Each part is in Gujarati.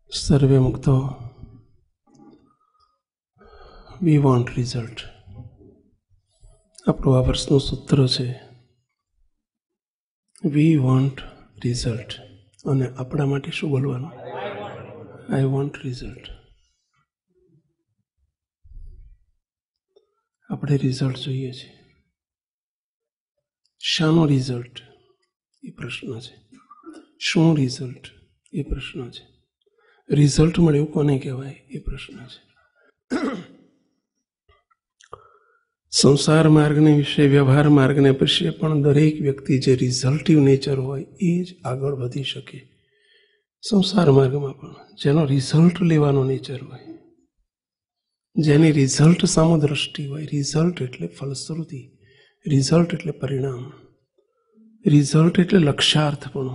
સર્વે મુક્તો વી વોન્ટ રિઝલ્ટ. આપણું આ વર્ષનું સૂત્ર છે વી વોન્ટ રિઝલ્ટ. અને આપણા માટે શું બોલવાનું? I want result. આપણે રિઝલ્ટ જોઈએ છીએ. શાનો રિઝલ્ટ એ પ્રશ્ન છે. શું રિઝલ્ટ એ પ્રશ્ન છે. રિઝલ્ટ મળ્યું કોને કહેવાય એ પ્રશ્ન છે. સંસાર માર્ગને વિશે, વ્યવહાર માર્ગને વિશે પણ દરેક વ્યક્તિ જે રિઝલ્ટિવ નેચર હોય એ જ આગળ વધી શકે. સંસાર માર્ગમાં પણ જેનો રિઝલ્ટ લેવાનો નેચર હોય, જેની રિઝલ્ટ સામુદ્રષ્ટિ હોય. રિઝલ્ટ એટલે ફલશ્રુતિ, રિઝલ્ટ એટલે પરિણામ, રિઝલ્ટ એટલે લક્ષ્યાર્થપણું.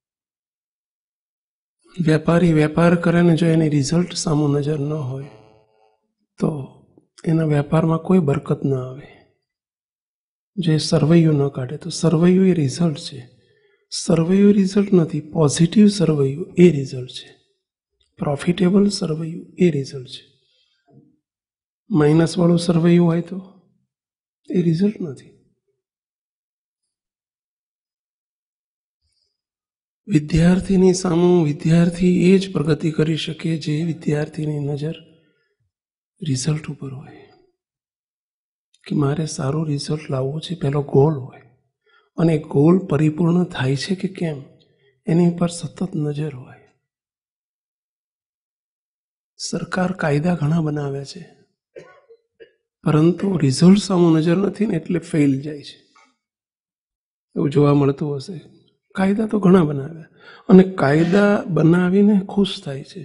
વેપારી વેપાર કરે ને જો એની રિઝલ્ટ સામુ નજર ન હોય તો એના વેપારમાં કોઈ બરકત ના આવે. જે સરવૈયું ન કાઢે તો સરવૈયું એ રિઝલ્ટ છે. સરવૈયું રિઝલ્ટ નથી, પોઝિટિવ સરવૈયું એ રિઝલ્ટ છે. પ્રોફિટેબલ સરવૈયું એ રિઝલ્ટ છે. માઇનસ વાળું સરવૈયું હોય તો એ રિઝલ્ટ નથી. વિદ્યાર્થીની સામું વિદ્યાર્થી એ જ પ્રગતિ કરી શકે જે વિદ્યાર્થીની નજર રિઝલ્ટ ઉપર હોય કે મારે સારું રિઝલ્ટ લાવવું છે. પહેલો ગોલ હોય અને ગોલ પરિપૂર્ણ થાય છે કે કેમ એની ઉપર સતત નજર હોય. સરકાર કાયદા ઘણા બનાવે છે પરંતુ રિઝલ્ટ સામું નજર નથી ને એટલે ફેલ જાય છે. એવું જોવા મળતું હશે. કાયદા તો ઘણા બનાવ્યા અને કાયદા બનાવીને ખુશ થાય છે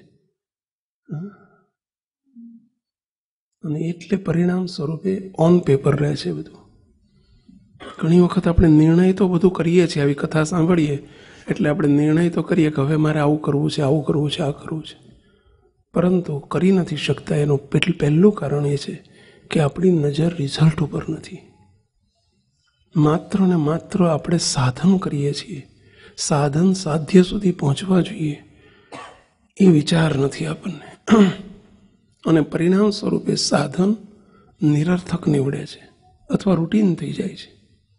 અને એટલે પરિણામ સ્વરૂપે ઓન પેપર રહે છે બધું. ઘણી વખત આપણે નિર્ણય તો બધું કરીએ છીએ. આવી કથા સાંભળીએ એટલે આપણે નિર્ણય તો કરીએ કે હવે મારે આવું કરવું છે, આવું કરવું છે, આ કરવું છે, પરંતુ કરી નથી શકતા. એનું પહેલું કારણ એ છે કે આપણી નજર રિઝલ્ટ ઉપર નથી. માત્ર ને માત્ર આપણે સાધન કરીએ છીએ. સાધન સાધ્ય સુધી પહોંચવા જોઈએ એ વિચાર નથી આપણને અને પરિણામ સ્વરૂપે સાધન નિરર્થક નીવડે છે અથવા રૂટીન થઈ જાય છે.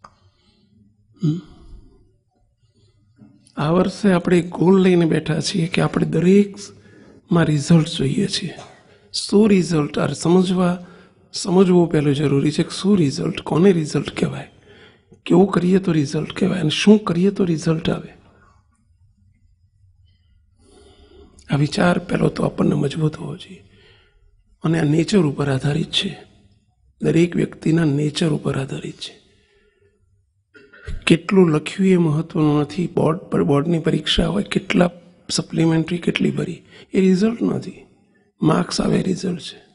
આ વર્ષે આપણે ગોલ લઈને બેઠા છીએ કે આપણે દરેકમાં રિઝલ્ટ જોઈએ છીએ. શું રિઝલ્ટ આ સમજવું પહેલું જરૂરી છે કે શું રિઝલ્ટ, કોને રિઝલ્ટ કહેવાય, કેવું કરીએ તો રિઝલ્ટ કહેવાય અને શું કરીએ તો રિઝલ્ટ આવે. આ વિચાર પહેલો તો આપણને મજબૂત હોવો જોઈએ અને આ નેચર ઉપર આધારિત છે. દરેક વ્યક્તિના નેચર ઉપર આધારિત છે. કેટલું લખ્યું એ મહત્વનું નથી. બોર્ડની પરીક્ષા હોય, કેટલા સપ્લિમેન્ટરી કેટલી ભરી એ રિઝલ્ટ નથી. માર્ક્સ આવે રિઝલ્ટ છે.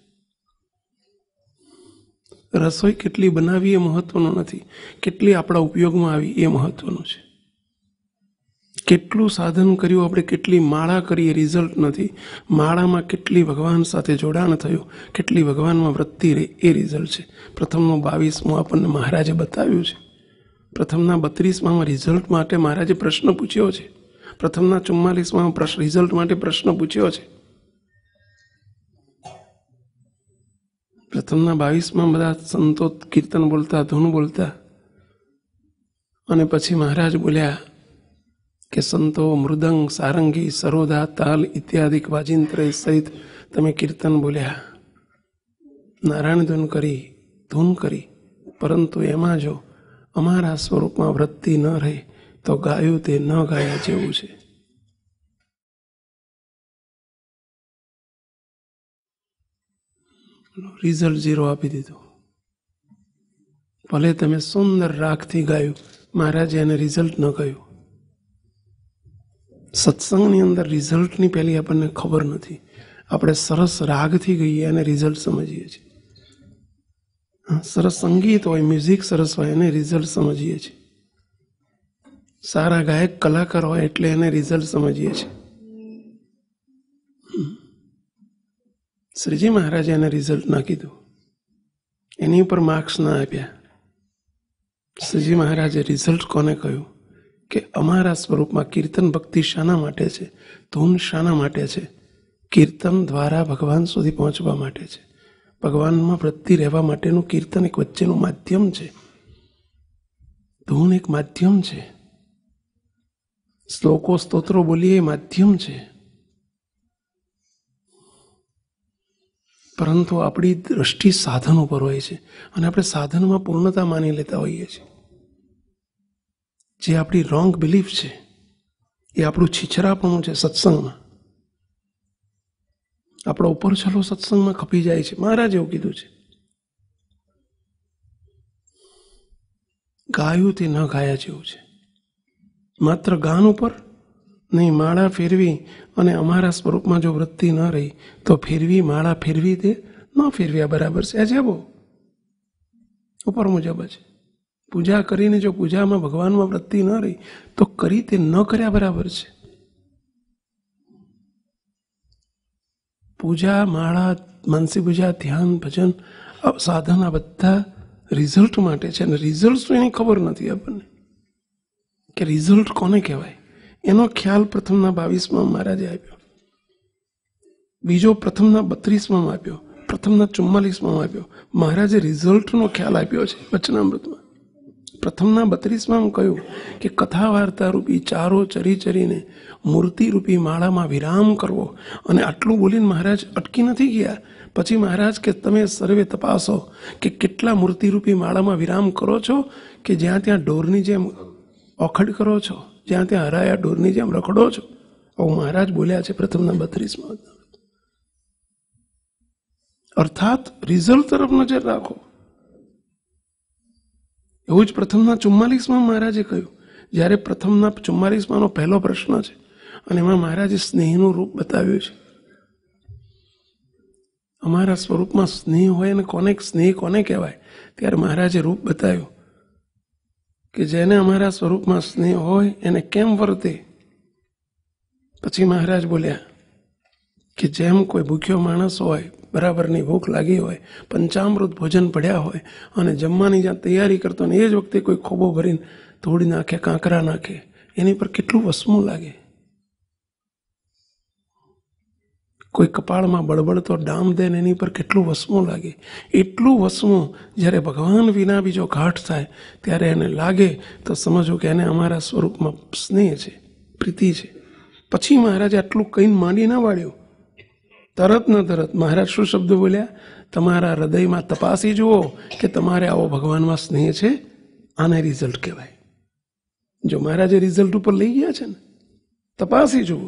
રસોઈ કેટલી બનાવી એ મહત્વનું નથી, કેટલી આપણા ઉપયોગમાં આવી એ મહત્વનું છે. કેટલું સાધન કર્યું આપણે, કેટલી માળા કરી એ રિઝલ્ટ નથી. માળામાં કેટલી ભગવાન સાથે જોડાણ થયું, કેટલી ભગવાનમાં વૃત્તિ રહી એ રિઝલ્ટ છે. પ્રથમનું 22મું આપણને મહારાજે બતાવ્યું છે. પ્રથમના 32માં રિઝલ્ટ માટે મહારાજે પ્રશ્ન પૂછ્યો છે. પ્રથમના 44માં રિઝલ્ટ માટે પ્રશ્ન પૂછ્યો છે. પ્રથમના 22માં બધા સંતો કીર્તન બોલતા, ધૂન બોલતા અને પછી મહારાજ બોલ્યા કે સંતો મૃદંગ, સારંગી, સરોદા, તાલ ઇત્યાદિક વાજિંત્ર સહિત તમે કીર્તન બોલ્યા, નારાયણ ધૂન કરી, પરંતુ એમાં જો અમારા સ્વરૂપમાં વૃત્તિ ન રહે તો ગાયું તે ન ગાયા જેવું છે. રિઝલ્ટ 0 આપી દીધું. ભલે તમે સુંદર રાગથી ગાયું, મહારાજે એને રિઝલ્ટ ન કહ્યું. સત્સંગની અંદર રિઝલ્ટની પહેલી આપણને ખબર નથી. આપણે સરસ રાગથી ગઈએ અને રિઝલ્ટ સમજીએ છીએ. સરસ સંગીત હોય, મ્યુઝિક સરસ હોય એને રિઝલ્ટ સમજીએ છીએ. સારા ગાયક કલાકાર હોય એટલે એને રિઝલ્ટ સમજીએ છીએ. શ્રીજી મહારાજે એને રિઝલ્ટ ના કીધું, એની ઉપર માર્ક્સ ના આપ્યા. શ્રીજી મહારાજે રિઝલ્ટ કોને કહ્યું કે અમારા સ્વરૂપમાં કીર્તન ભક્તિ શાના માટે છે, ધૂન શાના માટે છે, કીર્તન દ્વારા ભગવાન સુધી પહોંચવા માટે છે. ભગવાનમાં વૃત્તિ રહેવા માટેનું કીર્તન એક વચ્ચેનું માધ્યમ છે. ધૂન એક માધ્યમ છે. શ્લોકો સ્તોત્રો બોલીએ એ માધ્યમ છે. પરંતુ આપણી દ્રષ્ટિ સાધન ઉપર હોય છે અને આપણે સાધનમાં પૂર્ણતા માની લેતા હોઈએ છીએ. જે આપણી રોંગ બિલીફ છે એ આપણું છીછરાપણું છે. સત્સંગમાં આપણો ઉપર છલો સત્સંગમાં ખપી જાય છે. મહારાજ એવું કીધું છે, ગાયું તે ન ગાયા જેવું છે. માત્ર ગાન ઉપર નહીં, માળા ફેરવી અને અમારા સ્વરૂપમાં જો વૃત્તિ ન રહી તો ફેરવી માળા ફેરવી તે ન ફેરવ્યા બરાબર છે. અજેબો ઉપર મુજબ છે. પૂજા કરીને જો પૂજામાં ભગવાનમાં વૃત્તિ ન રહી તો કરી તે ન કર્યા બરાબર છે. પૂજા, માળા, માનસી પૂજા, ધ્યાન, ભજન, સાધન આ બધા રિઝલ્ટ માટે છે. અને રિઝલ્ટ એની ખબર નથી આપણને કે રિઝલ્ટ કોને કહેવાય. એનો ખ્યાલ પ્રથમના 22માં મહારાજે આપ્યો, બીજો પ્રથમના 32માં આપ્યો, પ્રથમના 44માં આપ્યો. મહારાજે રિઝલ્ટનો ખ્યાલ આપ્યો છે વચનામૃતમાં. પ્રથમના 32માં કહ્યું કે કથા વાર્તા રૂપી ચારો ચરી ચરીને મૂર્તિ રૂપી માળામાં વિરામ કરવો. અને આટલું બોલીને મહારાજ અટકી નથી ગયા. પછી મહારાજ કે તમે સર્વે તપાસો કે કેટલા મૂર્તિરૂપી માળામાં વિરામ કરો છો કે જ્યાં ત્યાં ઢોરની જેમ ઓખડ કરો છો, જ્યાં ત્યાં હરાયા ઢોરની જેમ રખડો છો. આવું મહારાજ બોલ્યા છે પ્રથમના 32માં. અર્થાત રિઝલ્ટ તરફ નજર રાખો. એવું જ પ્રથમના 44માં મહારાજે કહ્યું. જ્યારે પ્રથમના 44માંનો પહેલો પ્રશ્ન છે અને એમાં મહારાજે સ્નેહનું રૂપ બતાવ્યું છે. અમારા સ્વરૂપમાં સ્નેહ હોય અને સ્નેહ કોને કહેવાય, ત્યારે મહારાજે રૂપ બતાવ્યું કે જેને અમારા સ્વરૂપમાં સ્નેહ હોય એને કેમ વર્તે. પછી મહારાજ બોલ્યા કે જેમ કોઈ ભૂખ્યો માણસ હોય, બરાબરની ભૂખ લાગી હોય, પંચામૃત ભોજન પડ્યા હોય અને જમવાની જ્યાં તૈયારી કરતો ને એ જ વખતે કોઈ ખોબો ભરીને તોડી નાખે, કાંકરા નાખે, એની પર કેટલું વસમું લાગે. કોઈ કપાળમાં બળબડતો ડામ દે ને એની પર કેટલું વસમું લાગે. એટલું વસમું જ્યારે ભગવાન વિના બીજો ઘાટ થાય ત્યારે એને લાગે તો સમજો કે એને અમારા સ્વરૂપમાં સ્નેહ છે, પ્રીતિ છે. પછી મહારાજે આટલું કહીને માંડી ના વાળ્યું. તરત ન તરત મહારાજ શું શબ્દ બોલ્યા? તમારા હૃદયમાં તપાસી જુઓ કે તમારે આવો ભગવાનમાં સ્નેહ છે. આને રિઝલ્ટ કહેવાય. જો મહારાજે રિઝલ્ટ ઉપર લઈ ગયા છે ને, તપાસી જુઓ.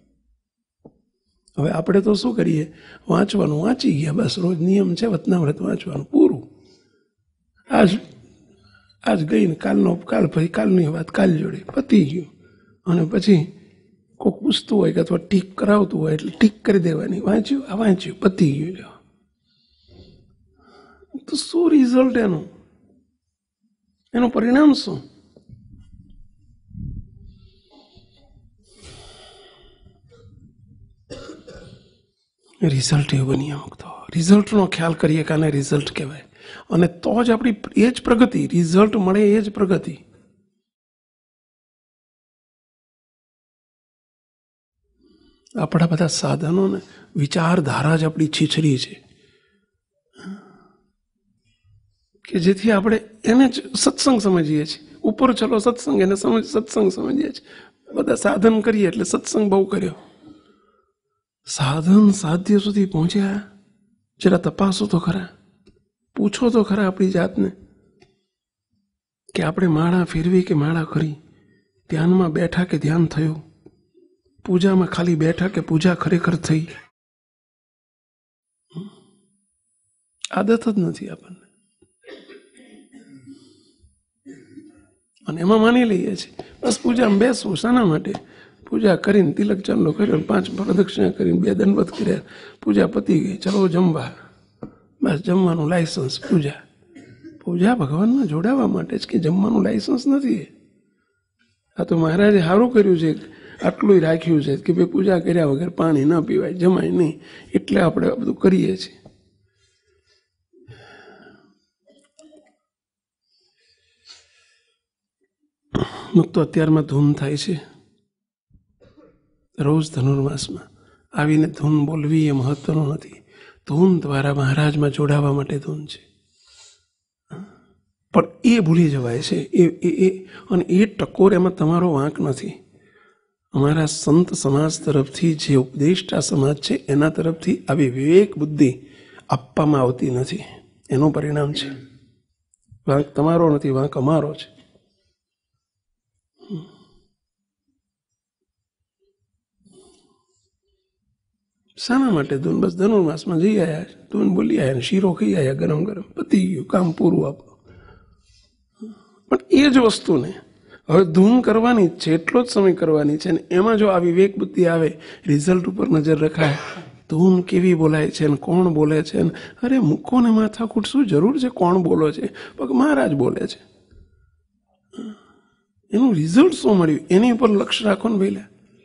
હવે આપણે તો શું કરીએ? વાંચવાનું વાંચી ગયા, બસ રોજ નિયમ છે વચનામૃત વાંચવાનું, પૂરું. આજ ગઈને કાલ પછી કાલની વાત કાલ જોડે પતી ગયું. અને પછી કોઈ પૂછતું હોય કે અથવા ટીક કરાવતું હોય એટલે ટીક કરી દેવાની. વાંચ્યું પતી ગયું. તો શું રિઝલ્ટ એનું પરિણામ શું? રિઝલ્ટ એવું બની અમુક. રિઝલ્ટનો ખ્યાલ કરીએ કે આને રિઝલ્ટ કહેવાય. અને તો જ આપણી એ જ પ્રગતિ. રિઝલ્ટ મળે એ જ પ્રગતિ. આપણા બધા સાધનોને વિચારધારા જ આપણી છીછરી છે કે જેથી આપણે એને જ સત્સંગ સમજીએ છીએ. ઉપર ચલો સત્સંગ, એને સત્સંગ સમજીએ છીએ. બધા સાધન કરીએ એટલે સત્સંગ બહુ કર્યો. સાધન સાધ્ય સુધી પહોંચ્યા જરા તપાસો તો ખરા, પૂછો તો ખરા આપણી જાતને કે આપણે માળા ફેરવી કે માળા કરી, ધ્યાનમાં બેઠા કે ધ્યાન થયું, પૂજામાં ખાલી બેઠા કે પૂજા ખરેખર થઈ. આદત જ નથી આપણને. અને એમાં માની લઈએ છીએ બસ પૂજામાં બેસવું. શાના માટે? પૂજા કરીને તિલક ચાંદલો કર્યો, 5 પ્રદક્ષિણા કરીને 2 દંડવત કર્યા, પૂજા પતી ગઈ, ચલો જમવા. બસ જમવાનું લાયસન્સ. પૂજા ભગવાનમાં જોડાવા માટે જ, કે જમવાનું લાયસન્સ નથી. આ તો મહારાજે સારું કર્યું છે, આટલું રાખ્યું છે કે ભાઈ પૂજા કર્યા વગર પાણી ન પીવાય, જમાય નહીં. એટલે આપણે બધું કરીએ છીએ. તો અત્યારમાં ધૂમ થાય છે રોજ ધનુર્માસમાં. આવીને ધૂન બોલવી એ મહત્વનું નથી. ધૂન દ્વારા મહારાજમાં જોડાવા માટે ધૂન છે, પણ એ ભૂલી જવાય છે. અને એ ટકોર એમાં તમારો વાંક નથી. અમારા સંત સમાજ તરફથી જે ઉપદેષ્ટા સમાજ છે એના તરફથી આવી વિવેક બુદ્ધિ આપવામાં આવતી નથી. એનું પરિણામ છે. વાંક તમારો નથી, વાંક અમારો છે. શાના માટે ધૂન? બસ ધનુર્માસમાં જઈ આવ્યા, ધૂન બોલી આવ્યા, શીરો ખાઈ આવ્યા ગરમ ગરમ, પતી ગયું, કામ પૂરું આપણું. પણ એ જ વસ્તુને હવે ધૂન કરવાની જ છે, એટલો જ સમય કરવાની છે. ને એમાં જો આ વિવેક બુદ્ધિ આવે, રિઝલ્ટ ઉપર નજર રખાય, ધૂન કેવી બોલાય છે ને કોણ બોલે છે ને, અરે મૂકો ને માથાકૂટ, શું જરૂર છે કોણ બોલો છે? પગ મહારાજ બોલે છે. એનું રિઝલ્ટ શું મળ્યું એની ઉપર લક્ષ્ય રાખો ને ભાઈ.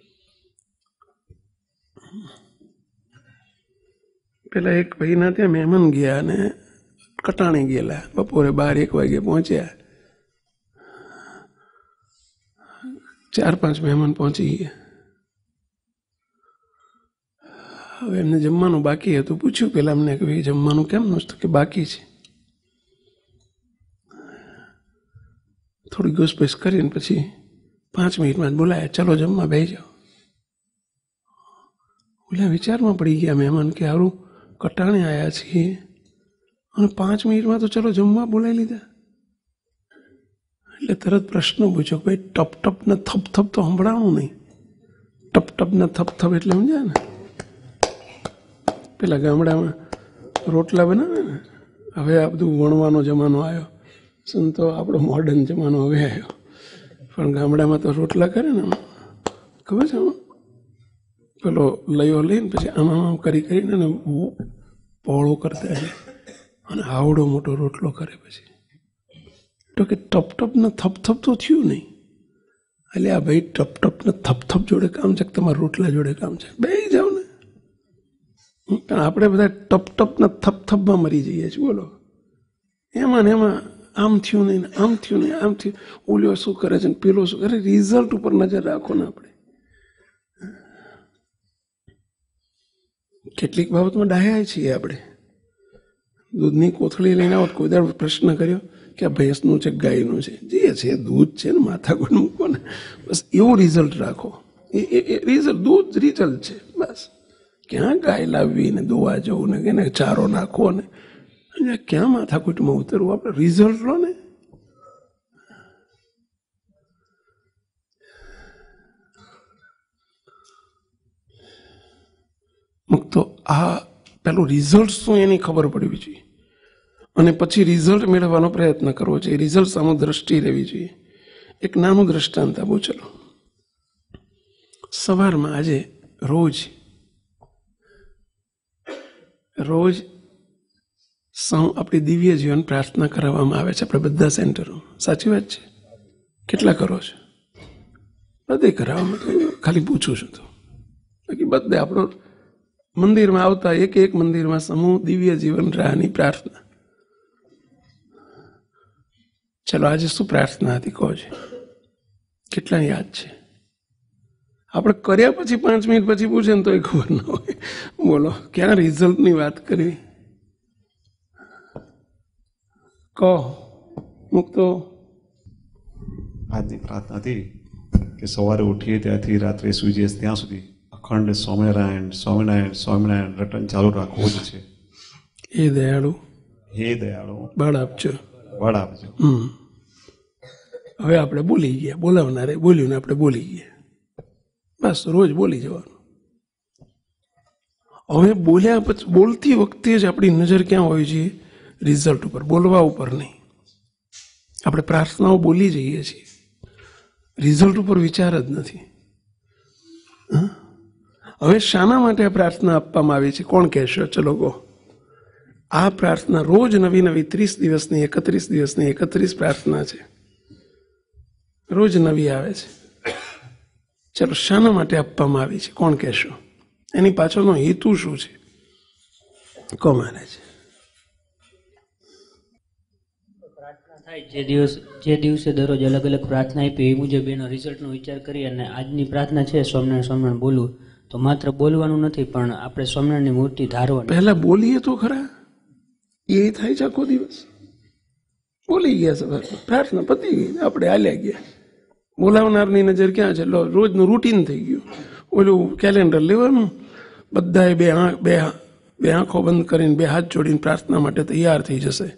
પેલા એક ભાઈના ત્યાં મહેમાન ગયા અને કટાણી ગયેલા, બપોરે 12-1 વાગે પહોંચ્યા. 4-5 મહેમાન પહોંચી ગયા. હવે એમને જમવાનું બાકી હતું. પૂછ્યું પેલા અમને કે ભાઈ જમવાનું કેમનું છે? કે બાકી છે. થોડી ઘૂસપેસ કરીને પછી 5 મિનિટમાં જ બોલાયા, ચલો જમવા બેસી જાઓ. ઓલા વિચારમાં પડી ગયા મહેમાન કે સારું કટાણે આવ્યા છીએ અને 5 મિનિટમાં તો ચલો જમવા બોલાવી લીધા. એટલે તરત પ્રશ્ન પૂછ્યો, ભાઈ ટપ ટપ ને થપ થપ તો સંભળાવું નહીં. ટપ ટપ ને થપ થપ એટલે સમજ્યા ને? પેલા ગામડામાં રોટલા બનાવે ને, હવે આ બધું વણવાનો જમાનો આવ્યો, સંતો આપણો મોડર્ન જમાનો હવે આવ્યો, પણ ગામડામાં તો રોટલા કરે ને, ખબર છે, પેલો લયો લઈને પછી આમ કરી કરીને પહોળો કરતા જાય અને આવડો મોટો રોટલો કરે. પછી તો કે ટપ ટપ ને થપ થપ તો થયું નહીં. એટલે આ ભાઈ ટપ ટપ ને થપ થપ જોડે કામ છે કે તમારા રોટલા જોડે કામ છે? બેસી જાઓ ને. પણ આપણે બધા ટપ ટપ ને થપ થપમાં મરી જઈએ છીએ. બોલો, એમાં ને એમાં આમ થયું નહીં, આમ થયું નહીં, આમ થયું, ઓલો શું કરે છે ને પેલો શું કરે. રિઝલ્ટ ઉપર નજર રાખો ને. આપણે કેટલીક બાબતમાં ડાહ્યા છીએ. આપણે દૂધની કોથળી લઈને આવો, કોઈ દાડો પ્રશ્ન કર્યો કે આ ભેંસનું છે ગાયનું છે? જે છે દૂધ છે ને, માથાકૂટ મૂકો ને. બસ એવું રિઝલ્ટ રાખો. એ રિઝલ્ટ દૂધ રિઝલ્ટ છે બસ. ક્યાં ગાય લાવવી ને દોવા જવું ને એને ચારો નાખવો ને ક્યાં માથાકૂટમાં ઉતરવું? આપણે રિઝલ્ટ લો ને. મુક્તો આ પેલું રિઝલ્ટ શું એની ખબર પડવી જોઈએ અને પછી રિઝલ્ટ મેળવવાનો પ્રયત્ન કરવો જોઈએ. રિઝલ્ટ સામે દ્રષ્ટિ રહેવી જોઈએ. એક નાનું દ્રષ્ટાંત આપું. ચલો, સવારમાં આજે રોજ આપણી દિવ્ય જીવન પ્રાર્થના કરાવવામાં આવે છે આપણે બધા સેન્ટરો. સાચી વાત છે? કેટલા કરો છો? બધે કરાવવામાં. ખાલી પૂછું છું તો બાકી બધે આપણો મંદિરમાં આવતા એક મંદિરમાં સમૂહ દિવ્ય જીવન રાહની પ્રાર્થના. ચલો, આજે શું પ્રાર્થના હતી કહો છે? કેટલા યાદ છે? આપણે કર્યા પછી 5 મિનિટ પછી પૂછે ને તો એ ખબર ના હોય. બોલો, ક્યાં રિઝલ્ટની વાત કરવી? કહો મુક્તો. આજની પ્રાર્થના હતી કે સવારે ઉઠીએ ત્યાંથી રાત્રે સુઈ જઈએ ત્યાં સુધી અખંડ સ્વામિનારાયણ સ્વામિનારાયણ સ્વામિનારાયણ રટન ચાલુ રાખવું જ છે. હે દયાળુ, હે દયાળુ, બળ આપજો, બળ આપજો. હવે આપણે બોલી ગયા, બોલાવનારે બોલ્યું ને આપણે બોલી ગયા. બસ રોજ બોલી જવાનું. હવે બોલ્યા પછી બોલતી વખતે જ આપણી નજર ક્યાં હોય છે? રિઝલ્ટ ઉપર, બોલવા ઉપર નહીં. આપણે પ્રાર્થનાઓ બોલી જઈએ છીએ, રિઝલ્ટ ઉપર વિચાર જ નથી. હવે શાના માટે આ પ્રાર્થના આપવામાં આવી છે? કોણ કહેશો? ચલો કહો. આ પ્રાર્થના રોજ નવી 30 દિવસની 31 દિવસની 31 પ્રાર્થના છે. રોજ નવી આવે છે. ચલો, શાના માટે આપવામાં આવી છે? કોણ કહેશો? એની પાછળનો હેતુ શું છે? કહો મહારાજ. જે દિવસે દરરોજ અલગ અલગ પ્રાર્થના આપી એ મુજબ એનો રિઝલ્ટનો વિચાર કરી અને આજની પ્રાર્થના છે સ્વામિનારાયણ સ્વામિનારાયણ બોલવું, તો માત્ર બોલવાનું નથી પણ આપણે સ્વામિનારાયણની મૂર્તિ ધારવાની. પહેલા બોલીએ તો ખરા, એ થાય છે આખો દિવસ. બોલી ગયા સવારમાં, પ્રાર્થના પતી ગઈ, આપણે હાલ્યા ગયા. બોલાવનારની નજર ક્યાં છે? રોજનું રૂટીન થઈ ગયું. ઓલું કેલેન્ડર લેવાનું, બધાએ બે આંખો બંધ કરીને બે હાથ જોડીને પ્રાર્થના માટે તૈયાર થઈ જશે.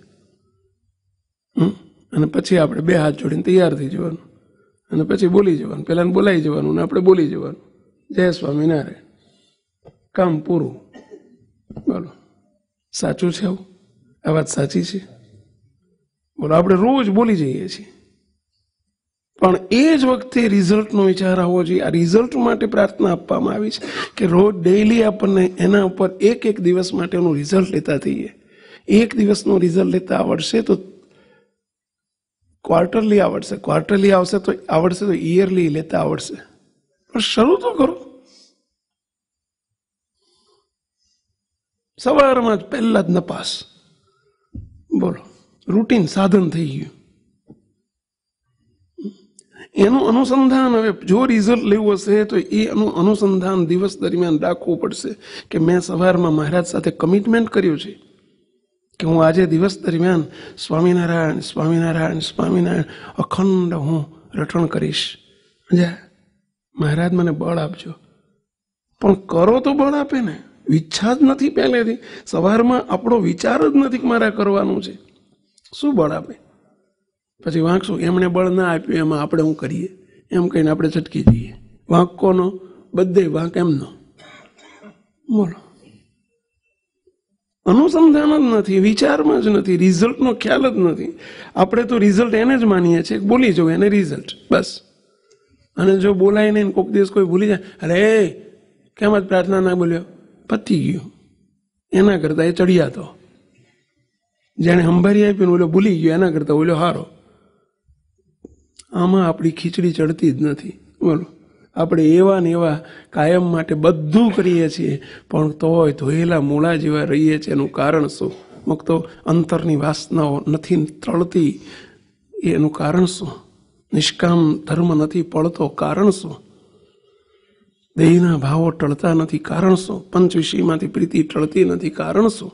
અને પછી આપણે બે હાથ જોડીને તૈયાર થઈ જવાનું અને પછી બોલી જવાનું. પહેલાને બોલાઈ જવાનું ને આપણે બોલી જવાનું, જય સ્વામિનારાયણ, કામ પૂરું. બોલો, સાચું છે આવું? આ વાત સાચી છે? બોલો, આપણે રોજ બોલી જઈએ છીએ, પણ એ જ વખતે રિઝલ્ટનો વિચાર આવવો જોઈએ. આ રિઝલ્ટ માટે પ્રાર્થના આપવામાં આવી છે કે રોજ ડેઈલી આપણને એના ઉપર એક દિવસ માટેનું રિઝલ્ટ લેતા થઈએ. એક દિવસનું રિઝલ્ટ લેતા આવડશે તો ક્વાર્ટરલી આવડશે, ક્વાર્ટરલી આવડશે તો યરલી લેતા આવડશે. પણ શરૂ તો કરો. સવારમાં જ પહેલા જ નપાસ. બોલો, રૂટીન સાધન થઈ ગયું. એનું અનુસંધાન હવે જો રિઝલ્ટ લેવું હશે તો એનું અનુસંધાન દિવસ દરમિયાન રાખવું પડશે કે મેં સવારમાં મહારાજ સાથે કમિટમેન્ટ કર્યું છે કે હું આજે દિવસ દરમિયાન સ્વામિનારાયણ સ્વામિનારાયણ સ્વામિનારાયણ અખંડ હું રટણ કરીશ. મહારાજ મને બળ આપજો. પણ કરો તો બળ આપે ને. ઈચ્છા જ નથી પહેલેથી, સવારમાં આપણો વિચાર જ નથી કે મારે કરવાનું છે. શું બળ આપે? પછી વાંકશું એમણે બળ ના આપ્યું એમાં આપણે શું કરીએ એમ કહીને આપણે છટકી જઈએ. વાંક કોનો? બધે વાંક એમનો. બોલો, અનુસંધાન જ નથી, વિચારમાં જ નથી, રિઝલ્ટનો ખ્યાલ જ નથી. આપણે તો રિઝલ્ટ એને જ માનીએ છીએ, બોલી જવું એને રિઝલ્ટ બસ. અને જો બોલાય નહીં, કોઈક દિવસ કોઈ ભૂલી જાય, અરે કેમ જ પ્રાર્થના ના બોલ્યો, પતી ગયું. એના કરતા એ ચડિયા તો જેને સંભારી આપ્યું ઓલો ભૂલી ગયો, એના કરતા ઓલો હારો. આમાં આપણી ખીચડી ચડતી જ નથી. બોલો, આપણે એવા ને એવા કાયમ માટે બધું કરીએ છીએ પણ તોય ધોયેલા મૂળા જેવા રહીએ છીએ. એનું કારણ શું? મુક્તો અંતરની વાસનાઓ નથી ટળતી, એનું કારણ શું? નિષ્કામ ધર્મ નથી પડતો, કારણ શું? દેહના ભાવો ટળતા નથી, કારણ શું? પંચવિષયમાંથી પ્રીતિ ટળતી નથી, કારણ શું?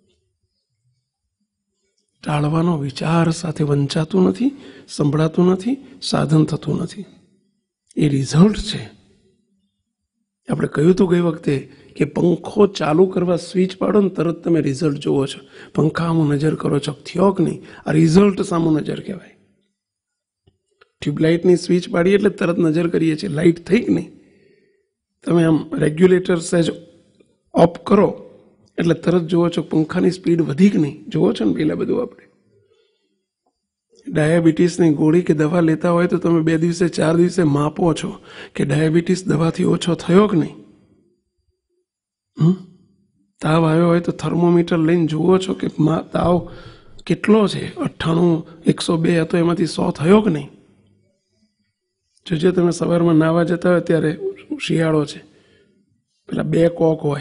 ટાળવાનો વિચાર સાથે વંચાતું નથી, સંભળાતું નથી, સાધન થતું નથી. એ રિઝલ્ટ છે. આપણે કહ્યું હતું ગઈ વખતે કે પંખો ચાલુ કરવા સ્વિચ પાડો ને તરત તમે રિઝલ્ટ જોવો છો. પંખા સામું નજર કરો છો, થયો કે નહીં? આ રિઝલ્ટ સામું નજર કહેવાય. ટ્યુબલાઇટની સ્વિચ પાડીએ એટલે તરત નજર કરીએ છીએ, લાઇટ થઈ કે નહીં? તમે આમ રેગ્યુલેટર સહેજ ઓફ કરો એટલે તરત જુઓ છો પંખાની સ્પીડ વધી કે નહીં? જુઓ છો ને પેલા બધું. આપણે ડાયાબિટીસની ગોળી કે દવા લેતા હોય તો તમે 2 દિવસે 4 દિવસે માપો છો કે ડાયાબિટીસ દવાથી ઓછો થયો કે નહીં. તાવ આવ્યો હોય તો થર્મોમીટર લઈને જુઓ છો કે તાવ કેટલો છે. 98, 102 હતો, એમાંથી 100 થયો કે નહીં? જોજો તમે સવારમાં નાવા જતા હોય ત્યારે, શિયાળો છે, પેલા 2 કોક હોય,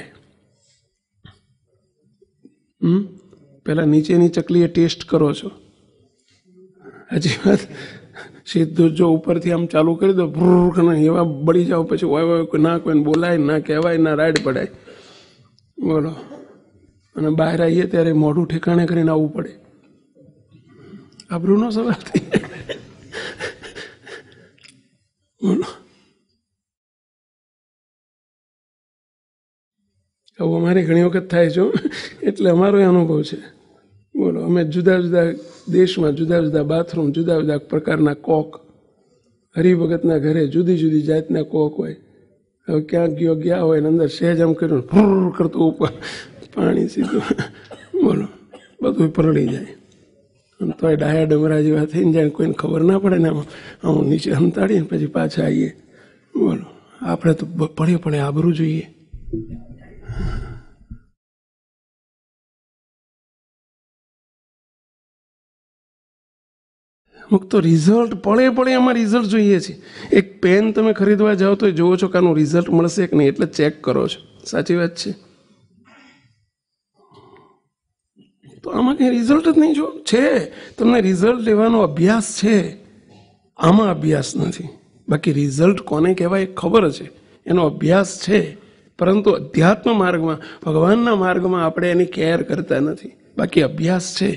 પેલા નીચેની ચકલીએ ટેસ્ટ કરો છો. હજી વાત સીધું જો ઉપરથી આમ ચાલુ કરી દો, એવા બળી જાઓ, પછી હોય ના કોઈને બોલાય, ના કહેવાય, ના રાઈડ પડાય. બોલો, અને બહાર આવીએ ત્યારે મોઢું ઠેકાણે કરીને આવવું પડે. આબરૂનો સવાલ થઈ. બોલો, આવું અમારે ઘણી વખત થાય છે, એટલે અમારો અનુભવ છે. બોલો, અમે જુદા જુદા દેશમાં જુદા જુદા બાથરૂમ, જુદા જુદા પ્રકારના કોક, હરિભગતના ઘરે જુદી જુદી જાતના કોક હોય. હવે ક્યાંક ગયા હોય ને અંદર સહેજ આમ કર્યું ફૂર કરતું ઉપર પાણી સીધું, બોલો, બધું પરળી જાય. અને તો એ ડાયા ડમરા જેવા થઈને જાય, કોઈને ખબર ના પડે ને આમ નીચે હંતાડીને પછી પાછા આવીએ. બોલો, આપણે તો પડે આબરું જોઈએ. મુક્તો રિઝલ્ટ પડે એમાં રિઝલ્ટ જોઈએ છે. એક પેન તમે ખરીદવા જાઓ તો જોવો છો કે આનું રિઝલ્ટ મળશે કે નહીં, એટલે ચેક કરો છો. સાચી વાત છે? તો આમાં કંઈ રિઝલ્ટ જ નહીં. જો છે તમને રિઝલ્ટ લેવાનો અભ્યાસ છે, આમાં અભ્યાસ નથી. બાકી રિઝલ્ટ કોને કહેવાય ખબર છે, એનો અભ્યાસ છે, પરંતુ અધ્યાત્મ માર્ગમાં, ભગવાનના માર્ગમાં આપણે એની કેર કરતા નથી. બાકી અભ્યાસ છે.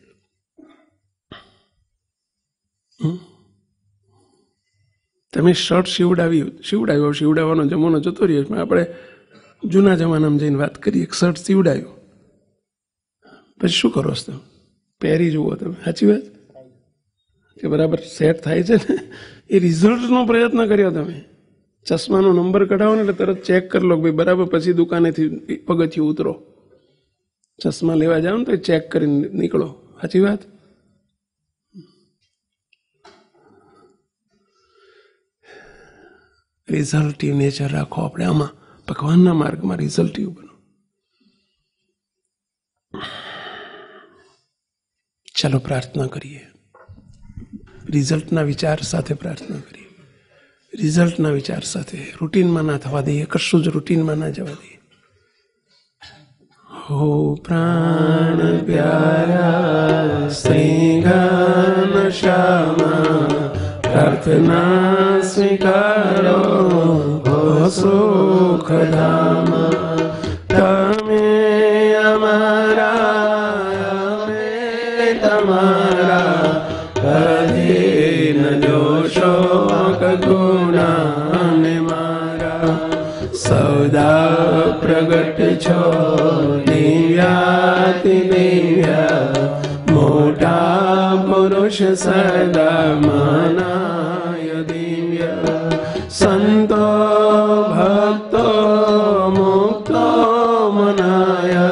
તમે શર્ટ સીવડાવવાનો જમાનો જતો રહ્યો. આપણે જૂના જમાનામાં જઈને વાત કરીએ. શર્ટ સીવડાવ્યું પછી શું કરો છો તમે? પહેરી જુઓ તમે, સાચી વાત કે બરાબર સેટ થાય છે ને? એ રિઝલ્ટનો પ્રયત્ન કર્યો તમે. ચશ્માનો નંબર કઢાવો ને એટલે તરત ચેક કરી લો ભાઈ બરાબર. પછી દુકાનેથી પગથિયું ઉતરો. ચશ્મા લેવા જાઓ ને તો ચેક કરીને નીકળો. સાચી વાત? રિઝલ્ટિવ નેચર રાખો આપણે આમાં. ભગવાનના માર્ગમાં રિઝલ્ટિવ બનો. ચાલો પ્રાર્થના કરીએ. રિઝલ્ટના વિચાર સાથે પ્રાર્થના કરીએ. રિઝલ્ટના વિચાર સાથે રૂટીનમાં ના થવા દઈએ. કશું જ રૂટીનમાં ના જવા દઈએ. હો પ્રાણ પ્યારા શ્રી ઘનશ્યામા, પ્રાર્થના સ્વીકારો હો સુખધામ. તમે અમારા અમે તમારા, કદી ન જોશો ગુણાને મારા. સૌદા પ્રગટ છો દિવ્યાતિ દિવ્ય, મોટા પુરુષ સદા મનાય દિવ્ય. સંતો ભક્તો મુક્તો મનાય,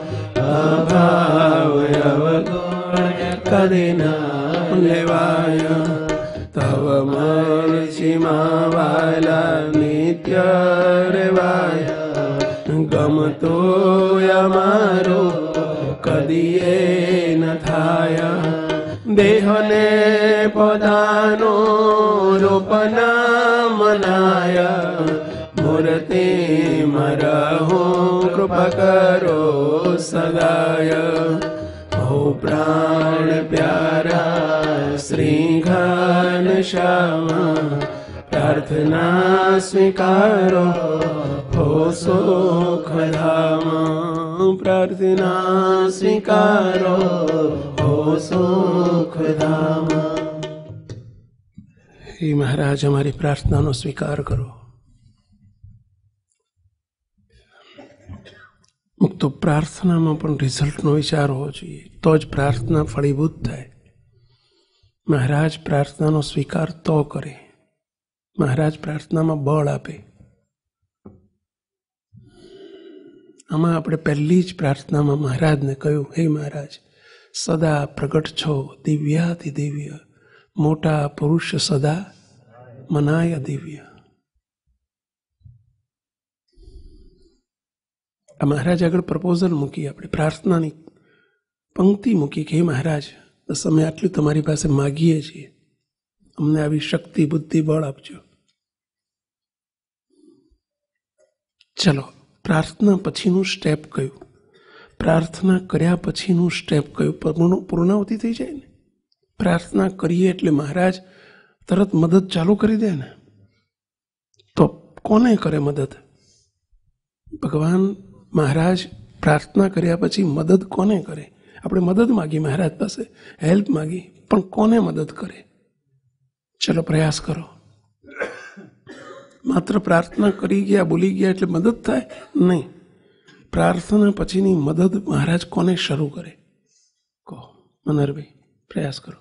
અભાવ અવગુણ કદી ના લેવાય. તવ મર્ષિમાં વાલા નિત્ય રેવાય, ગમતો અમારો કદીએ ન થાય. દેહને પોતાનો રૂપના મનાય, મૂર્તિ મરહો કૃપા કરો સદાય. હો પ્રાણ પ્યારા શ્રી ઘનશ્યામા, પ્રાર્થના સ્વીકારો હો સુખધામ. પ્રાર્થના સ્વીકારો હો સુખધામ. હે મહારાજ, અમારી પ્રાર્થનાનો સ્વીકાર કરો. મુક્તો પ્રાર્થનામાં પણ રિઝલ્ટનો વિચાર હોવો જોઈએ, તો જ પ્રાર્થના ફળીભૂત થાય. મહારાજ પ્રાર્થનાનો સ્વીકાર તો કરે. મહારાજ પ્રાર્થનામાં બળ આપે. આમાં આપણે પહેલી જ પ્રાર્થનામાં મહારાજને કહ્યું, હે મહારાજ, સદા પ્રગટ છો દિવ્યાતિ દિવ્ય, મોટા પુરુષ સદા મનાય દિવ્ય. આ મહારાજ આગળ પ્રપોઝલ મૂકી, આપણે પ્રાર્થનાની પંક્તિ મૂકી કે હે મહારાજ, બસ અમે આટલું તમારી પાસે માગીએ છીએ, અમને આવી શક્તિ બુદ્ધિ બળ આપજો. ચલો, પ્રાર્થના પછીનું સ્ટેપ કયું? પ્રાર્થના કર્યા પછીનું સ્ટેપ કયું? પૂર્ણાવતી થઈ જાય ને. પ્રાર્થના કરીએ એટલે મહારાજ તરત મદદ ચાલુ કરી દે ને. તો કોને કરે મદદ? ભગવાન મહારાજ પ્રાર્થના કર્યા પછી મદદ કોને કરે? આપણે મદદ માગી મહારાજ પાસે, હેલ્પ માગી, પણ કોને મદદ કરે? ચલો પ્રયાસ કરો. માત્ર પ્રાર્થના કરી ગયા, બોલી ગયા એટલે મદદ થાય? નહીં. પ્રાર્થના પછીની મદદ મહારાજ કોને શરૂ કરે? કહો મનહરભાઈ, પ્રયાસ કરો.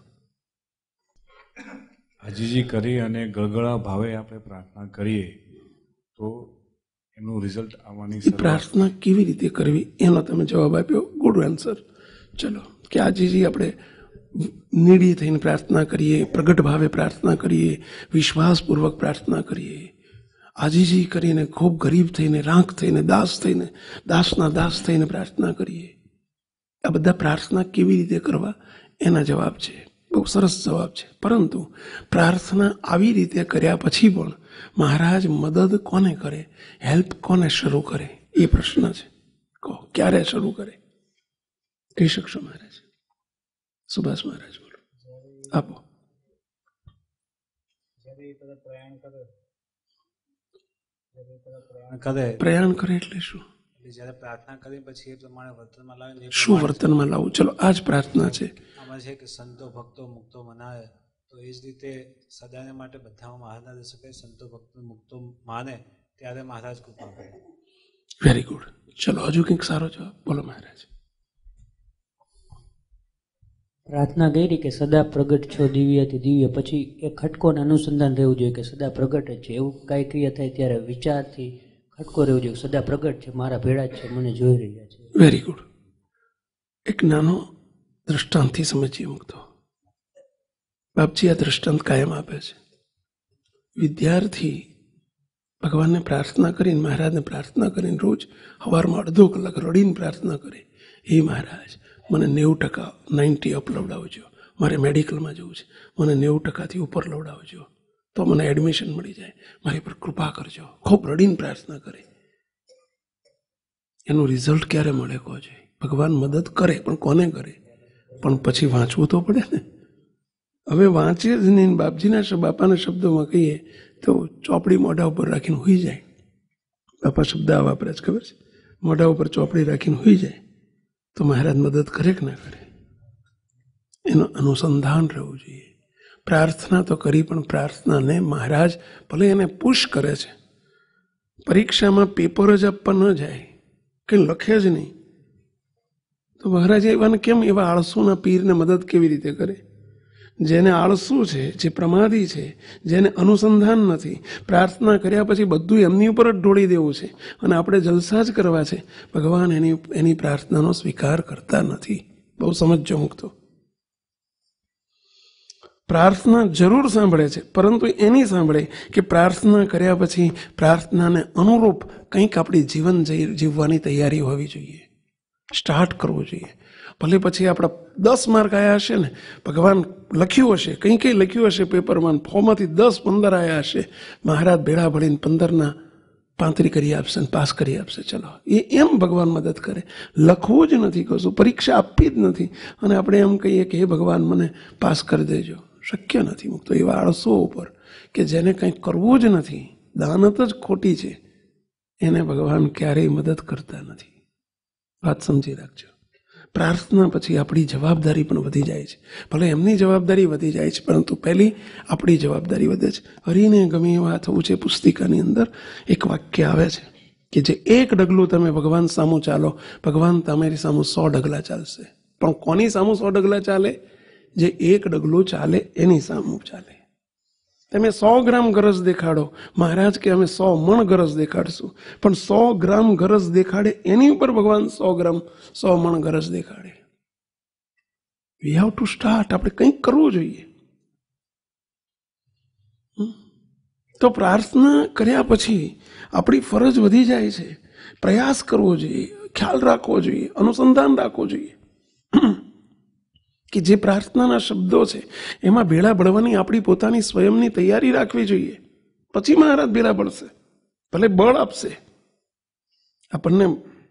હાજીજી કરી અને ગળગળા ભાવે આપણે પ્રાર્થના કરીએ તો એનું રિઝલ્ટ આવવાની પ્રાર્થના કેવી રીતે કરવી એનો તમે જવાબ આપ્યો. Good answer. ચલો, કે હાજીજી આપણે નીડી થઈને પ્રાર્થના કરીએ, પ્રગટ ભાવે પ્રાર્થના કરીએ, વિશ્વાસપૂર્વક પ્રાર્થના કરીએ. આજીજી કરીને ખૂબ ગરીબ થઈને, રાંક થઈને, દાસ થઈને, દાસના દાસ થઈને પ્રાર્થના કરીએ. આ બધા પ્રાર્થના કેવી રીતે કરવા એના જવાબ છે. બહુ સરસ જવાબ છે. પરંતુ પ્રાર્થના આવી રીતે કર્યા પછી પણ મહારાજ મદદ કોને કરે, હેલ્પ કોને શરૂ કરે, એ પ્રશ્ન છે. કહો ક્યારે શરૂ કરે? કહી શકશો મહારાજ? સુભાષ મહારાજ બોલો, આપો. કરે પ્રયાણ કરે એટલે શું? જ્યારે પ્રાર્થના કરી પછી એ પ્રમાણે વર્તનમાં લાવે શું વર્તનમાં લાવવું? ચલો આ જ પ્રાર્થના છે. આમાં છે કે સંતો ભક્તો મુક્તો મનાય, તો એ જ રીતે સદાને માટે બધામાં મહારાજના દર્શકે સંતો ભક્તો મુક્તો માને ત્યારે મહારાજ કૃપા કરે. Very good. ચલો હજુ કંઈક સારો જવાબ બોલો મહારાજ. પ્રાર્થના કરી કે સદા પ્રગટ છો દિવ્યથી દિવ્ય, પછી એ ખટકોને અનુસંધાન રહેવું જોઈએ કે સદા પ્રગટ જ છે. એવું કાંઈ ક્રિયા થાય ત્યારે વિચારથી ખટકો રહેવું જોઈએ, સદા પ્રગટ છે, મારા ભેળા જ છે, મને જોઈ રહ્યા છે. Very good. એક નાનો દ્રષ્ટાંતથી સમજીએ મુક્તો. બાપજી આ દ્રષ્ટાંત કાયમ આપે છે. વિદ્યાર્થી ભગવાનને પ્રાર્થના કરીને, મહારાજને પ્રાર્થના કરીને રોજ સવારમાં અડધો કલાક રડીને પ્રાર્થના કરે, હે મહારાજ મને 90% અપ લવડાવજો, મારે મેડિકલમાં જવું છે, મને 90% ઉપર લવડાવજો તો મને એડમિશન મળી જાય, મારી પર કૃપા કરજો. ખૂબ રડીને પ્રાર્થના કરે. એનું રિઝલ્ટ ક્યારે મળે કહો જોઈએ? ભગવાન મદદ કરે પણ કોને કરે? પણ પછી વાંચવું તો પડે ને. હવે વાંચીએ જ નહીં. બાપજીના બાપાના શબ્દોમાં કહીએ તો ચોપડી મોઢા ઉપર રાખીને હોઈ જાય. બાપા શબ્દ આ વાપરે જ ખબર છે, મોઢા ઉપર ચોપડી રાખીને હોઈ જાય તો મહારાજ મદદ કરે કે ના કરે? એનું અનુસંધાન રહેવું જોઈએ. પ્રાર્થના તો કરી પણ પ્રાર્થનાને મહારાજ ભલે એને પુશ કરે છે. પરીક્ષામાં પેપર જ આપવા ન જાય, કંઈ લખે જ નહીં, તો મહારાજ એવાને કેમ એવા આળસુના પીરને મદદ કેવી રીતે કરે? જેને આળસુ છે, જે પ્રમાદી છે, જેને અનુસંધાન નથી, પ્રાર્થના કર્યા પછી બધું એમની ઉપર જ ઢોળી દેવું છે અને આપણે જલસા જ કરવા છે, ભગવાન એની પ્રાર્થનાનો સ્વીકાર કરતા નથી. બહુ સમજજો મુક્તો. પ્રાર્થના જરૂર સાંભળે છે, પરંતુ એની સાંભળે કે પ્રાર્થના કર્યા પછી પ્રાર્થનાને અનુરૂપ કંઈક આપણી જીવન જીવવાની તૈયારી હોવી જોઈએ, સ્ટાર્ટ કરવું જોઈએ. ભલે પછી આપણા 10 માર્ક આવ્યા હશે ને, ભગવાન લખ્યું હશે, કંઈ લખ્યું હશે પેપરમાં, ફોર્મમાંથી 10-15 આવ્યા હશે, મહારાજ ભેળા ભળીને 15ના 35 કરી આપશે ને પાસ કરી આપશે. ચલો એમ ભગવાન મદદ કરે. લખવું જ નથી કશું, પરીક્ષા આપવી જ નથી અને આપણે એમ કહીએ કે હે ભગવાન મને પાસ કરી દેજો. શક્ય નથી મુક્તો. એવા આળસો ઉપર કે જેને કંઈ કરવું જ નથી, દાનત જ ખોટી છે, એને ભગવાન ક્યારેય મદદ કરતા નથી. વાત સમજી રાખજો. પ્રાર્થના પછી આપણી જવાબદારી પણ વધી જાય છે. ભલે એમની જવાબદારી વધી જાય છે, પરંતુ પહેલી આપણી જવાબદારી વધે છે. હરિને ગમે એવા થવું છે. પુસ્તિકાની અંદર એક વાક્ય આવે છે કે જે એક ડગલું તમે ભગવાન સામું ચાલો, ભગવાન તમારી સામું 100 ડગલા ચાલશે. પણ કોની સામું 100 ડગલા ચાલે? જે એક ડગલું ચાલે એની સામું ચાલે. તમે 100 ગ્રામ ગરજ દેખાડો, મહારાજ કે અમે 100 મણ ગરજ દેખાડશું, પણ 100 ગ્રામ ગરજ દેખાડે એની ઉપર ભગવાન 100 ગ્રામ 100 મણ ગરજ દેખાડે. We have to start. આપણે કંઈક કરવું જોઈએ. તો પ્રાર્થના કર્યા પછી આપણી ફરજ વધી જાય છે. પ્રયાસ કરવો જોઈએ, ખ્યાલ રાખવો જોઈએ, અનુસંધાન રાખવું જોઈએ કે જે પ્રાર્થનાના શબ્દો છે એમાં ભેળા ભળવાની આપણી પોતાની સ્વયંની તૈયારી રાખવી જોઈએ. પછી મહારાજ ભેળા ભળશે, ભલે બળ આપશે, આપણને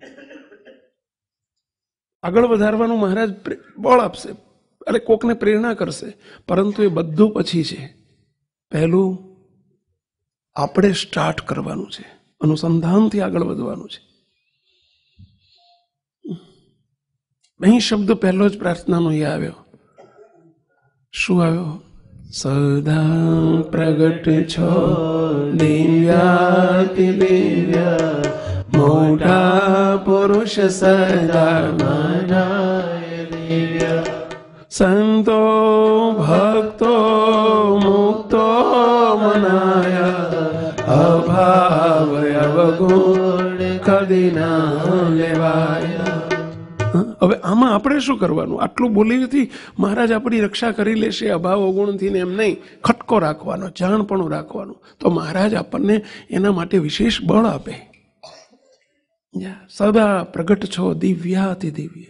આગળ વધારવાનું મહારાજ બળ આપશે, એટલે કોકને પ્રેરણા કરશે, પરંતુ એ બધું પછી છે. પહેલું આપણે સ્ટાર્ટ કરવાનું છે, અનુસંધાનથી આગળ વધવાનું છે. અહીં શબ્દ પહેલો જ પ્રાર્થનાનો એ આવ્યો. શું આવ્યો? સદા પ્રગટ છો દિવ્યાતિ દિવ્ય, મોટા પુરુષ સદા મનાય દિવ્ય, સંતો ભક્તો મુક્તો મનાય, અભાવ અવગુણ કદી ના લેવાય. હવે આમાં આપણે શું કરવાનું? આટલું બોલીથી મહારાજ આપણી રક્ષા કરી લેશે અભાવ અવગુણથી ને એમ નહીં. ખટકો રાખવાનો, જાણપણું રાખવાનું, તો મહારાજ આપણને એના માટે વિશેષ બળ આપે. સદા પ્રગટ છો દિવ્યાતિ દિવ્ય.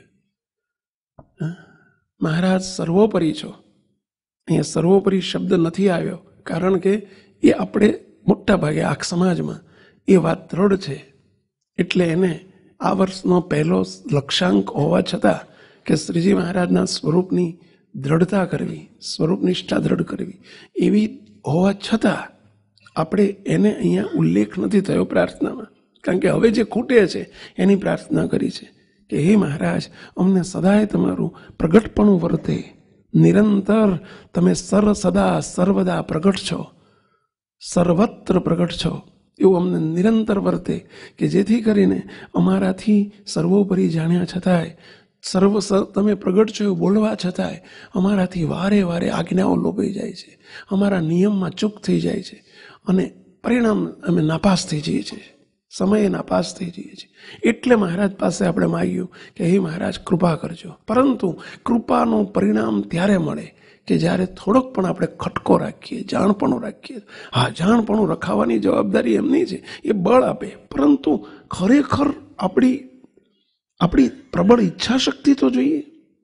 મહારાજ સર્વોપરી છો. અહીંયા સર્વોપરી શબ્દ નથી આવ્યો, કારણ કે એ આપણે મોટા ભાગે આખ સમાજમાં એ વાત દ્રઢ છે, એટલે એને આ વર્ષનો પહેલો લક્ષ્યાંક હોવા છતાં કે શ્રીજી મહારાજના સ્વરૂપની દ્રઢતા કરવી, સ્વરૂપ નિષ્ઠા દ્રઢ કરવી, એવી હોવા છતાં આપણે એને અહીંયા ઉલ્લેખ નથી થયો પ્રાર્થનામાં, કારણ કે હવે જે ખૂટે છે એની પ્રાર્થના કરી છે કે હે મહારાજ, અમને સદાય તમારું પ્રગટપણું વર્તે, નિરંતર તમે સદા સર્વદા પ્રગટ છો, સર્વત્ર પ્રગટ છો, એવું અમને નિરંતર વર્તે, કે જેથી કરીને અમારાથી સર્વોપરી જાણ્યા છતાંય તમે પ્રગટ છો એવું બોલવા છતાંય અમારાથી વારે વારે આજ્ઞાઓ લોભાઈ જાય છે, અમારા નિયમમાં ચૂક થઈ જાય છે અને પરિણામ અમે નાપાસ થઈ જઈએ છીએ, સમયે નાપાસ થઈ જઈએ છીએ. એટલે મહારાજ પાસે આપણે માગ્યું કે હે મહારાજ કૃપા કરજો. પરંતુ કૃપાનું પરિણામ ત્યારે મળે કે જ્યારે થોડોક પણ આપણે ખટકો રાખીએ, જાણપણું રાખીએ. હા, જાણપણું રખાવાની જવાબદારી એમની છે, એ બળ આપે, પરંતુ ખરેખર આપણી પ્રબળ ઈચ્છા શક્તિ તો જોઈએ.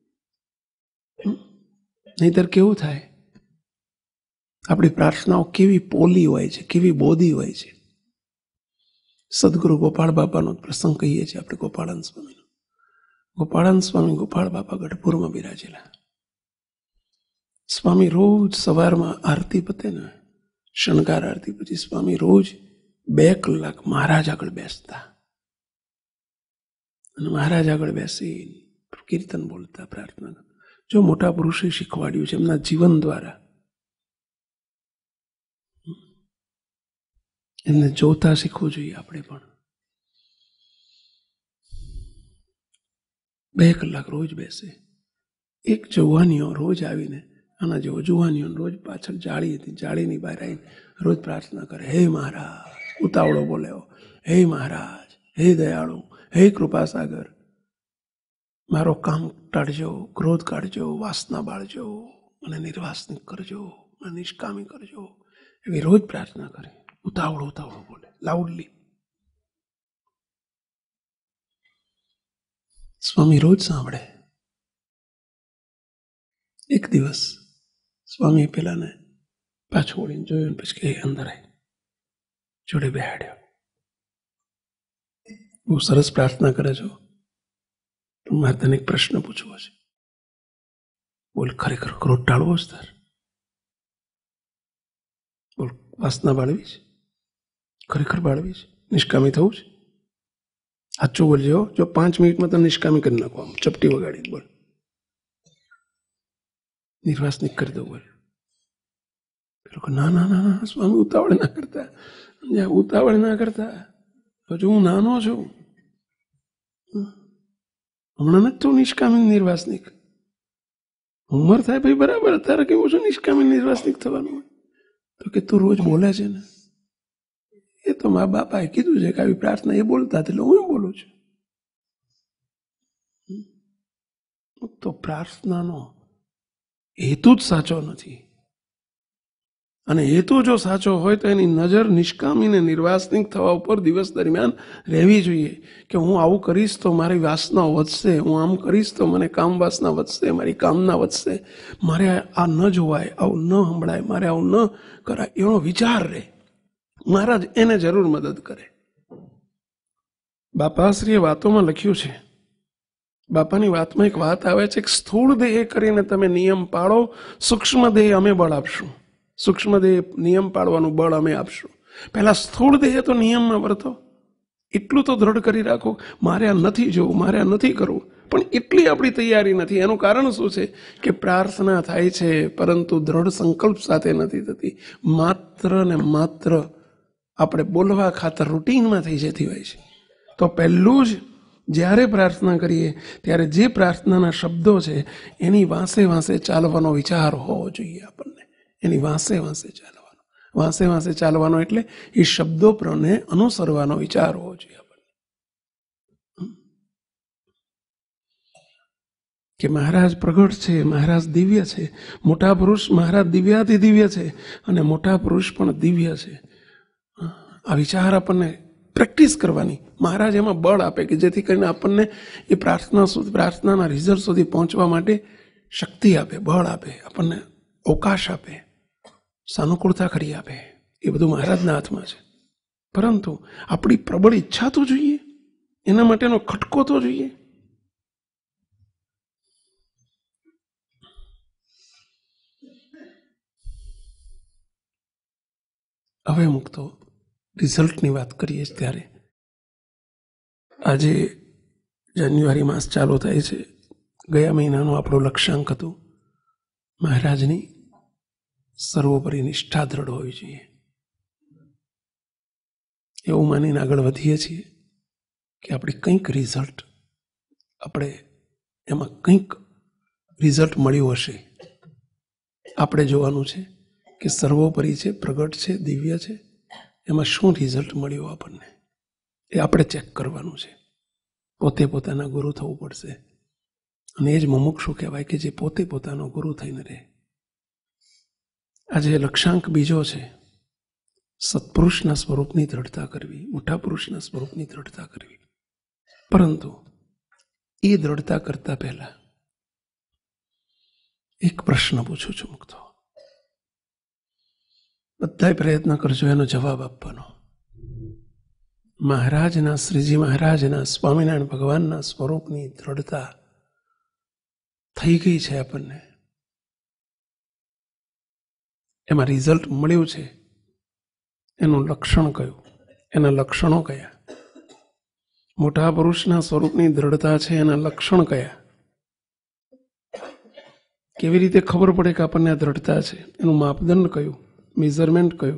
નહીતર કેવું થાય, આપણી પ્રાર્થનાઓ કેવી પોલી હોય છે, કેવી બોધી હોય છે. સદગુરુ ગોપાળ બાપાનો પ્રસંગ કહીએ છીએ આપણે, ગોપાળાનંદ સ્વામીનો. ગોપાળાનંદ સ્વામી ગોપાળ બાપા ગઢપુરમાં બિરાજેલા. સ્વામી રોજ સવારમાં આરતી પતે ને, શણગાર આરતી પછી સ્વામી રોજ 2 કલાક મહારાજ આગળ બેસતા અને મહારાજ આગળ બેસી કીર્તન બોલતા, પ્રાર્થના. જો મોટા પુરુષે શીખવાડ્યું છે એમના જીવન દ્વારા, એમને જોતા શીખવું જોઈએ આપણે પણ. 2 કલાક રોજ બેસે. એક જુવાનીઓ રોજ આવીને, આના જેવો જુવાનીઓ રોજ પાછળ જાળી હતી, જાળીની બહાર આવીને રોજ પ્રાર્થના કરે, હે મહારાજ, ઉતાવળો બોલ્યો, હે મહારાજ, હે દયાળુ, હે કૃપાસાગર, મારો કામ ટાળજો, ક્રોધ કાઢજો, વાસના બાળજો, અને નિર્વાસનિક કરજો, અને નિષ્કામી કરજો. એવી રોજ પ્રાર્થના કરે. ઉતાવળો બોલે, લાઉડલી. સ્વામી રોજ સાંભળે. એક દિવસ સ્વામી પેલાને પાછું વળીને જોયું, પછી કે અંદર આય, જોડે બેહાડ્યો. બહુ સરસ પ્રાર્થના કરે છો, મારે તને એક પ્રશ્ન પૂછવો છે. બોલ, ખરેખર ક્રોધ ટાળવો જ તાર? બોલ, વાસના બાળવી છે? ખરેખર બાળવી છે? નિષ્કામી થવું છે? સાચું બોલજો. જો 5 મિનિટમાં તો નિષ્કામી કરી નાખો, આમ ચપટી વગાડી. બોલ, નિર્વાસનિક કરી દો. બોલ. ના ના ના સ્વામી, ઉતાવળ ના કરતા, ઉતાવળ ના કરતા. હજુ હું નાનો છું, હમણાં નથી તું નિષ્કામી નિર્વાસનિક. ઉંમર થાય ભાઈ બરાબર, તારે કેવું છું નિષ્કામી નિર્વાસનિક થવાનું? તો કે તું રોજ બોલે છે ને, એ તો મારા બાપાએ કીધું છે કે આવી પ્રાર્થના એ બોલતા, એટલે હું બોલું છું. તો પ્રાર્થનાનો હેતુ જ સાચો નથી. અને હેતુ જો સાચો હોય તો એની નજર નિષ્કામીને નિર્વાસનિક થવા ઉપર દિવસ દરમિયાન રહેવી જોઈએ, કે હું આવું કરીશ તો મારી વાસનાઓ વધશે, હું આમ કરીશ તો મને કામ વાસના વધશે, મારી કામના વધશે, મારે આ ન જોવાય, આવું ન સંભળાય, મારે આવું ન કરાય, એનો વિચાર રહે. મહારાજ એને જરૂર મદદ કરે. બાપાશ્રીએ વાતોમાં લખ્યું છે, બાપાની વાતમાં એક વાત આવે છે કે સ્થૂળ દેહ કરીને તમે નિયમ પાળો, સૂક્ષ્મ દેહ અમે બળ આપશું. સૂક્ષ્મ દેહ નિયમ પાળવાનું બળ અમે આપશું. પહેલા સ્થૂળ દેહ તો નિયમમાં વર્તો, એટલું તો દ્રઢ કરી રાખો, મારે આ નથી જોવું, મારે આ નથી કરવું. પણ એટલી આપણી તૈયારી નથી. એનું કારણ શું છે કે પ્રાર્થના થાય છે પરંતુ દ્રઢ સંકલ્પ સાથે નથી થતી. માત્ર ને માત્ર આપણે બોલવા ખાતર રૂટીનમાં થઈ જતી હોય છે. તો પહેલું જ જ્યારે પ્રાર્થના કરીએ ત્યારે જે પ્રાર્થનાના શબ્દો છે એની વાંસે વાંસે ચાલવાનો વિચાર હોવો જોઈએ આપણને. એની વાંસે વાંસે ચાલવાનો એટલે એ શબ્દો પ્રને અનુસરવાનો વિચાર હોવો જોઈએ આપણને. કે મહારાજ પ્રગટ છે, મહારાજ દિવ્ય છે, મોટા પુરુષ મહારાજ દિવ્યાતિ દિવ્ય છે, અને મોટા પુરુષ પણ દિવ્ય છે. આ વિચાર આપણને પ્રેક્ટિસ કરવાની. મહારાજ એમાં બળ આપે કે જેથી કરીને આપણને એ પ્રાર્થનાના રિઝલ્ટ સુધી પહોંચવા માટે શક્તિ આપે, બળ આપે, આપણને અવકાશ આપે, સાનુકૂળતા કરી આપે. એ બધું મહારાજના હાથમાં છે. પરંતુ આપણી પ્રબળ ઈચ્છા તો જોઈએ, એના માટેનો ખટકો તો જોઈએ. હવે મૂકતો રિઝલ્ટની વાત કરીએ ત્યારે આજે જાન્યુઆરી માસ ચાલુ થાય છે. ગયા મહિનાનું આપણું લક્ષ્યાંક હતું મહારાજની સર્વોપરી નિષ્ઠા દ્રઢ હોવી જોઈએ. એવું માનીને આગળ વધીએ છીએ કે આપણી કંઈક રિઝલ્ટ આપણે એમાં કંઈક રિઝલ્ટ મળ્યું હશે. આપણે જોવાનું છે કે સર્વોપરી છે, પ્રગટ છે, દિવ્ય છે, એમાં શું રિઝલ્ટ મળ્યું આપણને એ આપણે ચેક કરવાનું છે. પોતે પોતાના ગુરુ થવું પડશે અને એ જ મુમુક્ષુ કહેવાય કે જે પોતે પોતાનો ગુરુ થઈને રહે. આજે લક્ષ્યાંક બીજો છે સત્પુરુષના સ્વરૂપની દ્રઢતા કરવી, મોટા પુરુષના સ્વરૂપની દ્રઢતા કરવી. પરંતુ એ દ્રઢતા કરતા પહેલા એક પ્રશ્ન પૂછું છું મુક્તો. બધાય પ્રયત્ન કરજો એનો જવાબ આપવાનો. મહારાજના, શ્રીજી મહારાજના, સ્વામિનારાયણ ભગવાનના સ્વરૂપની દ્રઢતા થઈ ગઈ છે આપણને, એમાં રિઝલ્ટ મળ્યું છે, એનું લક્ષણ કયું, એના લક્ષણો કયા? મોટા પુરુષના સ્વરૂપની દ્રઢતા છે, એના લક્ષણ કયા? કેવી રીતે ખબર પડે કે આપણને આ દ્રઢતા છે? એનું માપદંડ કયું, મેઝરમેન્ટ કયું?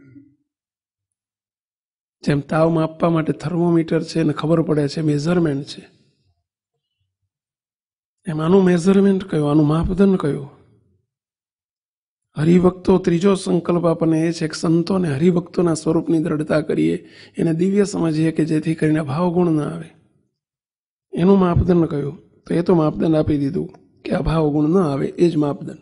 જેમ તાવ માપવા માટે થર્મોમીટર છે એને ખબર પડે છે, મેઝરમેન્ટ છે, એમ આનું મેઝરમેન્ટ કયું, આનું માપદંડ કયું? હરિભક્તો ત્રીજો સંકલ્પ આપણને એ છે કે સંતોને હરિભક્તોના સ્વરૂપની દ્રઢતા કરીએ, એને દિવ્ય સમજીએ કે જેથી કરીને ભાવગુણ ના આવે. એનું માપદંડ કયું? તો એ તો માપદંડ આપી દીધું કે આ ભાવગુણ ન આવે, એ જ માપદંડ.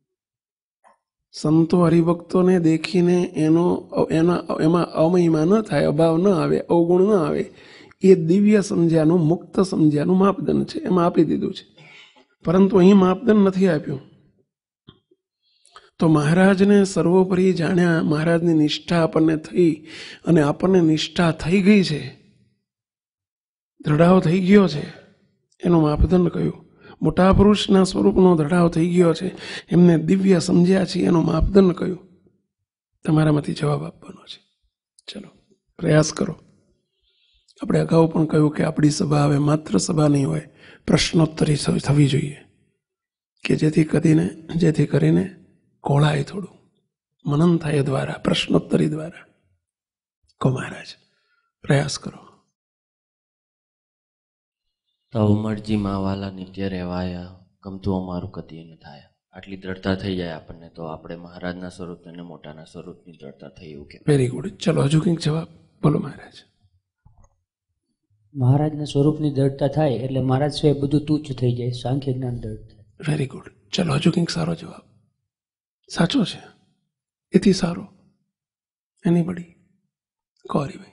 સંતો હરિભક્તોને દેખીને એમાં અમહિમા ન થાય, અભાવ ન આવે, અવગુણ ન આવે, એ દિવ્ય સમજ્યાનું, મુક્ત સમજ્યાનું માપદંડ છે, એમાં આપી દીધું છે. પરંતુ અહીં માપદંડ નથી આપ્યું. તો મહારાજને સર્વોપરી જાણ્યા, મહારાજની નિષ્ઠા આપણને થઈ અને આપણને નિષ્ઠા થઈ ગઈ છે, દ્રઢાવ થઈ ગયો છે, એનું માપદંડ કયું? મોટા પુરુષના સ્વરૂપનો દ્રઢાવ થઈ ગયો છે, એમને દિવ્ય સમજ્યા છે, એનું માપદંડ કયું? તમારામાંથી જવાબ આપવાનો છે. ચલો પ્રયાસ કરો. આપણે અગાઉ પણ કહ્યું કે આપણી સભા હવે માત્ર સભા નહીં હોય, પ્રશ્નોત્તરી થવી જોઈએ, કે જેથી કરીને કોળાય, થોડું મનન થાય દ્વારા, પ્રશ્નોત્તરી દ્વારા. કહો મહારાજ, પ્રયાસ કરો. તવમરજી માવાલા નિત્ય રહેવાયા, ગમતું અમારું કદી ન થાય. આટલી દ્રઢતા થઈ જાય આપણને તો આપણે મહારાજના સ્વરૂપ અને મોટાના સ્વરૂપની દ્રઢતા થઈ એવું કે. Very good. ચલો હજુ કંઈક જવાબ બોલો મહારાજ. મહારાજના સ્વરૂપની દ્રઢતા થાય એટલે મહારાજ સિવાય બધું તુચ્છ થઈ જાય, સાંખ્ય જ્ઞાન દ્રઢ થાય. Very good. ચલો હજુ કંઈક સારો જવાબ. સાચો છે, એથી સારો એનીબડી? કહો હરિભાઈ.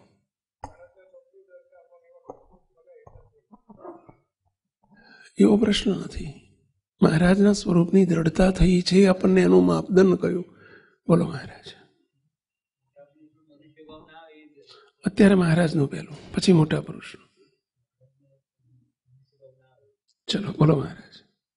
એવો પ્રશ્ન નથી. મહારાજના સ્વરૂપની દ્રઢતા થઈ છે, આપણને એનું માપદંડ કયું? બોલો મહારાજ. અત્યારે મહારાજનું પહેલું, પછી મોટા પુરુષનું. ચલો બોલો મહારાજ.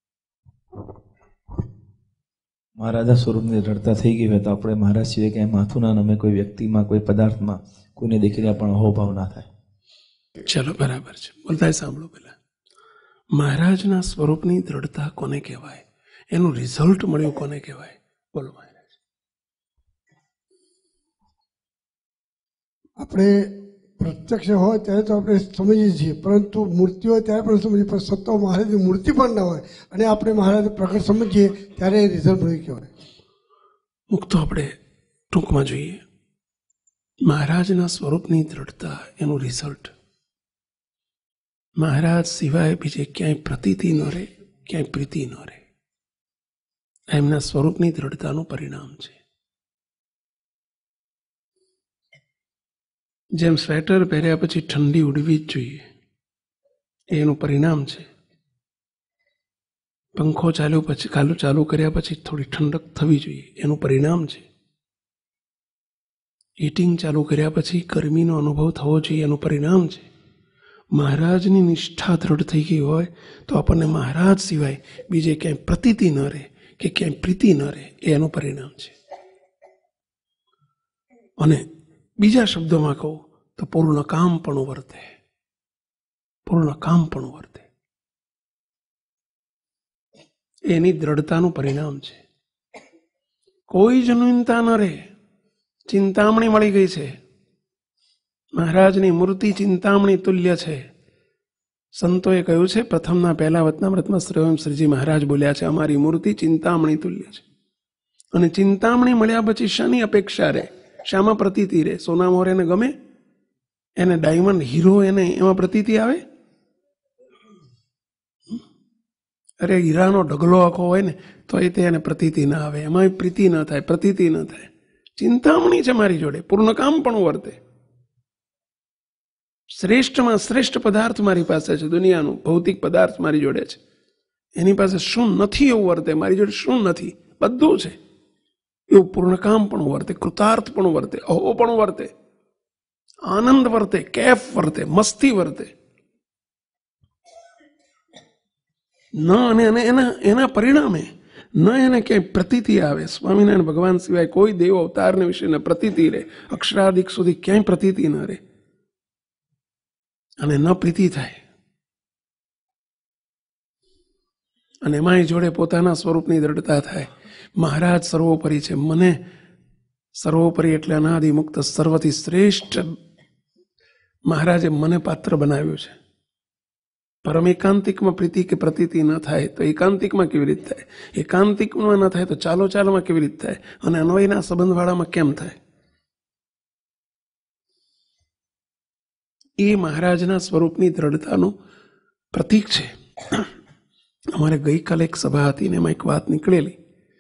મહારાજના સ્વરૂપની દ્રઢતા થઈ ગઈ હોય તો આપણે મહારાજ સિવાય ક્યાંય માથું ના નમે, કોઈ વ્યક્તિમાં, કોઈ પદાર્થમાં કોઈને દેખીને પણ અહોભાવ ના થાય. ચલો બરાબર છે. બોલતા સાંભળો પેલા. મહારાજના સ્વરૂપની દ્રઢતા કોને કહેવાય? એનું રિઝલ્ટ મળ્યું કોને કહેવાય? બોલો મહારાજ. આપણે પ્રત્યક્ષ હોય ત્યારે તો આપણે સમજીએ છીએ, પરંતુ મૂર્તિ હોય ત્યારે પણ સમજીએ, પણ સત્તો મહારાજની મૂર્તિ પણ ના હોય અને આપણે મહારાજને પ્રગટ સમજીએ ત્યારે એ રિઝલ્ટ મળ્યું કહેવાય. મુક્તો આપણે ટૂંકમાં જોઈએ. મહારાજના સ્વરૂપની દ્રઢતા, એનું રિઝલ્ટ મહારાજ સિવાય બીજે ક્યાંય પ્રતીતિ ન રહે, ક્યાંય પ્રીતિ ન રહે. એમના સ્વરૂપની દ્રઢતાનું પરિણામ છે. જેમ સ્વેટર પહેર્યા પછી ઠંડી ઉડવી જ જોઈએ, એનું પરિણામ છે. પંખો ચાલુ કર્યા પછી થોડી ઠંડક થવી જોઈએ, એનું પરિણામ છે. હીટિંગ ચાલુ કર્યા પછી ગરમીનો અનુભવ થવો જોઈએ, એનું પરિણામ છે. મહારાજની નિષ્ઠા દ્રઢ થઈ ગઈ હોય તો આપણને મહારાજ સિવાય બીજે ક્યાંય પ્રતીતિ ન રહે કે ક્યાંય પ્રીતિ ન રહે, એનું પરિણામ છે. અને બીજા શબ્દોમાં કહું તો પૂર્ણ કામપણું વર્તે, પૂર્ણ કામપણું વર્તે. એની દ્રઢતાનું પરિણામ છે. કોઈ જ ન્યૂનતા ન રહે. ચિંતામણી મળી ગઈ છે. મહારાજની મૂર્તિ ચિંતામણી તુલ્ય છે. સંતોએ કહ્યું છે, પ્રથમના પહેલા વતનામૃતમાં શ્રીજી મહારાજ બોલ્યા છે, અમારી મૂર્તિ ચિંતામણી તુલ્ય છે. અને ચિંતામણી મળ્યા પછી શાની અપેક્ષા રહે? શામાં પ્રતીતિ રહે? સોના મોરેને ગમે? એને ડાયમંડ હીરો એને એમાં પ્રતીતિ આવે? અરે હીરાનો ઢગલો આખો હોય ને તો એ તેને પ્રતીતિ ના આવે, એમાં પ્રીતિ ન થાય, પ્રતીતિ ન થાય. ચિંતામણી છે મારી જોડે, પૂર્ણ કામ પણ વર્તે. શ્રેષ્ઠમાં શ્રેષ્ઠ પદાર્થ મારી પાસે છે, દુનિયાનું ભૌતિક પદાર્થ મારી જોડે છે. એની પાસે શું નથી એવું વર્તે, મારી જોડે શું નથી બધું છે એવું પૂર્ણ કામ પણ વર્તે, કૃતાર્થ પણ વર્તે, અહો પણ વર્તે, આનંદ વર્તે, કેફ વર્તે, મસ્તી વર્તે. ન અને એના પરિણામે ન એને ક્યાંય પ્રતીતિ આવે. સ્વામિનારાયણ ભગવાન સિવાય કોઈ દેવ અવતારને વિશે પ્રતીતિ રહે, અક્ષરાદિક સુધી ક્યાંય પ્રતીતિ ન રહે અને ન પ્રીતિ થાય. અને એમાંય જોડે પોતાના સ્વરૂપની દ્રઢતા થાય. મહારાજ સર્વોપરી છે, મને સર્વોપરી એટલે અનાદિ મુક્ત સર્વથી શ્રેષ્ઠ મહારાજે મને પાત્ર બનાવ્યું છે. પરમ એકાંતિકમાં પ્રીતિ કે પ્રતીતિ ન થાય તો એકાંતિકમાં કેવી રીતે થાય? એકાંતિકમાં ન થાય તો ચાલો ચાલોમાં કેવી રીતે થાય? અને અન્વયના સંબંધવાળામાં કેમ થાય? એ મહારાજના સ્વરૂપની દ્રઢતાનું પ્રતીક છે. અમારે ગઈકાલે એક સભા હતી ને એમાં એક વાત નીકળેલી.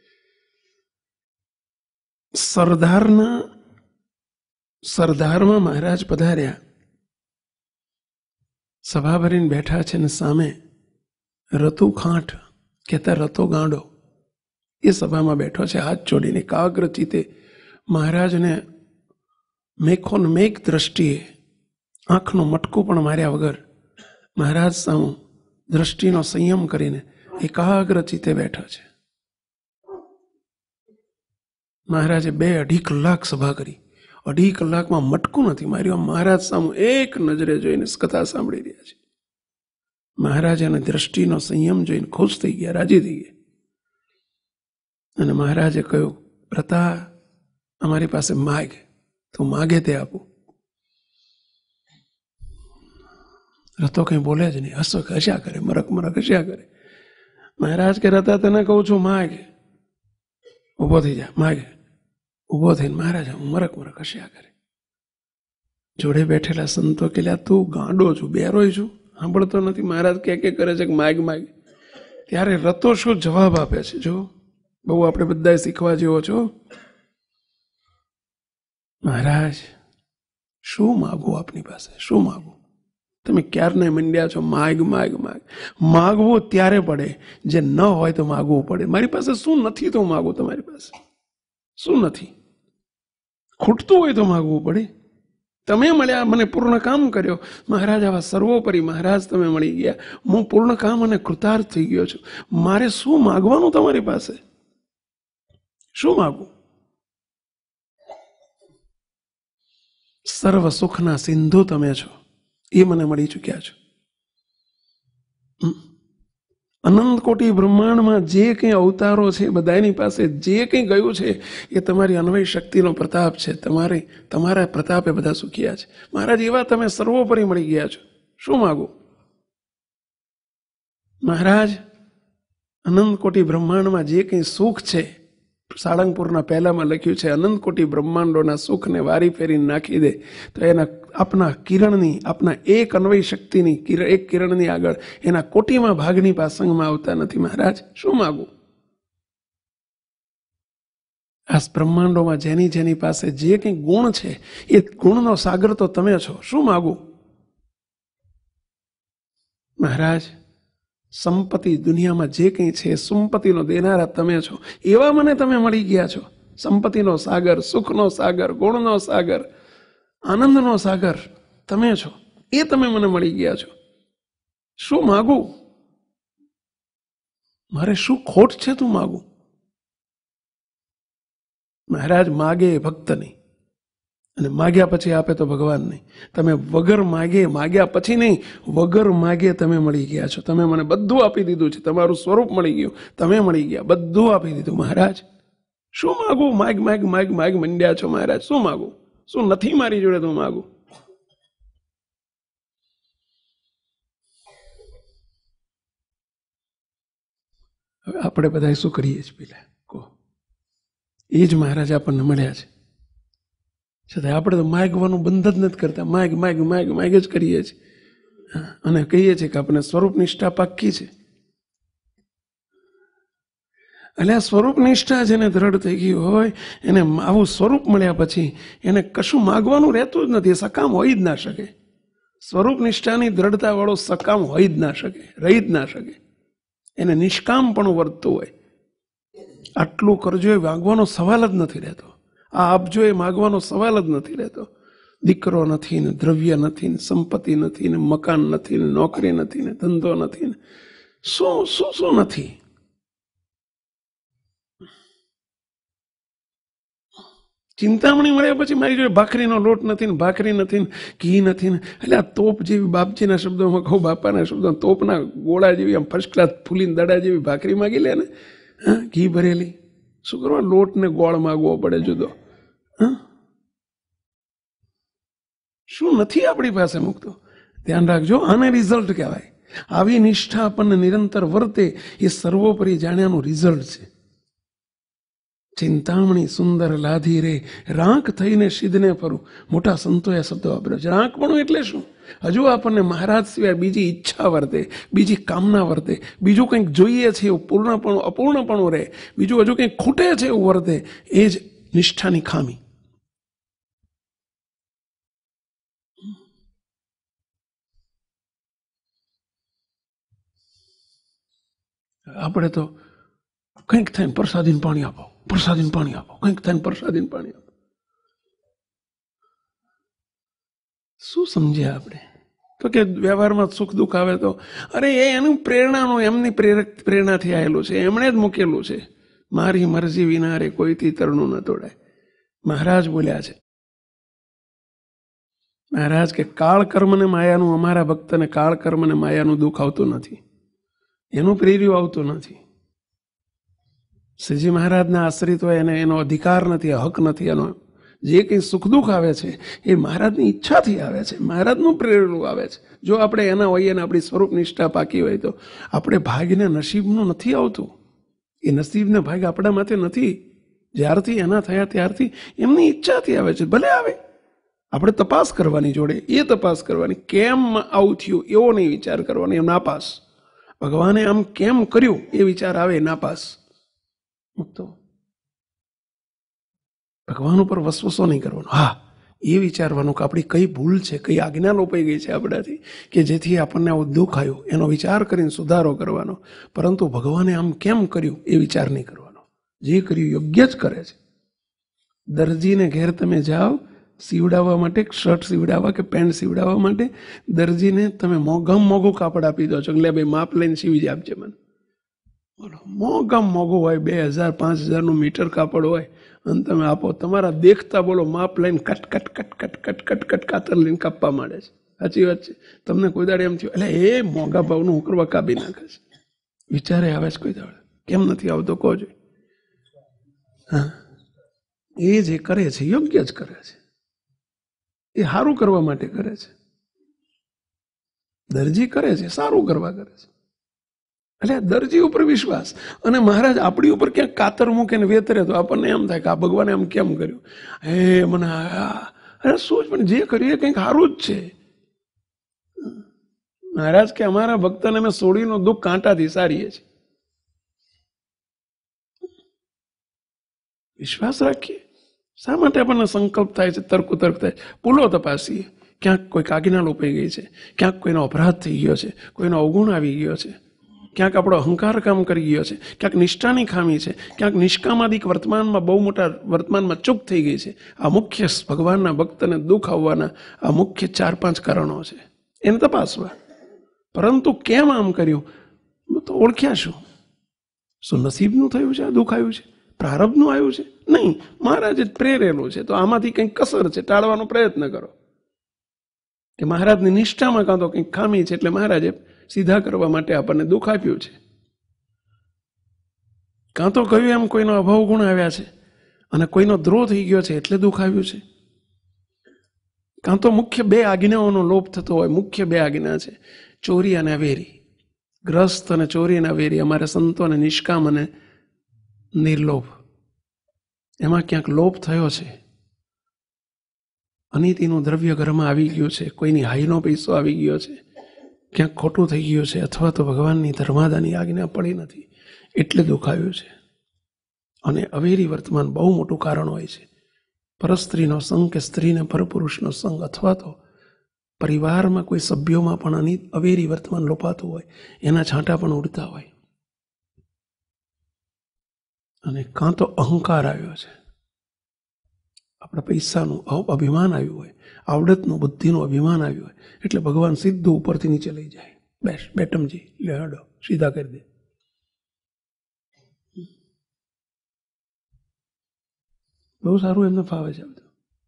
સરદારમાં મહારાજ પધાર્યા, સભા ભરીને બેઠા છે ને સામે રતુ ખાંટ કહેતા રતો ગાંડો એ સભામાં બેઠો છે, હાથ જોડીને એકાગ્ર ચિત્તે મહારાજને મેખોન મેઘ દ્રષ્ટિએ આંખનું મટકું પણ માર્યા વગર મહારાજ સામુ દ્રષ્ટિનો સંયમ કરીને એકાગ્ર ચિત્તે બેઠા છે. મહારાજે 2-2.5 કલાક સભા કરી. 2.5 કલાકમાં મટકું નથી માર્યું. મહારાજ સામુ એક નજરે જોઈને કથા સાંભળી રહ્યા છે. મહારાજ એને દ્રષ્ટિનો સંયમ જોઈને ખુશ થઈ ગયા, રાજી થઈ ગયા. અને મહારાજે કહ્યું, પ્રતા અમારી પાસે માગ, તું માગે તે આપું. રતો કઈ બોલે જ નહીં, હસ્યા કરે, મરક હસ્યા કરે. મહારાજ કે રતા તને કહું છું માગ, ઉભો થઈ જા, માગે. ઉભો થઈને મહારાજ મરક હસ્યા કરે. જોડે બેઠેલા સંતો કે તું ગાંડો છું, બેરોય છું, સાંભળતો નથી? મહારાજ કે કરે છે કે માગ. ત્યારે રતો શું જવાબ આપે છે? જો બહુ આપણે બધા શીખવા જેવો છો. મહારાજ શું માગવું આપની પાસે? શું માગવું? તમે ક્યારને મંડ્યા છો માગ. માગવું ત્યારે પડે જે ન હોય તો માગવું પડે. મારી પાસે શું નથી તો માગું? તમારી પાસે શું નથી? ખૂટતું હોય તો માગવું પડે. તમે મળ્યા, મને પૂર્ણ કામ કર્યો. મહારાજ આવા સર્વોપરી મહારાજ તમે મળી ગયા, હું પૂર્ણ કામ અને કૃતાર્થ થઈ ગયો છું. મારે શું માગવાનું તમારી પાસે? શું માગવું? સર્વ સુખના સિંધુ તમે છો, એ મને મળી ચૂક્યા છો. અનંત કોટી બ્રહ્માંડમાં જે કંઈ અવતારો છે બધાની પાસે જે કંઈ ગયું છે એ તમારી અન્વય શક્તિનો પ્રતાપ છે. તમારા પ્રતાપે બધા સુખિયા છે. મહારાજ એવા તમે સર્વોપરી મળી ગયા છો. શું માગું? મહારાજ અનંત કોટી બ્રહ્માંડમાં જે કંઈ સુખ છે, સાળંગપુરના પહેલામાં લખ્યું છે, અનંત કોટી બ્રહ્માંડોના સુખને વારી ફેરીને નાખી દે તો એના આપના કિરણની, આપના એક અન્વય શક્તિની એક કિરણની આગળ એના કોટીમાં ભાગની પાસંગમાં આવતા નથી. મહારાજ શું માગું? આ બ્રહ્માંડોમાં જેની પાસે જે કંઈ ગુણ છે એ ગુણનો સાગર તો તમે છો. શું માગું? મહારાજ સંપત્તિ દુનિયામાં જે કંઈ છે સંપત્તિનો દેનારા તમે છો. એવા મને તમે મળી ગયા છો. સંપત્તિનો સાગર, સુખનો સાગર, ગુણનો સાગર, આનંદનો સાગર તમે છો. એ તમે મને મળી ગયા છો. શું માગું? મારે શું ખોટ છે તું માગું? મહારાજ માગે ભક્તની, અને માગ્યા પછી આપે તો ભગવાન નહીં. તમે વગર માગ્યા પછી નહીં, વગર માગે તમે મળી ગયા છો. તમે મને બધું આપી દીધું છે, તમારું સ્વરૂપ મળી ગયું, તમે મળી ગયા, બધું આપી દીધું. મહારાજ શું માગું? માગ મંડ્યા છો મહારાજ. શું માગું? શું નથી મારી જોડે તો માગું? હવે આપણે બધા શું કરીએ છીએ? પેલા કહો. એ જ મહારાજ આપણને મળ્યા છે, છતાં આપણે તો માગવાનું બંધ જ નથી કરતા. માગ જ કરીએ છીએ અને કહીએ છીએ કે આપણને સ્વરૂપ નિષ્ઠા પાક્કી છે. એટલે આ સ્વરૂપ નિષ્ઠા જેને દ્રઢ થઈ ગઈ હોય, એને આવું સ્વરૂપ મળ્યા પછી એને કશું માગવાનું રહેતું જ નથી. સકામ હોય જ ના શકે. સ્વરૂપ નિષ્ઠાની દ્રઢતા વાળો સકામ હોય જ ના શકે, રહી જ ના શકે. એને નિષ્કામ પણ વર્તતું હોય. આટલું કરજો એ માગવાનો સવાલ જ નથી રહેતો. આ આપજો એ માગવાનો સવાલ જ નથી રહેતો. દીકરો નથી ને, દ્રવ્ય નથી ને, સંપત્તિ નથી ને, મકાન નથી ને, નોકરી નથી ને, ધંધો નથી ને, શું નથી. ચિંતામણી મળ્યા પછી મારી જોડે ભાખરીનો લોટ નથી ને, ભાખરી નથી ને, ઘી નથી ને. એટલે આ તોપ જેવી, બાપજીના શબ્દોમાં કહું, બાપાના શબ્દોમાં, તોપના ગોળા જેવી, આમ ફર્સ્ટ ક્લાસ ફૂલીને દડા જેવી ભાખરી માગી લે ને, હા, ઘી ભરેલી. શું કરવા? લોટ ને ગોળ માગવો પડે જુદો. શું નથી આપણી પાસે મૂકતો? ધ્યાન રાખજો, આને રિઝલ્ટ કહેવાય. આવી નિષ્ઠા આપણને નિરંતર વર્તે એ સર્વોપરી જાણ્યાનું રિઝલ્ટ છે. ચિંતામણી સુંદર લાધી રે, રાંક થઈને સિદ્ધને ફરું. મોટા સંતોએ શબ્દો વાપર્યો છે. રાંકપણું એટલે શું? હજુ આપણને મહારાજ સિવાય બીજી ઈચ્છા વર્તે, બીજી કામના વર્તે, બીજું કંઈક જોઈએ છે એવું પૂર્ણપણું, અપૂર્ણપણું રહે, બીજું હજુ કંઈક ખૂટે છે એવું વર્તે. એ જ નિષ્ઠાની ખામી. આપણે તો કંઈક થઈને પ્રસાદીને પાણી આપો, પ્રસાદીને પાણી આપો, કંઈક થઈને પ્રસાદીને પાણી આપો. શું સમજ્યા આપણે? તો કે વ્યવહારમાં સુખ દુઃખ આવે તો અરે એ એનું પ્રેરણાનું, એમની પ્રેરણાથી આવેલું છે, એમણે જ મૂકેલું છે. મારી મરજી વિના રે કોઈથી તરણું ન તોડાય. મહારાજ બોલ્યા છે. મહારાજ કે કાળ કર્મને માયાનું, અમારા ભક્તને કાળ કર્મને માયાનું દુઃખ આવતું નથી, એનું પ્રેર્યું આવતું નથી. શ્રીજી મહારાજના આશ્રિત હોય એને એનો અધિકાર નથી, હક નથી. એનો જે કંઈ સુખ દુઃખ આવે છે એ મહારાજની ઈચ્છાથી આવે છે, મહારાજનું પ્રેરેલું આવે છે. જો આપણે એના હોઈએ અને આપણી સ્વરૂપ નિષ્ઠા પાકી હોય તો આપણે ભાગને નસીબનું નથી આવતું. એ નસીબને ભાગ આપણા માટે નથી. જ્યારથી એના થયા ત્યારથી એમની ઈચ્છાથી આવે છે. ભલે આવે, આપણે તપાસ કરવાની જોડે, એ તપાસ કરવાની. કેમ આવું થયું એવો નહીં વિચાર કરવાનો, એમ નાપાસ. ભગવાને આમ કેમ કર્યું એ વિચાર આવે, નાપાસ. મુક્તો ભગવાન ઉપર વસવસો નહીં કરવાનો. હા, એ વિચારવાનું કે આપણી કઈ ભૂલ છે, કઈ આજ્ઞા લોપાઈ ગઈ છે આપણાથી કે જેથી આપણને આવું દુઃખ આવ્યું, એનો વિચાર કરીને સુધારો કરવાનો. પરંતુ ભગવાને આમ કેમ કર્યું એ વિચાર નહીં કરવાનો. જે કર્યું યોગ્ય જ કરે છે. દરજીને ઘેર તમે જાઓ સીવડાવવા માટે, શર્ટ સીવડાવવા કે પેન્ટ સીવડાવવા માટે, દરજીને તમે મોંઘું કાપડ આપી દો છો, એટલે ભાઈ માપ લઈને સીવી આપજે મને. બોલો, મોંઘું હોય, 2000 5000 મીટર કાપડ હોય અને તમે આપો. તમારા દેખતા બોલો માપ લઈને cut cut cut cut cut cut cut કાતર લઈને કાપવા માંડે છે. સાચી વાત છે? તમને કોઈ દાડે એમ થયું એટલે એ મોંઘા ભાવનું હું કરવા કાપી નાખે છે? વિચારે આવે છે કોઈ દાડે? કેમ નથી આવતો કહો જોઈએ. હા, એ જે કરે છે યોગ્ય જ કરે છે, એ સારું કરવા માટે કરે છે. દરજી કરે છે સારું કરવા કરે છે. એટલે દરજી ઉપર વિશ્વાસ. અને મહારાજ આપણી ઉપર ક્યાંક કાતર મૂકે ને વેતરે તો આપણને એમ થાય કે આ ભગવાને આમ કેમ કર્યું? મને અરે શું, પણ જે કર્યું એ કંઈક સારું જ છે. મહારાજ કે અમારા ભક્તને અમે સોડીનો દુઃખ કાંટાથી સારીએ છીએ. વિશ્વાસ રાખીએ. શા માટે આપણને સંકલ્પ થાય છે, તર્ક થાય? ભૂલો તપાસીએ. ક્યાંક કોઈ આજ્ઞા લોપાઈ ગઈ છે, ક્યાંક કોઈનો અપરાધ થઈ ગયો છે, કોઈનો અવગુણ આવી ગયો છે, ક્યાંક આપણો અહંકાર કામ કરી ગયો છે, ક્યાંક નિષ્ઠાની ખામી છે, ક્યાંક નિષ્કામાદિક વર્તમાનમાં બહુ મોટા વર્તમાનમાં ચૂક થઈ ગઈ છે. આ મુખ્ય ભગવાનના ભક્તને દુઃખ આવવાના આ મુખ્ય 4-5 કારણો છે. એને તપાસવા. પરંતુ કેમ આમ કર્યું તો ઓળખ્યા શું? શું નસીબનું થયું છે આ દુઃખ આવ્યું છે? પ્રારબ્ધનું આવ્યું છે? નહીં, મહારાજે જ પ્રેરેલું છે. તો આમાંથી કંઈક કસર છે, ટાળવાનો પ્રયત્ન કરો. કે મહારાજની નિષ્ઠામાં કાં તો કંઈક ખામી છે, એટલે મહારાજે સીધા કરવા માટે આપણને દુઃખ આપ્યું છે. કાં તો કહ્યું એમ કોઈનો અભાવ ગુણ આવ્યા છે અને કોઈનો દ્રોહ થઈ ગયો છે એટલે દુઃખ આવ્યું છે. કાં તો મુખ્ય 2 આજ્ઞાઓનો લોપ થતો હોય. મુખ્ય 2 આજ્ઞા છે, ચોરી અને અવેરી. ગ્રસ્ત અને ચોરી અને અવેરી અમારે સંતોને નિષ્કામ અને નિર્લોભ, એમાં ક્યાંક લોપ થયો છે. અનીતિનું દ્રવ્ય ઘરમાં આવી ગયું છે, કોઈની હાઈનો પૈસો આવી ગયો છે, ક્યાંક ખોટું થઈ ગયું છે, અથવા તો ભગવાનની ધર્માદાની આજ્ઞા પડી નથી એટલે દુઃખ આવ્યું છે. અને અવેરી વર્તમાન બહુ મોટું કારણ હોય છે. પરસ્ત્રીનો સંગ કે સ્ત્રીને પરપુરુષનો સંગ, અથવા તો પરિવારમાં કોઈ સભ્યોમાં પણ અવેરી વર્તમાન લોપાતું હોય, એના છાંટા પણ ઉડતા હોય. અને કાં તો અહંકાર આવ્યો છે, આપણા પૈસાનું અભિમાન આવ્યું હોય, આવડતનું બુદ્ધિનું અભિમાન આવ્યું હોય, એટલે ભગવાન સીધું ઉપરથી નીચે લઈ જાય. બેટમજી લે હડો, સીધા કરી દે. બહુ સારું એમને ફાવે છે બધું.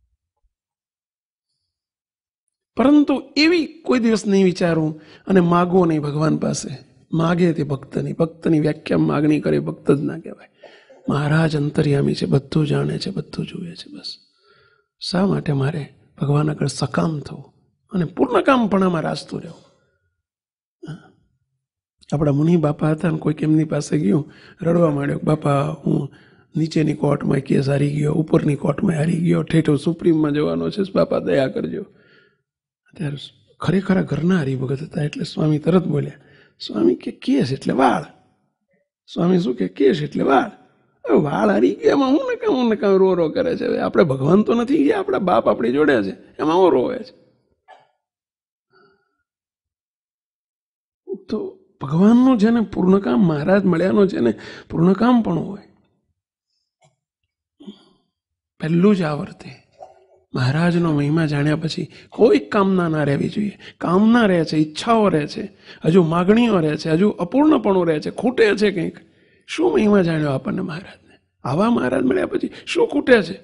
પરંતુ એવી કોઈ દિવસ નહીં વિચારું અને માગો નહીં ભગવાન પાસે. માગે તે ભક્તની, ભક્તની વ્યાખ્યા માગણી કરે ભક્ત જ ના કહેવાય. મહારાજ અંતર્યામી છે, બધું જાણે છે, બધું જુએ છે. બસ શા માટે મારે ભગવાન આગળ સકામ થવું અને પૂર્ણકામપણામાં રાસ્તું રહેવું? આપણા મુનિ બાપા હતા ને કોઈક એમની પાસે ગયું, રડવા માંડ્યો, બાપા હું નીચેની કોર્ટમાં કેસ હારી ગયો, ઉપરની કોર્ટમાં હારી ગયો, ઠેઠો સુપ્રીમમાં જવાનો છે, બાપા દયા કરજો. ત્યારે ખરેખર ઘરના હરિભગત હતા એટલે સ્વામી તરત બોલ્યા. સ્વામી કે કેસ એટલે વાળ. સ્વામી શું કે કેસ એટલે વાળ. વાળ હારી ગયા એમાં હું ને કામ રો કરે છે. આપણે ભગવાન તો નથી ગયા, આપણા બાપ આપણી જોડે છે, એમાં હું રોવે છે. તો ભગવાનનું છે ને પૂર્ણકામ, મહારાજ મળ્યાનો છે ને પૂર્ણકામ પણ હોય. પહેલું જ આવર્તે મહારાજનો મહિમા જાણ્યા પછી કોઈ કામના ના રહેવી જોઈએ. કામના રહે છે, ઈચ્છાઓ રહે છે, હજુ માગણીઓ રહે છે, હજુ અપૂર્ણપણું રહે છે, ખૂટે છે કંઈક. શું મહિમા જાણ્યો આપણને મહારાજને? આવા મહારાજ મળ્યા પછી શું ખૂટે છે?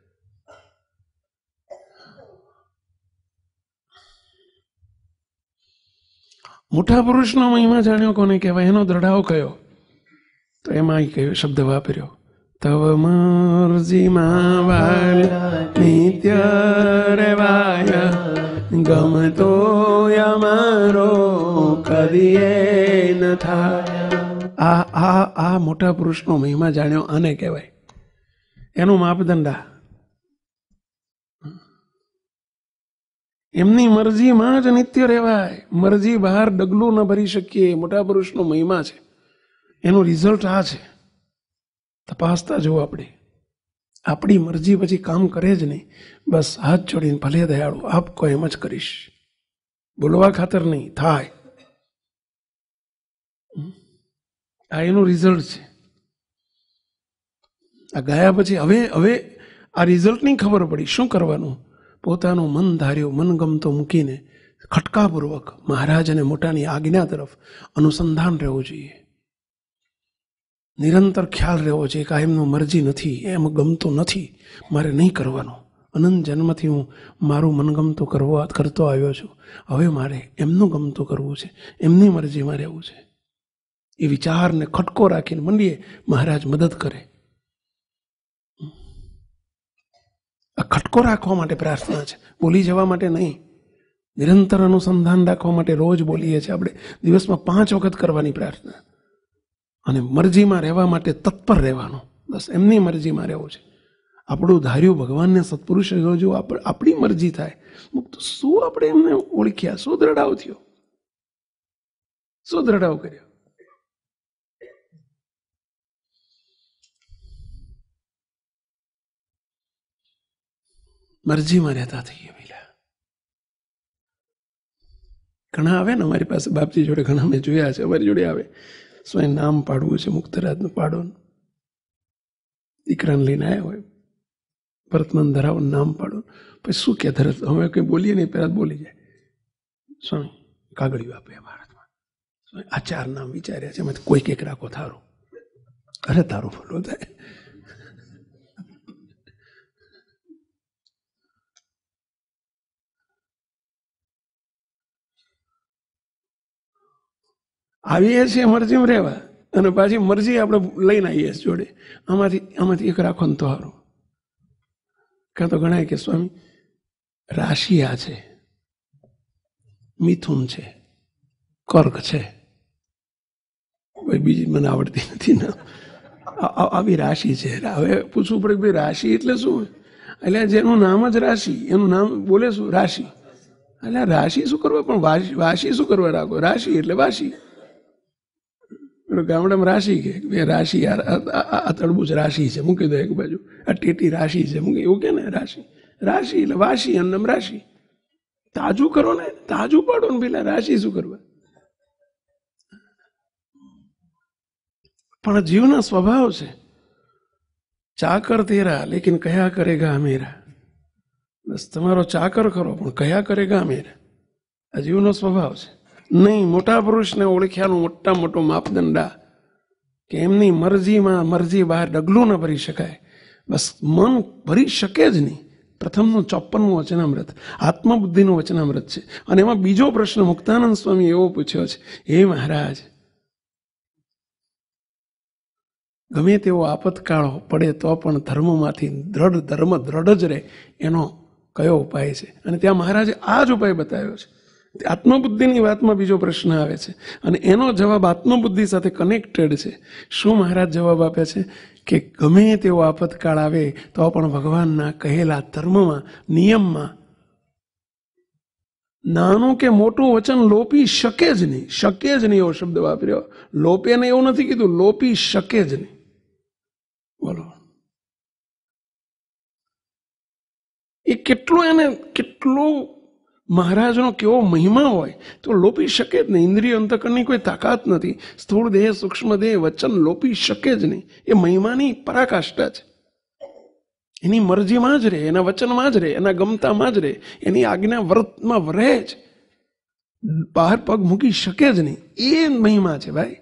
મોટા પુરુષનો મહિમા જાણ્યો કોને કહેવાય? એનો દ્રઢાવ કયો? તો એમાં કયો શબ્દ વાપર્યો? તવ મરજીમાં વાલા નિત્ય રેવાય, ગમતો અમારો કદીએ ન થાય. આ મોટા પુરુષનો મહિમા જાણ્યો આને કહેવાય. એનું માપદંડ એમની મરજીમાં જ નિત્ય રહેવાય. મરજી બહાર ડગલું ન ભરી શકીએ. મોટા પુરુષનો મહિમા છે. એનું રિઝલ્ટ આ છે. તપાસતા જુઓ આપણે. આપણી મરજી પછી કામ કરે જ નહીં. બસ હાથ જોડીને ભલે દયાળુ આપ કહો એમ જ કરીશ, બોલવા ખાતર નહીં, થાય. આ એનું રિઝલ્ટ છે. આ ગયા પછી હવે આ રિઝલ્ટની ખબર પડી. શું કરવાનું? પોતાનું મન ધાર્યું, મનગમતો મૂકીને ખટકાપૂર્વક મહારાજ અને મોટાની આજ્ઞા તરફ અનુસંધાન રહેવું જોઈએ. નિરંતર ખ્યાલ રહેવો છે કે એમનું મરજી નથી, એમ ગમતું નથી, મારે નહીં કરવાનું. અનંત જન્મથી હું મારું મનગમતું કરતો આવ્યો છું. હવે મારે એમનું ગમતું કરવું છે, એમની મરજીમાં રહેવું છે. એ વિચારને ખટકો રાખીને મંડીએ, મહારાજ મદદ કરે. આ ખટકો રાખવા માટે પ્રાર્થના છે, બોલી જવા માટે નહીં. નિરંતર અનુસંધાન રાખવા માટે રોજ બોલીએ છીએ આપણે. દિવસમાં 5 વખત કરવાની પ્રાર્થના. અને મરજીમાં રહેવા માટે તત્પર રહેવાનું. બસ એમની મરજીમાં રહેવું છે. આપણું ધાર્યું ભગવાનને સત્પુરુષ જો આપણી મરજી થાય, તો શું આપણે એમને ઓળખ્યા? શું દ્રઢાવ થયો? શું દ્રઢાવ કર્યો? મરજીમાં રહેતા થઈએ. પેલા ઘણા આવે ને અમારી પાસે, બાપજી જોડે ઘણા મેં જોયા છે, અમારી જોડે આવે. સ્વયં નામ પાડવું છે, મુક્તરાજનું પાડો, દીકરાને લઈને આવ્યા હોય, ભરતમાન ધરાવો, નામ પાડો. પછી શું કે ધરત અમે કંઈ બોલીએ નહીં, પહેલાં બોલી જાય. સ્વામી કાગળિયું આપે ભારતમાં, આ 4 નામ વિચાર્યા છે, એમાંથી કોઈક એક રાખો થારું. અરે તારું ફોલો થાય. આવીએ છીએ મરજીમાં રહેવા અને પાછી મરજી આપણે લઈને આવીએ છીએ જોડે. આમાંથી એક રાખો ને તો સારું. કાં તો ગણાય કે સ્વામી રાશિ આ છે, મિથુન છે, કર્ક છે, બીજી મને આવડતી નથી ને, આવી રાશિ છે. હવે પૂછવું પડે ભાઈ રાશિ એટલે શું? એટલે જેનું નામ જ રાશિ, એનું નામ બોલે શું? રાશિ. એટલે રાશિ શું કરવા? પણ વાશી શું કરવા રાખો? રાશિ એટલે વાશી. ગામડામાં રાશિ કે રાશિ, આ તડબૂચ રાશિ છે મૂકી દો એક બાજુ, આ ટેટી રાશિ છે મૂકી, એવું કે ને રાશિ. રાશિ એટલે વાશી, અન્નમ રાશિ. તાજું કરો ને, તાજું પાડો ને પેલા રાશિ શું કરવા? પણ જીવના સ્વભાવ છે ચાકર તેરા લેકિન કયા કરેગા મેરા. બસ તમારો ચાકર ખરો પણ કયા કરેગા મેરા. આ જીવનો સ્વભાવ છે. નહીં મોટા પુરુષને ઓળખ્યાનું મોટો માપદંડ કે એમની મરજી બહાર ડગલું ન ભરી શકાય. બસ મન ભરી શકે જ નહીં. પ્રથમનું 54મું વચનામૃત આત્મબુદ્ધિનું વચનામૃત છે. અને એમાં બીજો પ્રશ્ન મુક્તાનંદ સ્વામી એવો પૂછ્યો છે, હે મહારાજ, ગમે તેવો આપતકાળ પડે તો પણ ધર્મમાંથી ધર્મ દ્રઢ જ રહે એનો કયો ઉપાય છે? અને ત્યાં મહારાજે આ જ ઉપાય બતાવ્યો છે. આત્મબુદ્ધિની વાતમાં બીજો પ્રશ્ન આવે છે અને એનો જવાબ આત્મબુદ્ધિ સાથે કનેક્ટેડ છે. શું મહારાજ જવાબ આપે છે કે ગમે તેવો આપતકાળ આવે તો પણ ભગવાનના કહેલા ધર્મમાં, નિયમમાં નાનું કે મોટું વચન લોપી શકે જ નહીં. શકે જ નહીં એવો શબ્દ વાપર્યો. લોપે ને એવું નથી કીધું, લોપી શકે જ નહીં. બોલો એ કેટલું મહારાજનો કેવો મહિમા હોય તો લોપી શકે જ નહીં. ઇન્દ્રિય અંતકરની કોઈ તાકાત નથી. સ્થૂળ દેહ, સૂક્ષ્મ દેહ, વચન લોપી શકે જ નહીં. એ મહિમાની પરાકાષ્ઠા છે. એની મરજીમાં જ રહે, એના વચનમાં જ રહે, એના ગમતામાં જ રહે, એની આજ્ઞા વ્રતમાં રહે જ, બહાર પગ મૂકી શકે જ નહીં. એ મહિમા છે ભાઈ.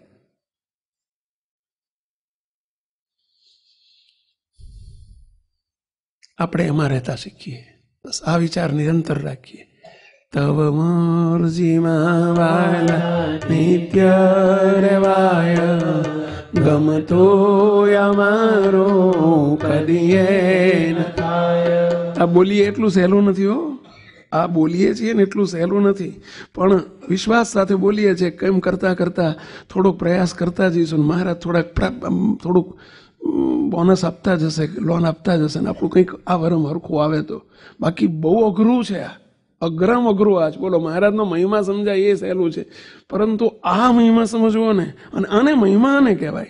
આપણે એમાં રહેતા શીખીએ. બસ આ વિચાર નિરંતર રાખીએ. તવ મરજીમાં વાલા નિત્ય રેવાય, ગમતો અમારો કદીએ ન થાય. આ બોલીએ એટલું સહેલું નથી હો. આ બોલીએ છીએ ને એટલું સહેલું નથી, પણ વિશ્વાસ સાથે બોલીએ છીએ. કેમ કરતા કરતા થોડોક પ્રયાસ કરતા જઈશું. મહારાજ થોડુંક બોનસ આપતા જશે, લોન આપતા જશે ને આપણું કંઈક આ વરમ હરખું આવે તો. બાકી બહુ અઘરું છે આ, અઘરામ અઘરું આ જ. બોલો મહારાજનો મહિમા સમજાય એ સહેલું છે, પરંતુ આ મહિમા સમજવો ને, અને આને મહિમા આને કહેવાય.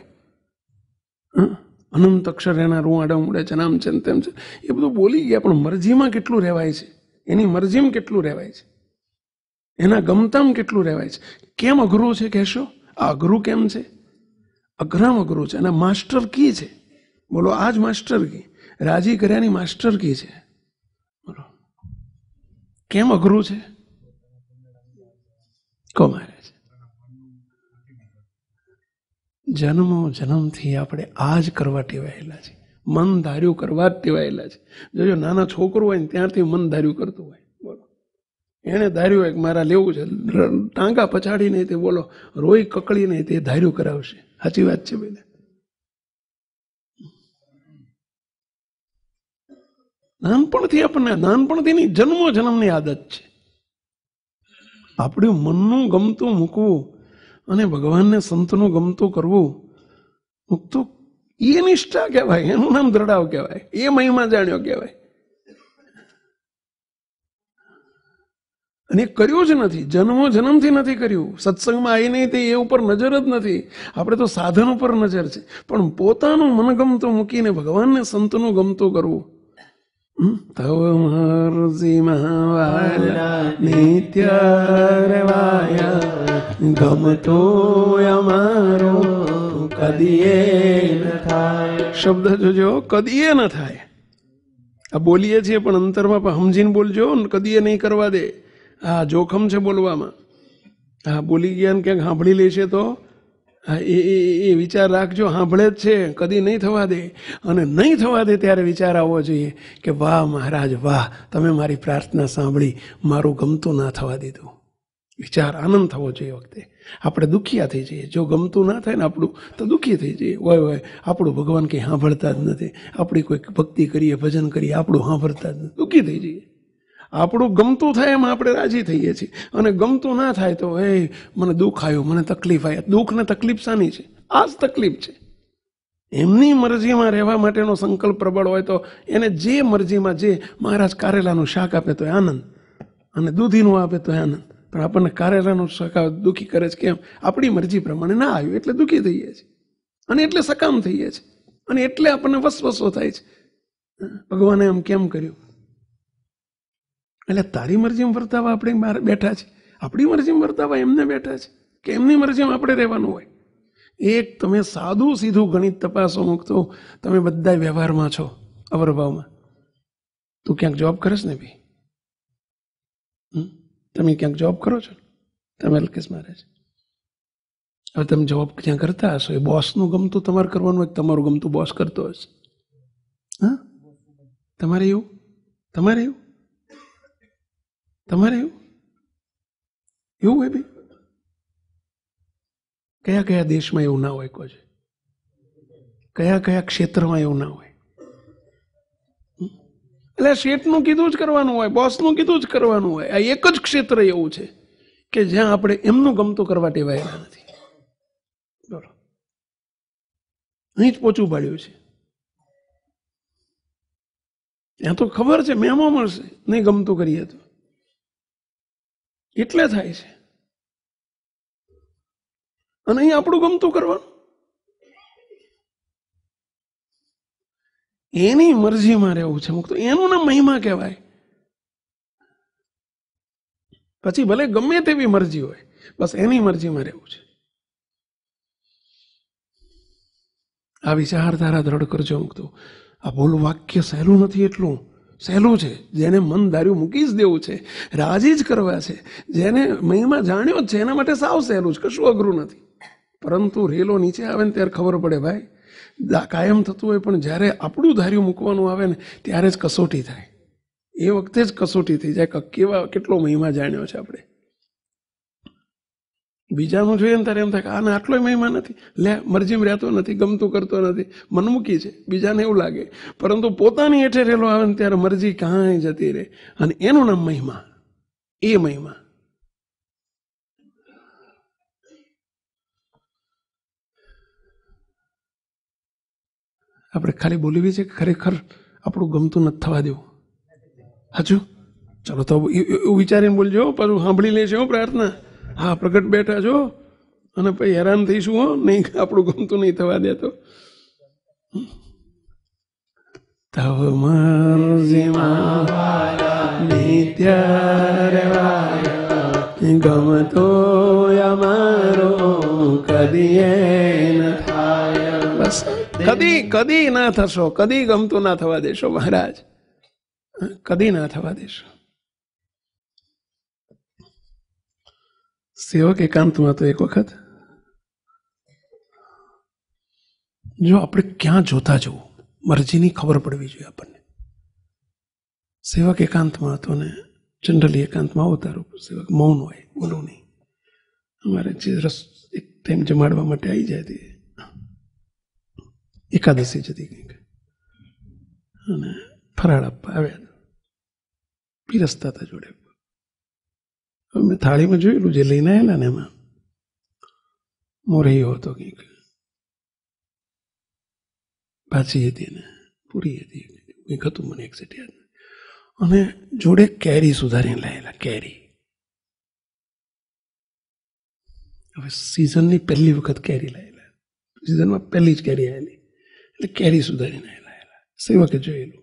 અનંત અક્ષર એના રૂવાડા ઉમડે છે, નામ છે તેમ છે, એ બધું બોલી ગયા. પણ મરજીમાં કેટલું રહેવાય છે, એની મરજીમાં કેટલું રહેવાય છે, એના ગમતામાં કેટલું રહેવાય છે. કેમ અઘરું છે કહેશો? આ અઘરું કેમ છે? અઘરામ અઘરું છે. અને માસ્ટર કી છે. બોલો આ જ માસ્ટર કી, રાજી કર્યાની માસ્ટર કી છે. બોલો કેમ અઘરું છે? કો મહારાજ, જન્મથી આપણે આ જ કરવા ટેવાયેલા છે. મન ધાર્યું કરવા જ ટેવાયેલા છે. જોજો નાના છોકરું હોય ને ત્યારથી મન ધાર્યું કરતું હોય. બોલો એને ધાર્યું હોય કે મારા લેવું છે, ટાંગા પછાડીને તે બોલો રોઈ કકળીને તે ધાર્યું કરાવશે. સાચી વાત છે બેન. નાનપણથી જન્મની આદત છે. આપણું મનનું ગમતું મૂકવું અને ભગવાનને સંતનું ગમતું કરવું, મૂકતું એ નિષ્ઠા કહેવાય. એનું નામ દ્રઢાવ કહેવાય. એ મહિમા જાણ્યો કહેવાય. અને એ કર્યું જ નથી. જન્મથી નથી કર્યું. સત્સંગમાં આવી નહીં તે એ ઉપર નજર જ નથી. આપણે તો સાધન ઉપર નજર છે. પણ પોતાનું મનગમતું મૂકીને ભગવાનને સંતનું ગમતું કરવું. તવ મરજીમાં વાલા નિત્ય રેવાય, ગમતો અમારો કદીએ ન થાય. શબ્દ જોજો, કદીએ ન થાય. આ બોલીએ છીએ પણ અંતરમાં પણ સમજીને બોલજો. કદીએ નહીં કરવા દે. આ જોખમ છે બોલવામાં. હા બોલી ગયા ને ક્યાંક સાંભળી લેશે તો એ વિચાર રાખજો. સાંભળે જ છે, કદી નહીં થવા દે. અને નહીં થવા દે ત્યારે વિચાર આવવો જોઈએ કે વાહ મહારાજ વાહ, તમે મારી પ્રાર્થના સાંભળી, મારું ગમતું ના થવા દીધું. વિચાર આનંદ થવો જોઈએ. વખતે આપણે દુખિયા થઈ જઈએ. જો ગમતું ના થાય ને આપણું તો દુઃખી થઈ જઈએ. હોય આપણું ભગવાન કંઈ સાંભળતા જ નથી, આપણી કોઈ ભક્તિ કરીએ, ભજન કરીએ, આપણું સાંભળતા જ નથી, દુઃખી થઈ જઈએ. આપણું ગમતું થાય એમાં આપણે રાજી થઈએ છીએ, અને ગમતું ના થાય તો મને દુઃખ આવ્યું, મને તકલીફ આવી. દુઃખ ને તકલીફ શાની છે? આ જ તકલીફ છે. એમની મરજીમાં રહેવા માટેનો સંકલ્પ પ્રબળ હોય તો એને જે મરજીમાં, જે મહારાજ કારેલાનું શાક આપે તો આનંદ, અને દૂધીનું આપે તો આનંદ. પણ આપણને કારેલાનું શાક દુઃખી કરે છે. કેમ? આપણી મરજી પ્રમાણે ના આવ્યું એટલે દુઃખી થઈએ છીએ, અને એટલે સકામ થઈએ છીએ, અને એટલે આપણને વસવસો થાય છે. ભગવાને એમ કેમ કર્યું? એટલે તારી મરજીમાં વર્તાવા આપણે બેઠા છે, આપણી મરજીમાં વર્તાવા એમને બેઠા છે કે એમની મરજીમાં આપણે રહેવાનું હોય? એક તમે સાદું સીધું ગણિત તપાસો મૂકતો, તમે બધા વ્યવહારમાં છો, અવરભાવમાં. તું ક્યાંક જોબ કરે છે ને ભાઈ? તમે ક્યાંક જોબ કરો છો? તમે અલ્કેશ મહારાજ, હવે તમે જોબ ક્યાં કરતા હશો, એ બોસનું ગમતું તમારે કરવાનું હોય, તમારું ગમતું બોસ કરતો હશે? હા, તમારે એવું તમારે એવું તમારે એવું એવું હોય ભાઈ? કયા કયા દેશમાં એવું ના હોય? કહો છે કયા કયા ક્ષેત્રમાં એવું ના હોય? એટલે શેઠનું કીધું જ કરવાનું હોય, બોસનું કીધું જ કરવાનું હોય. આ એક જ ક્ષેત્ર એવું છે કે જ્યાં આપણે એમનું ગમતું કરવા ટેવાયેલા નથી. બોલો, અહીં જ પોચું પાડ્યું છે. ત્યાં તો ખબર છે મેમો મળશે, નહીં ગમતું કરીએ તો. એટલે થાય છે. અને અહીં આપણું ગમતું કરવાનું, એની મરજીમાં રહેવું છે મુક્ત. એનું નામ મહિમા કહેવાય. પછી ભલે ગમે તેવી મરજી હોય, બસ એની મરજીમાં રહેવું છે. આ વિચારધારા દ્રઢ કરજો મુક્તો. આ બોલ વાક્ય સહેલું નથી, એટલું સહેલું છે. જેને મન ધાર્યું મૂકી જ દેવું છે, રાજી જ કરવા છે, જેને મહિમા જાણ્યો જ છે, એના માટે સાવ સહેલું છે, કશું અઘરું નથી. પરંતુ રેલો નીચે આવે ને ત્યારે ખબર પડે ભાઈ, કાયમ થતું હોય, પણ જ્યારે આપણું ધાર્યું મૂકવાનું આવે ને ત્યારે જ કસોટી થાય. એ વખતે જ કસોટી થઈ જાય કે કેટલો મહિમા જાણ્યો છે આપણે. બીજાનું જોઈએ ને ત્યારે એમ થાય કે આને આટલો મહિમા નથી, લે મરજીમાં રહેતો નથી, ગમતું કરતો નથી, મનમુખી છે, બીજાને એવું લાગે. પરંતુ પોતાની હેઠે રેલો આવે ને ત્યારે મરજી કાંઈ જતી રહે, અને એનું નામ મહિમા. એ મહિમા આપણે ખાલી બોલવી છે કે ખરેખર આપણું ગમતું નથી થવા દેવું? હાજુ ચલો તો એવું વિચારીને બોલજો, પાછું સાંભળી લેશે હો પ્રાર્થના. હા, પ્રગટ બેઠા છો અને પછી હેરાન થઈશું હો, નહીં આપણું ગમતું નહીં થવા દેતો. તવ મરજીમાં નિત્ય ગમતો અમારો કદીએ ન થાય. બસ કદી ના થશો, કદી ગમતું ના થવા દેશો મહારાજ, કદી ના થવા દેશો. સેવક એકાંતમાં તો એક વખત જો આપણે ક્યાં જોતા જવું, મરજીની ખબર પડવી જોઈએ આપણને. સેવક એકાંતમાં હતો ને જનરલી એકાંતમાં અવતારો સેવક મૌન હોય, બોલવું નહીં. અમારે જે રસ એક ટાઈમ જમાડવા માટે આવી જાય તે એકાદશી જતી કંઈક, અને ફરાળ આપવા આવ્યા, પીરસતા હતા જોડે. મેં થાળીમાં જોયેલું જે લઈને આવેલા ને એમાં મોરૈયો હતો, કંઈક ભાજી હતી ને પૂરી હતી, કંઈક હતું મને એક્ઝેક્ટ યાદ. અને જોડે કેરી સુધારીને લાયેલા, કેરી. હવે સિઝનની પહેલી વખત કેરી લાયેલા, સિઝનમાં પહેલી જ કેરી આવેલી, એટલે કેરી સુધારીને લાયેલા. સેવકે જોયેલું,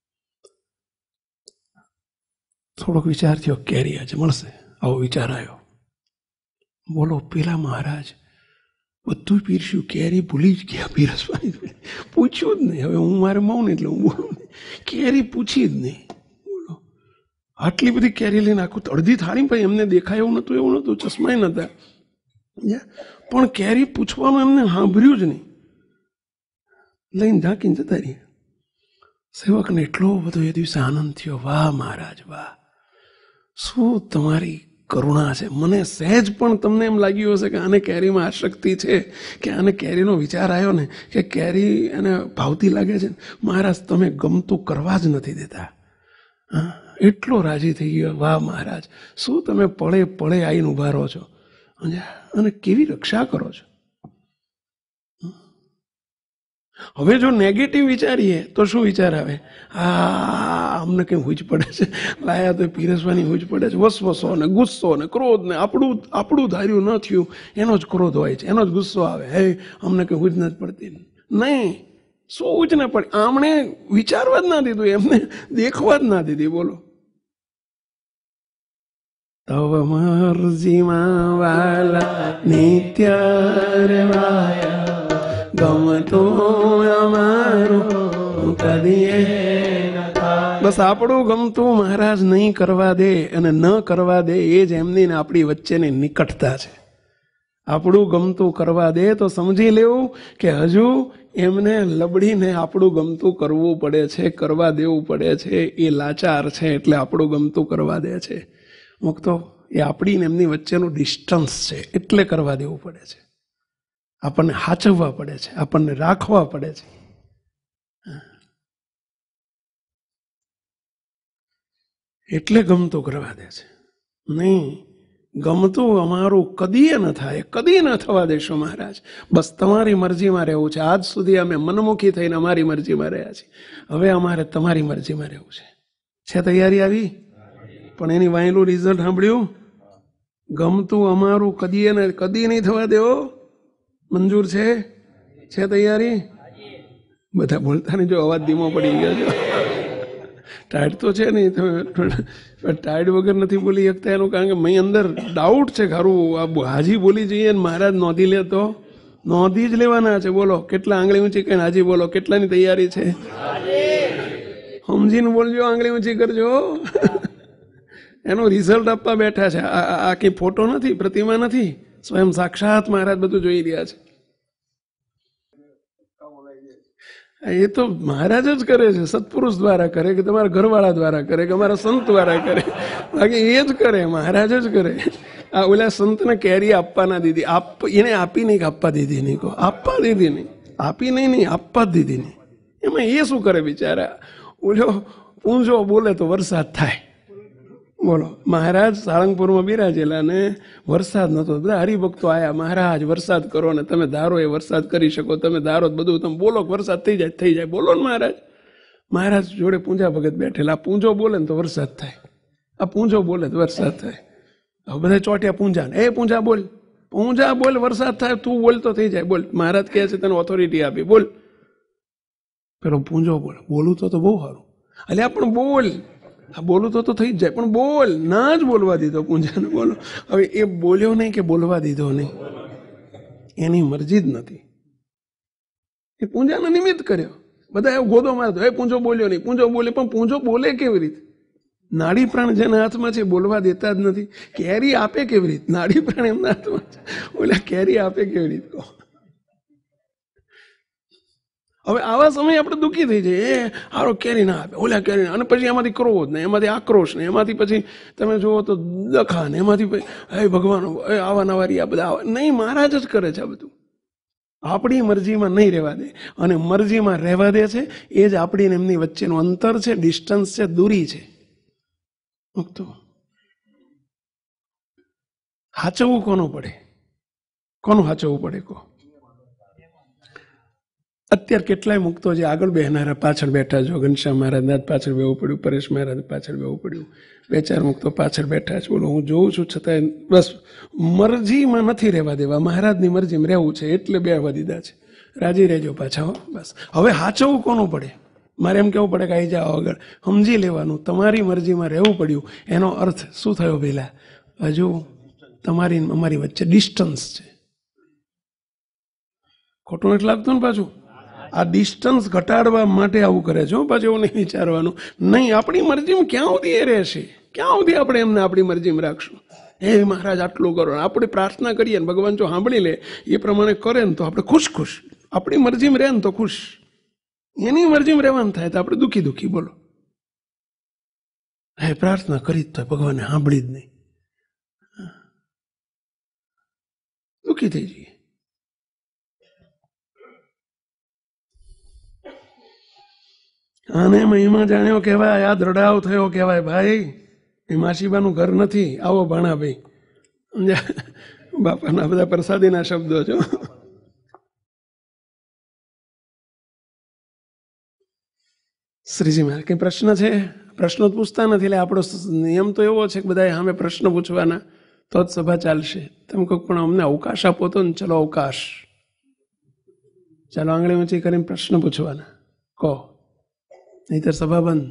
થોડોક વિચાર થયો કેરી આજે મળશે, આવો વિચાર આવ્યો. બોલો પેલા મહારાજ બધું પીરસ્યું, કેરી ભૂલી જ ગયા પીરસવાની, પૂછ્યું જ નહીં. હવે હું મારે મૌન એટલે હું બોલું નહીં, કેરી પૂછી જ નહીં. બોલો આટલી બધી કેરી લઈને આખું અડધી થાળી, ભાઈ એમને દેખાય એવું નહોતું, ચશ્માય નહોતા, પણ કેરી પૂછવાનું એમને સાંભળ્યું જ નહીં, લઈને ઢાંકીને જતા રહ્યા. સેવકને એટલો બધો એ દિવસે આનંદ થયો, વાહ મહારાજ વાહ, શું તમારી કરુણા છે. મને સહેજ પણ તમને એમ લાગ્યું હશે કે આને કેરીમાં આ શક્તિ છે, કે આને કેરીનો વિચાર આવ્યો ને કે કેરી એને ભાવતી લાગે છે, મહારાજ તમે ગમતું કરવા જ નથી દેતા. હા, એટલો રાજી થઈ ગયો. વાહ મહારાજ, શું તમે પળે પળે આવીને ઉભા રહો છો અને કેવી રક્ષા કરો છો. હવે જો નેગેટિવ વિચારીએ તો શું વિચાર આવે? અમને કઈ હુજ પડે છે, લાયા તો પીરસવાની હુજ પડે છે. વસવસો ને ગુસ્સો ને ક્રોધ ને આપણું ધાર્યું ન થયું એનો જ ક્રોધ હોય છે, એનો જ ગુસ્સો આવે. હે અમને કઈ હુજ નથી પડતી. નહીં, શું હુજ ના પડે? આમણે વિચારવા જ ના દીધું, એમને દેખવા જ ના દીધી. બોલો, તવ મરજીમાં વાલા નિત્ય રેવાયા, ગમતું અમારું કદીએ. બસ આપણું ગમતું મહારાજ નહીં કરવા દે અને ન કરવા દે, એ જ એમની ને આપણી વચ્ચેની નિકટતા છે. આપણું ગમતું કરવા દે તો સમજી લેવું કે હજુ એમને લબડીને આપણું ગમતું કરવું પડે છે, કરવા દેવું પડે છે. એ લાચાર છે એટલે આપણું ગમતું કરવા દે છે. મુક્તો એ આપણી ને એમની વચ્ચેનું ડિસ્ટન્સ છે એટલે કરવા દેવું પડે છે. આપણને હાચવવા પડે છે, આપણને રાખવા પડે છે. એટલે ગમતું કરવા દે છે. નહીં, ગમતું અમારું કદીએ ન થાય, કદી ન થવા દેશો મહારાજ. બસ તમારી મરજીમાં રહેવું છે. આજ સુધી અમે મનમુખી થઈને અમારી મરજીમાં રહ્યા છીએ, હવે અમારે તમારી મરજીમાં રહેવું છે. છે તૈયારી આવી? પણ એની વાયેલું રિઝલ્ટ સાંભળ્યું? ગમતું અમારું કદી નહીં થવા દેવો. મંજૂર છે? છે તૈયારી? બધા બોલતા નહીં, જો અવાજ ધીમો પડી ગયો છે. ટાઈડ તો છે નહીં, ટાઈડ વગર નથી બોલી શકતા એનું કારણ કે મેં અંદર ડાઉટ છે ખરું. આ હાજી બોલી જઈએ ને મહારાજ નોંધી લે તો નોંધી જ લેવાના છે. બોલો, કેટલા આંગળી ઊંચી કરીને હાજી બોલો, કેટલાની તૈયારી છે? સમજીને બોલજો, આંગળી ઊંચી કરજો. એનું રિઝલ્ટ આપવા બેઠા છે. આ કઈ ફોટો નથી, પ્રતિમા નથી, સ્વયં સાક્ષાત મહારાજ બધું જોઈ રહ્યા છે. એ તો મહારાજ જ કરે છે, સત્પુરુષ દ્વારા કરે કે તમારા ઘરવાળા દ્વારા કરે કે અમારા સંત દ્વારા કરે, બાકી એ જ કરે, મહારાજ જ કરે. આ ઓલા સંતને કેરી આપવા ના દીધી, એને આપી નહીં કે આપવા દીધી નહીં, કહો આપવા દીધી નહીં, આપી નહીં, આપવા જ દીધી નહીં. એમાં એ શું કરે બિચારા? ઓલો પૂંજો બોલે તો વરસાદ થાય. બોલો, મહારાજ સાળંગપુરમાં બિરાજેલા ને વરસાદ નતો, બધા હરિભક્તો આયા, મહારાજ વરસાદ કરો ને તમે ધારો એ વરસાદ કરી શકો, તમે ધારો બધું, તમે બોલો વરસાદ થઈ જાય. બોલો ને મહારાજ. મહારાજ જોડે પૂંજા ભગત બેઠેલા, પૂંજો બોલે ને તો વરસાદ થાય, આ પૂંજો બોલે તો વરસાદ થાય. હવે બધા ચોટ્યા પૂંજા ને, એ પૂંજા બોલ વરસાદ થાય, તું બોલ તો થઈ જાય, બોલ. મહારાજ કહે છે તને ઓથોરિટી આપી, બોલ. પેલો પૂંજો બોલું તો બહુ સારું, અલ્યા પણ બોલ. આ બોલું તો થઈ જ જાય, પણ બોલ. ના જ બોલવા દીધો પૂંજાને. બોલો, હવે એ બોલ્યો નહીં કે બોલવા દીધો નહીં, એની મરજી જ નથી. એ પૂંજાનો નિમિત્ત કર્યો. બધા એવો ગોદો મારતો, એ પૂંજો બોલ્યો નહીં, પૂંજો બોલે. પણ પૂંજો બોલે કેવી રીતે? નાડી પ્રાણ જેના હાથમાં છે બોલવા દેતા જ નથી. કેરી આપે કેવી રીતે? નાડી પ્રાણ એમના હાથમાં છે, ઓલા કેરી આપે કેવી રીતે? કહો. હવે આવા સમયે આપણે દુઃખી થઈ જઈએ, એ હારો કેરી ના આપે, ઓલા કેરી ના, અને પછી એમાંથી ક્રોધ ને, એમાંથી આક્રોશ ને, એમાંથી પછી તમે જુઓ તો દખા ને, એમાંથી હે ભગવાન આવા નવારી આ બધા નહીં. મહારાજ જ કરે છે આ બધું. આપણી મરજીમાં નહીં રહેવા દે, અને મરજીમાં રહેવા દે છે. એ જ આપણી ને એમની વચ્ચેનું અંતર છે, ડિસ્ટન્સ છે, દૂરી છે. મુક્તો હાચવવું કોનું પડે? કોનું હાચવવું પડે? કહો. અત્યારે કેટલાય મુક્તો જે આગળ બેહનારા પાછળ બેઠા છો, ઘનશ્યામ મહારાજ પાછળ બેવું પડ્યું, પરેશ મહારાજ પાછળ બેવું પડ્યું, 2-4 મુક્તો પાછળ બેઠા છે. બોલો, હું જોઉં છું, છતાં બસ મરજીમાં નથી રહેવા દેવા, મહારાજની મરજીમાં રહેવું છે એટલે બેહવા દીધા છે. રાજી રહેજો પાછા. બસ હવે હાચવવું કોનું પડે? મારે એમ કેવું પડે કે આવી જાઓ આગળ. સમજી લેવાનું, તમારી મરજીમાં રહેવું પડ્યું એનો અર્થ શું થયો? પહેલા હજુ તમારી અમારી વચ્ચે ડિસ્ટન્સ છે. ખોટું નથી લાગતું ને? પાછું આ ડિસ્ટન્સ ઘટાડવા માટે આવું કરે છે. પાછું એવું નહીં વિચારવાનું, નહીં આપણી મરજીમાં ક્યાં સુધી એ રહેશે, ક્યાં સુધી આપણે એમને આપણી મરજીમાં રાખશું? હે મહારાજ આટલું કરો, આપણે પ્રાર્થના કરીએ ને ભગવાન જો સાંભળી લે, એ પ્રમાણે કરે ને તો આપણે ખુશ. આપણી મરજીમાં રહે ને તો ખુશ, એની મરજીમાં રહેવાનું થાય તો આપણે દુઃખી. બોલો, હે પ્રાર્થના કરી જ તો ભગવાને સાંભળી જ નહીં. દુઃખી થઈ જઈએ. આને મહિમા જાણ્યો કહેવાય, આ દ્રઢાવ થયો કહેવાય. ભાઈ એ માસીબાનું ઘર નથી, આવો ભાણાભાઈ. બાપાના બધા પ્રસાદીના શબ્દો છો. શ્રીજી મહારાજ કઈ પ્રશ્ન છે? પ્રશ્નો પૂછતા નથી, એટલે આપણો નિયમ તો એવો છે કે બધા સામે પ્રશ્ન પૂછવાના, તો જ સભા ચાલશે. તમે કહો પણ અમને અવકાશ આપો તો ને. ચલો અવકાશ, ચાલો આંગળી ઊંચી કરીને પ્રશ્ન પૂછવાના, કહો, નહીતર સભા બંધ.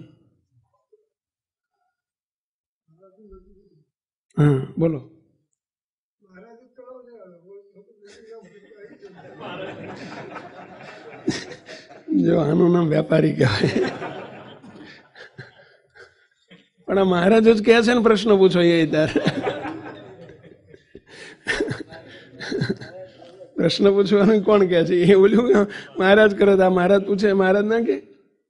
હા બોલો. જો આનું નામ વેપારી કહેવાય. પણ આ મહારાજ જ કહે છે ને પ્રશ્ન પૂછો એ ત્યારે પ્રશ્ન પૂછવાનું કોણ કહે છે? એ બોલ્યું મહારાજ કરે. આ મહારાજ પૂછે, મહારાજ ના કે.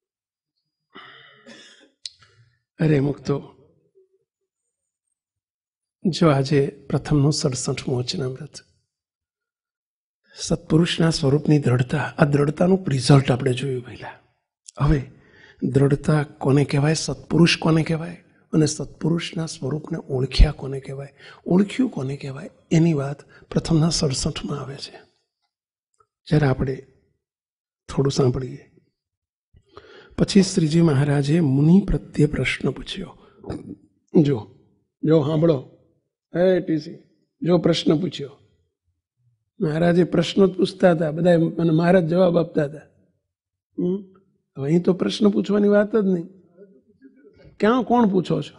અરે મુક્તો, જો આજે પ્રથમનું 67મું વચનામૃત, સત્પુરુષના સ્વરૂપની દ્રઢતા, આ દ્રઢતાનું રિઝલ્ટ આપણે જોયું પહેલા. હવે દ્રઢતા કોને કહેવાય, સત્પુરુષ કોને કહેવાય, અને સત્પુરુષના સ્વરૂપને ઓળખ્યા કોને કહેવાય, ઓળખ્યું કોને કહેવાય, એની વાત પ્રથમના 67માં આવે છે. જ્યારે આપણે થોડું સાંભળીએ. પછી શ્રીજી મહારાજે મુનિ પ્રત્યે પ્રશ્ન પૂછ્યો. જો સાંભળો, હે ટીસી, જો પ્રશ્ન પૂછ્યો. મહારાજે પ્રશ્નો પૂછતા હતા, બધા મને મહારાજ જવાબ આપતા હતા. હવે અહીં તો પ્રશ્ન પૂછવાની વાત જ નહીં. ક્યાં કોણ પૂછો છો?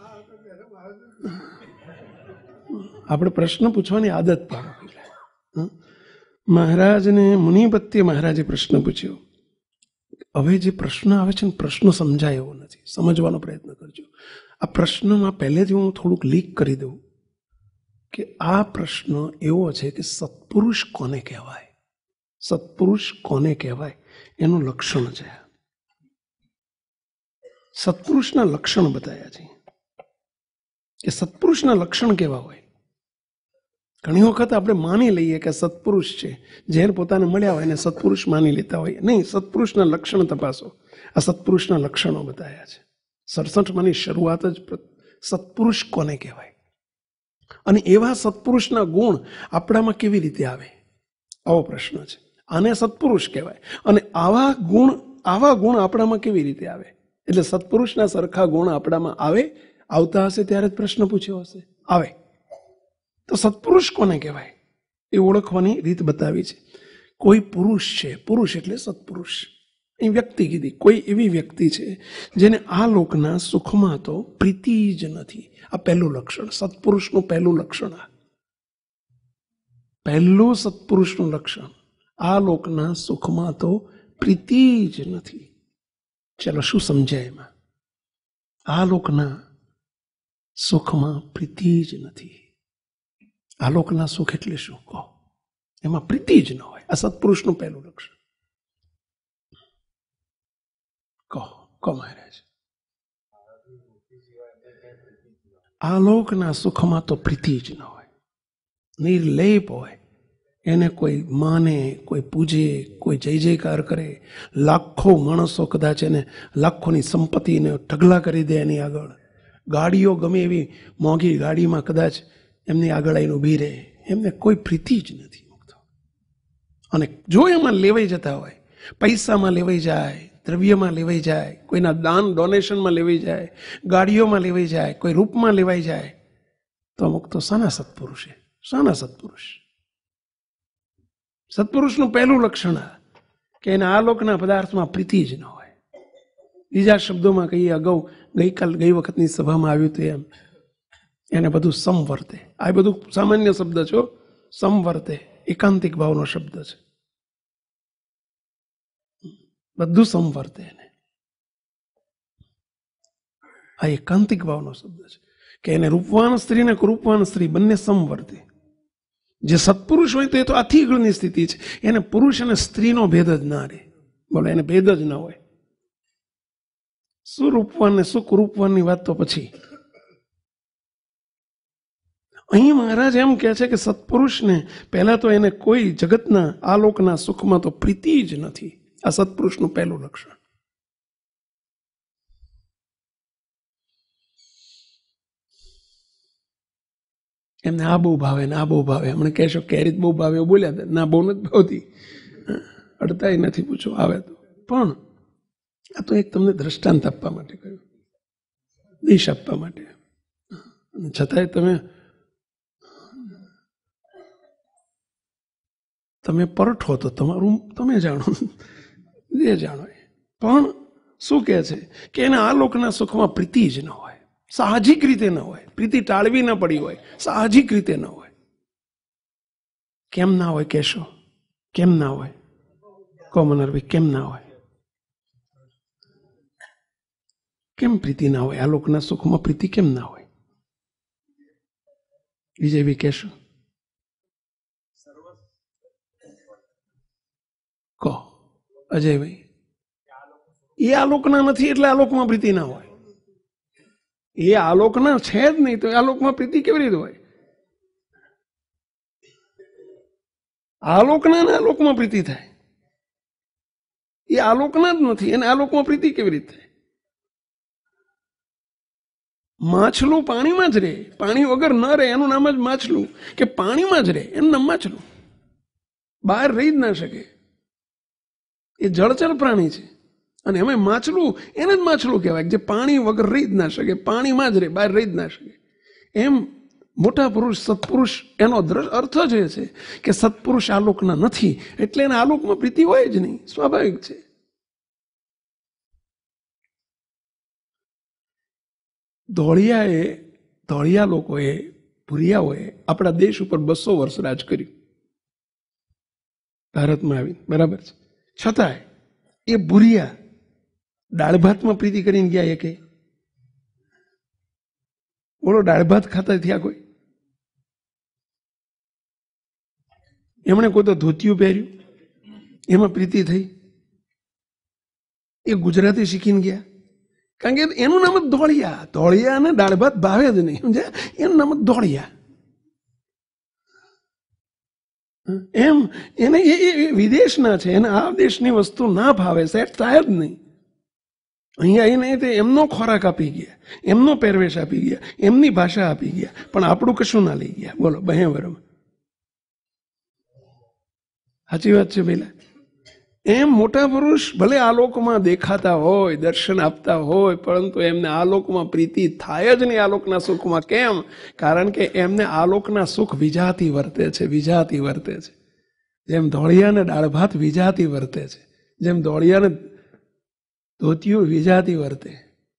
આપણે પ્રશ્ન પૂછવાની આદત પાડો. મહારાજને મુનિ પ્રત્યે મહારાજે પ્રશ્ન પૂછ્યો. હવે જે પ્રશ્ન આવે છે ને, પ્રશ્ન સમજાય એવો નથી, સમજવાનો પ્રયત્ન કરજો. આ પ્રશ્નમાં પહેલેથી હું થોડુંક લીક કરી દઉં કે આ પ્રશ્ન એવો છે કે સત્પુરુષ કોને કહેવાય, સત્પુરુષ કોને કહેવાય એનું લક્ષણ છે. સત્પુરુષના લક્ષણ બતાવ્યા છે કે સત્પુરુષના લક્ષણ કેવા હોય. ઘણી વખત આપણે માની લઈએ કે સત્પુરુષ છે, જેને પોતાને મળ્યા હોય એને સત્પુરુષ માની લેતા હોય. નહીં, સત્પુરુષના લક્ષણ તપાસો. આ સત્પુરુષના લક્ષણો બતાવ્યા છે. 67માની શરૂઆત જ સત્પુરુષ કોને કહેવાય, અને એવા સત્પુરુષના ગુણ આપણામાં કેવી રીતે આવે, આવો પ્રશ્ન છે. આને સત્પુરુષ કહેવાય, અને આવા ગુણ આપણામાં કેવી રીતે આવે. એટલે સત્પુરુષના સરખા ગુણ આપણામાં આવતા હશે ત્યારે જ પ્રશ્ન પૂછ્યો હશે. આવે તો સત્પુરુષ કોને કહેવાય એ ઓળખવાની રીત બતાવી છે. કોઈ પુરુષ છે, પુરુષ એટલે સત્પુરુષ. એ વ્યક્તિ કીધી, કોઈ એવી વ્યક્તિ છે જેને આ લોકના સુખમાં તો પ્રીતિ જ નથી. આ પહેલું લક્ષણ, સત્પુરુષનું પહેલું લક્ષણ. પહેલું સત્પુરુષનું લક્ષણ, આ લોકના સુખમાં તો પ્રીતિ જ નથી. ચલો શું સમજાય એમાં? આ લોકના સુખમાં પ્રીતિ જ નથી. આ લોકના સુખ એટલે શું કહો? એમાં પ્રીતિ જ ન હોય. આ સત્પુરુષનું પહેલું લક્ષણ. કહો મહારાજ. આ લોકના સુખમાં તો પ્રીતિ જ ન હોય, નિર્લેપ હોય. એને કોઈ માને, કોઈ પૂજે, કોઈ જય જયકાર કરે. લાખો માણસો કદાચ એને લાખોની સંપત્તિને ઢગલા કરી દે એની આગળ. ગાડીઓ ગમે એવી મોંઘી ગાડીમાં કદાચ એમની આગળ આવીને ઊભી રહે, એમને કોઈ પ્રીતિ જ નથી. અને જો એમાં લેવાઈ જતા હોય, પૈસામાં લેવાઈ જાય, દ્રવ્યમાં લેવાઈ જાય, કોઈના દાન ડોનેશનમાં લેવાઈ જાય, ગાડીઓમાં લેવાઈ જાય, કોઈ રૂપમાં લેવાઈ જાય, તો અમુક તો શાના સત્પુરુષ છે? શાના સત્પુરુષ? સત્પુરુષનું પહેલું લક્ષણ કે એને આ લોકના પદાર્થમાં પ્રીતિ જ ન હોય. બીજા શબ્દોમાં કહીએ, અગાઉ ગઈ વખતની સભામાં આવ્યું હતું એમ, એને બધું સમવર્તે. આ બધું સામાન્ય શબ્દ છો, સમવર્તે એકાંતિક ભાવનો શબ્દ છે. બધું સમવર્તે એને. આ એકાંતિક ભાવનો શબ્દ છે કે એને રૂપવાન સ્ત્રી ને કુરૂપવાન સ્ત્રી બંને સમવર્તે. જે સત્પુરુષ હોય તો એ તો અતિગુણની સ્થિતિ છે. એને પુરુષ અને સ્ત્રીનો ભેદ જ ના રહે. બોલો, એને ભેદ જ ના હોય. સુરૂપવાન ને સુકુરૂપવાનની વાત તો પછી. અહીં મહારાજ એમ કહે છે કે સત્પુરુષને પહેલા તો એને કોઈ જગતના આલોકના સુખમાં તો પ્રીતિ જ નથી. આ સત્પુરુષનું પહેલું લક્ષણ. એમને આ બહુ ભાવે ને આ બહુ ભાવે. હમણાં કહેશો કેરી જ બહુ ભાવે એવું બોલ્યા હતા. ના, બહુ નથી ભાવતી, અડતાય નથી, પૂછો આવે તો. પણ આ તો એક તમને દ્રષ્ટાંત આપવા માટે કહ્યું, દિશ આપવા માટે. અને છતાંય તમે પરઠો તો તમારું તમે જાણો, જે જાણો. પણ શું કહે છે કે એને આ લોકના સુખમાં પ્રીતિ જ ન હોય, સાહજિક રીતે ન હોય, પ્રીતિ ટાળવી ન પડી હોય, સાહજિક રીતે ન હોય. કેમ ના હોય કહેશો? કેમ ના હોય? કોમનરભાઈ, કેમ ના હોય? કેમ પ્રીતિ ના હોય? આ લોકના સુખમાં પ્રીતિ કેમ ના હોય? વિજયભાઈ કહેશો? કહો અજયભાઈ. એ આલોકના નથી એટલે આલોકમાં પ્રીતિ ના હોય. એ આલોકના છે જ નહીં તો આલોકમાં પ્રીતિ કેવી રીતે હોય? આલોકના ને આલોકમાં પ્રીતિ થાય. એ આલોકના જ નથી અને આલોકમાં પ્રીતિ કેવી રીતે થાય? માછલું પાણીમાં જ રહે, પાણી વગર ન રહે એનું નામ જ માછલું. કે પાણીમાં જ રહે એનું નામ માછલું, બહાર રહી જ ના શકે. એ જળચર પ્રાણી છે અને એમાં માછલું એને જ માછલું કહેવાય, જે પાણી વગર રહી જ ના શકે, પાણીમાં જ રહે, બહાર રહી જ ના શકે. એમ મોટા પુરુષ સત્પુરુષ એનો અર્થ જ એ છે કે સત્પુરુષ આલોકના નથી એટલે એને આલોકમાં પ્રીતિ હોય જ નહીં, સ્વાભાવિક છે. ધોળિયા લોકોએ, ભૂરિયાઓએ આપણા દેશ ઉપર 200 વર્ષ રાજ કર્યું ભારતમાં આવીને, બરાબર છે. છતાંય એ ભૂરિયા દાળ ભાતમાં પ્રીતિ કરીને ગયા એકે? બોલો, દાળ ભાત ખાતા થયા કોઈ? એમણે કોઈ તો ધોતિયું પહેર્યું, એમાં પ્રીતિ થઈ? એ ગુજરાતી શીખીને ગયા? કારણ કે એનું નામ જ ધોળિયા. ધોળિયાને દાળ ભાત ભાવે જ નહીં, સમજ્યા? એનું નામ જ ધોળિયા. એમ એને એ વિદેશના છે, એને આ દેશની વસ્તુ ના ભાવે, સેટ થાય જ નહીં. અહીંયા આવીને તે એમનો ખોરાક આપી ગયા, એમનો પહેરવેશ આપી ગયા, એમની ભાષા આપી ગયા, પણ આપણું કશું ના લઈ ગયા. બોલો, બહેવરમાં. સાચી વાત છે પેલા. એમ મોટા પુરુષ ભલે આલોકમાં દેખાતા હોય, દર્શન આપતા હોય, પરંતુ એમને આલોકમાં પ્રીતિ થાય જ નહીં આલોકના સુખમાં. કેમ? કારણ કે એમને આલોકના સુખ વિજાતી વર્તે છે, વિજાતી વર્તે છે. જેમ ધોળિયાને દાળ ભાત વિજાતી વર્તે છે, જેમ ધોળિયાને ધોતિયું વિજાતી વર્તે,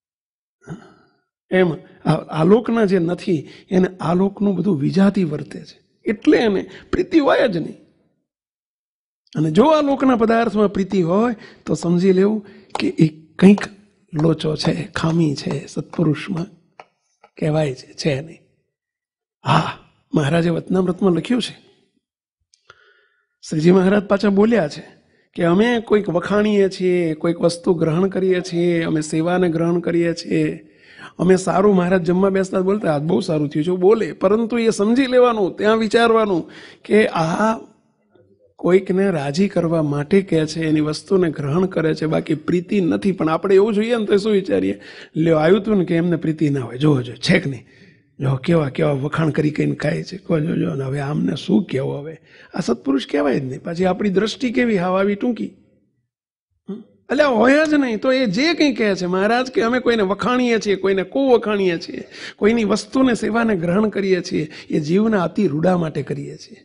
એમ આલોકના જે નથી એને આલોકનું બધું વિજાતી વર્તે છે. એટલે એને પ્રીતિ હોય જ નહીં. અને જો આ લોકના પદાર્થમાં પ્રીતિ હોય તો સમજી લેવું કે એ કંઈક લોચો છે, ખામી છે, સત્પુરુષમાં કહેવાય છે નહીં. હા, મહારાજે વચનામૃતમાં લખ્યું છે, શ્રીજી મહારાજ પાછા બોલ્યા છે કે અમે કોઈક વખાણીએ છીએ, કોઈક વસ્તુ ગ્રહણ કરીએ છીએ, અમે સેવાને ગ્રહણ કરીએ છીએ, અમે સારું, મહારાજ જમવા બેસતા બોલતા આજ બહુ સારું થયું છે બોલે, પરંતુ એ સમજી લેવાનું, ત્યાં વિચારવાનું કે આ કોઈકને રાજી કરવા માટે કહે છે, એની વસ્તુને ગ્રહણ કરે છે, બાકી પ્રીતિ નથી. પણ આપણે એવું જોઈએ ને તો શું વિચારીએ, લ્યો આવ્યું હતું ને કે એમને પ્રીતિ ના હોય, જોવો છે કે નહીં, જો કેવા કેવા વખાણ કરી કહીને ખાય છે, કહો જોજો ને હવે આમને શું કહેવું, હવે આ સત્પુરુષ કહેવાય જ નહીં. પછી આપણી દ્રષ્ટિ કેવી, હાવ આવી ટૂંકી, એટલે હોય જ નહીં. તો એ જે કંઈ કહે છે મહારાજ કે અમે કોઈને વખાણીએ છીએ, કોઈને વખાણીએ છીએ, કોઈની વસ્તુને સેવાને ગ્રહણ કરીએ છીએ, એ જીવના અતિ રૂડા માટે કરીએ છીએ.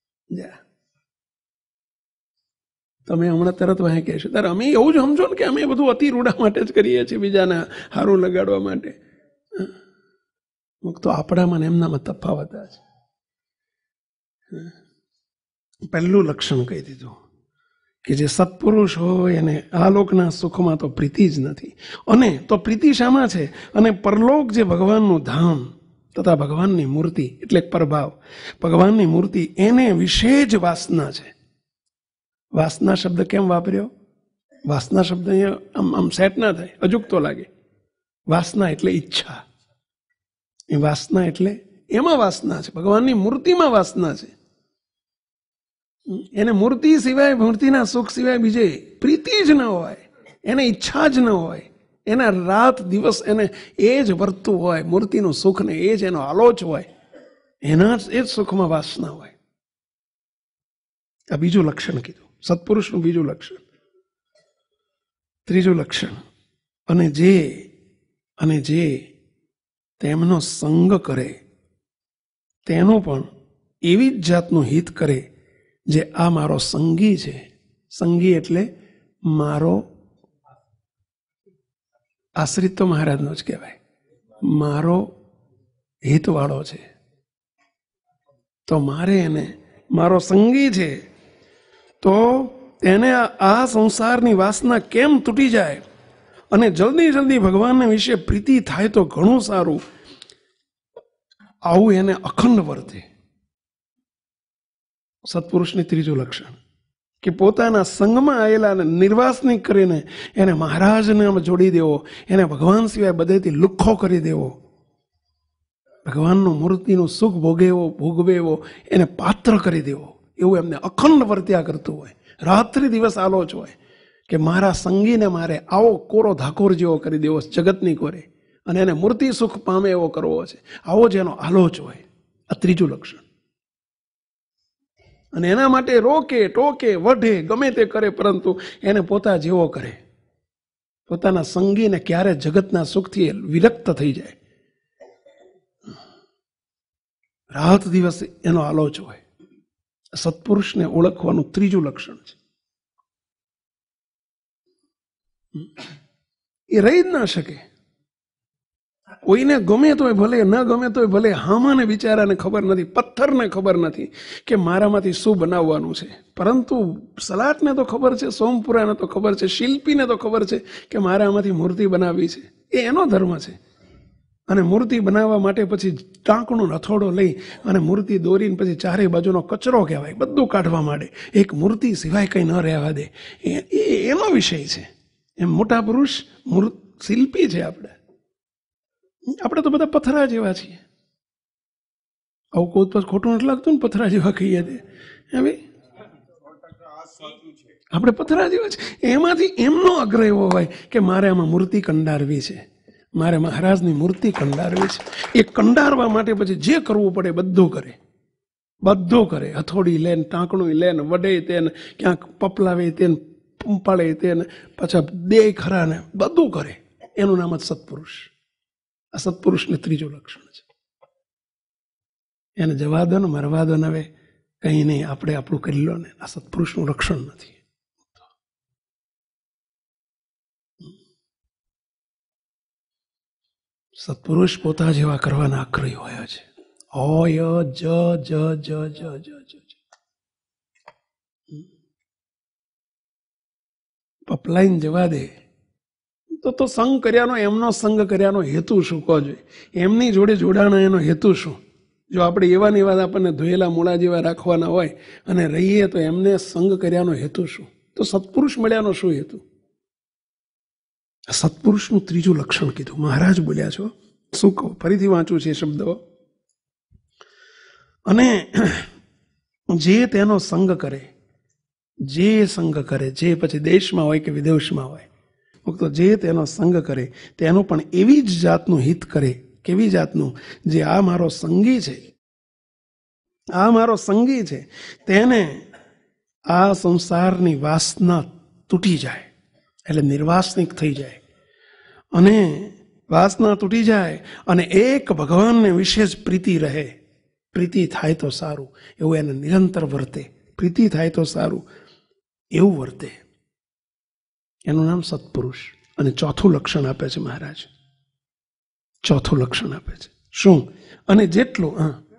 તમે હમણાં તરત વાહે કહેશો ત્યારે અમે એવું જ સમજો ને કે અમે બધું અતિ રૂડા માટે જ કરીએ છીએ, બીજાને સારું લગાડવા માટે. તો આપણામાં એમનામાં તફાવત છે. પહેલું લક્ષણ કહી દીધું કે જે સત્પુરુષ હોય એને આલોકના સુખમાં તો પ્રીતિ જ નથી. અને તો પ્રીતિ શામાં છે? અને પરલોક જે ભગવાનનું ધામ તથા ભગવાનની મૂર્તિ એટલે પ્રભાવ, ભગવાનની મૂર્તિ એને વિશે જ વાસના છે. વાસના શબ્દ કેમ વાપર્યો? વાસના શબ્દ અહીંયા આમ સેટ ના થાય, અજુકતો લાગે. વાસના એટલે ઈચ્છા. એ વાસના એટલે એમાં વાસના છે, ભગવાનની મૂર્તિમાં વાસના છે. એને મૂર્તિ સિવાય, મૂર્તિના સુખ સિવાય બીજે પ્રીતિ જ ન હોય, એને ઈચ્છા જ ન હોય, એના રાત દિવસ એને એ જ વર્તું હોય, મૂર્તિનું સુખ ને એ જ એનો આલોચ હોય, એના એ જ સુખમાં વાસના હોય. આ બીજું લક્ષણ કીધું, સત્પુરુષનું બીજું લક્ષણ. ત્રીજું લક્ષણ, અને જે તેમનો સંગ કરે તેનું પણ એવી જ જાતનું હિત કરે જે આ મારો સંગી છે. સંગી એટલે મારો આશ્રિત તો મહારાજનો જ કહેવાય, મારો હિતવાળો છે. તો મારે એને મારો સંગી છે તો એને આ સંસારની વાસના કેમ તૂટી જાય અને જલ્દી જલ્દી ભગવાનને વિશે પ્રીતિ થાય તો ઘણું સારું. આવું એને અખંડ વર્તે. સત્પુરુષની ત્રીજું લક્ષણ કે પોતાના સંગમાં આવેલા નિર્વાસનિક કરીને એને મહારાજને જોડી દેવો, એને ભગવાન સિવાય બધેથી લુખ્ખો કરી દેવો, ભગવાનનું મૂર્તિનું સુખ ભોગવેવો એને પાત્ર કરી દેવો, એવું એમને અખંડ વર્ત્યા કરતું હોય. રાત્રિ દિવસ આલોચ હોય કે મારા સંગીને મારે આવો કોરો ધાકોર જેવો કરી દેવો, જગતની કોરે, અને એને મૂર્તિ સુખ પામે એવો કરવો છે. આવો જ એનો આલોચ હોય. આ ત્રીજું લક્ષણ. અને એના માટે રોકે ટોકે વઢે ગમે તે કરે, પરંતુ એને પોતા જેવો કરે. પોતાના સંગીને ક્યારે જગતના સુખથી વિરક્ત થઈ જાય. રાત દિવસ એનો આલોચ હોય. સત્પુરુષને ઓળખવાનું ત્રીજું લક્ષણ છે. એ રહી જ ના શકે. કોઈને ગમે તોય ભલે, ન ગમે તોય ભલે. હામાને બિચારાને ખબર નથી, પથ્થરને ખબર નથી કે મારામાંથી શું બનાવવાનું છે, પરંતુ સલાટને તો ખબર છે, સોમપુરાને તો ખબર છે, શિલ્પીને તો ખબર છે કે મારે આમાંથી મૂર્તિ બનાવવી છે. એ એનો ધર્મ છે. અને મૂર્તિ બનાવવા માટે પછી ટાંકણો હથોડો લઈ અને મૂર્તિ દોરીને પછી ચારે બાજુનો કચરો કહેવાય બધું કાઢવા માંડે. એક મૂર્તિ સિવાય કંઈ ન રહેવા દે. એનો વિષય છે. એમ મોટા પુરુષ શિલ્પી છે. આપણે તો બધા પથરા જેવા છીએ. આવું કોઈ પછી ખોટું નથી લાગતું ને? પથરા જેવા કહીએ તે હવે આપણે પથરા જેવા છે. એમાંથી એમનો આગ્રહ એવો હોય કે મારે આમાં મૂર્તિ કંડારવી છે, મારે મહારાજની મૂર્તિ કંડારવી છે. એ કંડારવા માટે પછી જે કરવું પડે બધું કરે, બધું કરે. હથોડી લે, ટાંકણું લે, વડે તેને, ક્યાંક પપલાવે તેને, પંપાળે તેને, પાછા દે ખરા ને બધું કરે. એનું નામ જ સત્પુરુષ. આ સત્પુરુષને ત્રીજું લક્ષણ છે. એને જવા દો ને, મરવા દો ને, હવે કંઈ નહીં, આપણે આપણું કરી લો ને. આ સત્પુરુષનું લક્ષણ નથી. સત્પુરુષ પોતા જેવા કરવાના આગ્રહી હોય છે. પપલાઈન જવા દે તો સંગ કર્યાનો, એમનો સંગ કર્યાનો હેતુ શું કહો જોઈએ? એમની જોડે જોડાણા એનો હેતુ શું? જો આપણે એવા ને એવા આપણને ધોયેલા મૂળા જેવા રાખવાના હોય અને રહીએ તો એમને સંગ કર્યાનો હેતુ શું? તો સત્પુરુષ મળ્યાનો શું હેતુ? સત્પુરુષનું ત્રીજું લક્ષણ કીધું. મહારાજ બોલ્યા છો, શું કહું? ફરીથી વાંચું છે શબ્દો. અને જે તેનો સંગ કરે, જે સંગ કરે, જે પછી દેશમાં હોય કે વિદેશમાં હોય, તો જે તેનો સંગ કરે તેનું પણ એવી જ જાતનું હિત કરે. કેવી જાતનું? જે આ મારો સંગી છે, આ મારો સંગી છે, તેને આ સંસારની વાસના તૂટી જાય, એટલે નિર્વાસનિક થઈ જાય. અને વાસના તૂટી જાય અને એક ભગવાનને વિશે જ પ્રીતિ રહે. પ્રીતિ થાય તો સારું એવું એને નિરંતર વર્તે. પ્રીતિ થાય તો સારું એવું વર્તે. એનું નામ સત્પુરુષ. અને ચોથું લક્ષણ આપે છે મહારાજ. ચોથું લક્ષણ આપે છે શું? અને જેટલું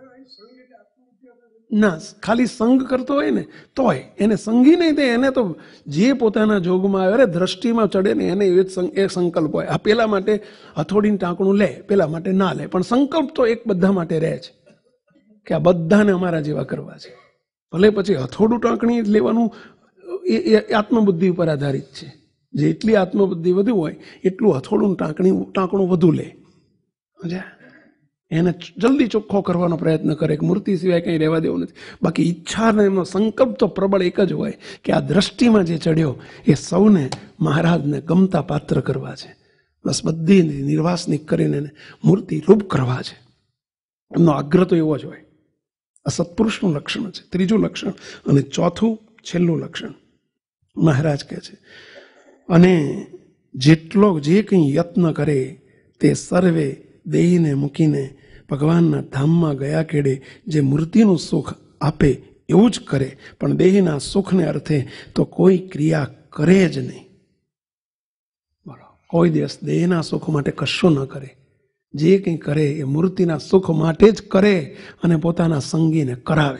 ના ખાલી સંગ કરતો હોય ને તોય એને સંગી નહીં દે. એને તો જે પોતાના જોગમાં આવે, દ્રષ્ટિમાં ચડે ને એને એ સંકલ્પ હોય. આ પેલા માટે હથોડીને ટાંકણું લે, પેલા માટે ના લે, પણ સંકલ્પ તો એક બધા માટે રહે છે કે આ બધાને અમારા જેવા કરવા છે. ભલે પછી હથોડું ટાંકણી લેવાનું એ આત્મબુદ્ધિ ઉપર આધારિત છે. જેટલી આત્મબુદ્ધિ વધુ હોય એટલું હથોડું ટાંકણું વધુ લે. એને જલ્દી ચોખ્ખો કરવાનો પ્રયત્ન કરે કે મૂર્તિ સિવાય કંઈ રહેવા દેવું નથી. બાકી ઈચ્છાને એમનો સંકલ્પ તો પ્રબળ એક જ હોય કે આ દ્રષ્ટિમાં જે ચડ્યો એ સૌને મહારાજને ગમતા પાત્ર કરવા છે. બસ બધી નિર્વાસનિક કરીને એને મૂર્તિ રૂપ કરવા છે. એમનો આગ્રહ તો એવો જ હોય. આ સત્પુરુષનું લક્ષણ છે, ત્રીજું લક્ષણ. અને ચોથું છેલ્લું લક્ષણ મહારાજ કહે છે, અને જેટલો જે કંઈ યત્ન કરે તે સર્વે દેહીને મૂકીને ભગવાનના ધામમાં ગયા કેડે જે મૂર્તિનું સુખ આપે એવું જ કરે, પણ દેહીના સુખને અર્થે તો કોઈ ક્રિયા કરે જ નહીં. બોલો, કોઈ દિવસ દેહના સુખ માટે કશું ન કરે. જે કંઈ કરે એ મૂર્તિના સુખ માટે જ કરે અને પોતાના સંગીને કરાવે.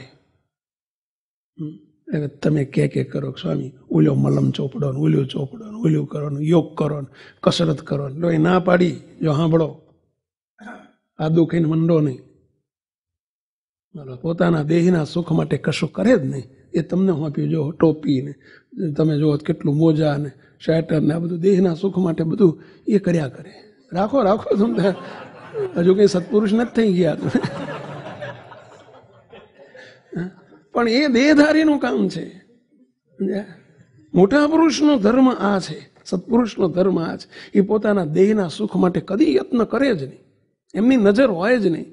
તમે કે કરો સ્વામી ઓલો મલમ ચોપડો ને ઓલું ચોપડો ને ઓલું કરો ને યોગ કરો ને કસરત કરો ને લો, એ ના પાડી. જો સાંભળો, આ દુખીને મંડો નહીં. પોતાના દેહના સુખ માટે કશું કરે જ નહીં. એ તમને હું આપ્યું જો ટોપી ને તમે જો કેટલું મોજા ને શેટર ને આ બધું દેહના સુખ માટે બધું એ કર્યા કરે. રાખો રાખો, તમને હજુ કઈ સત્પુરુષ નથી થઈ ગયા. પણ એ દેહધારીનું કામ છે. મોટા પુરુષનો ધર્મ આ છે, સત્પુરુષનો ધર્મ આ છે. એ પોતાના દેહના સુખ માટે કદી યત્ન કરે જ નહીં. એમની નજર હોય જ નહીં.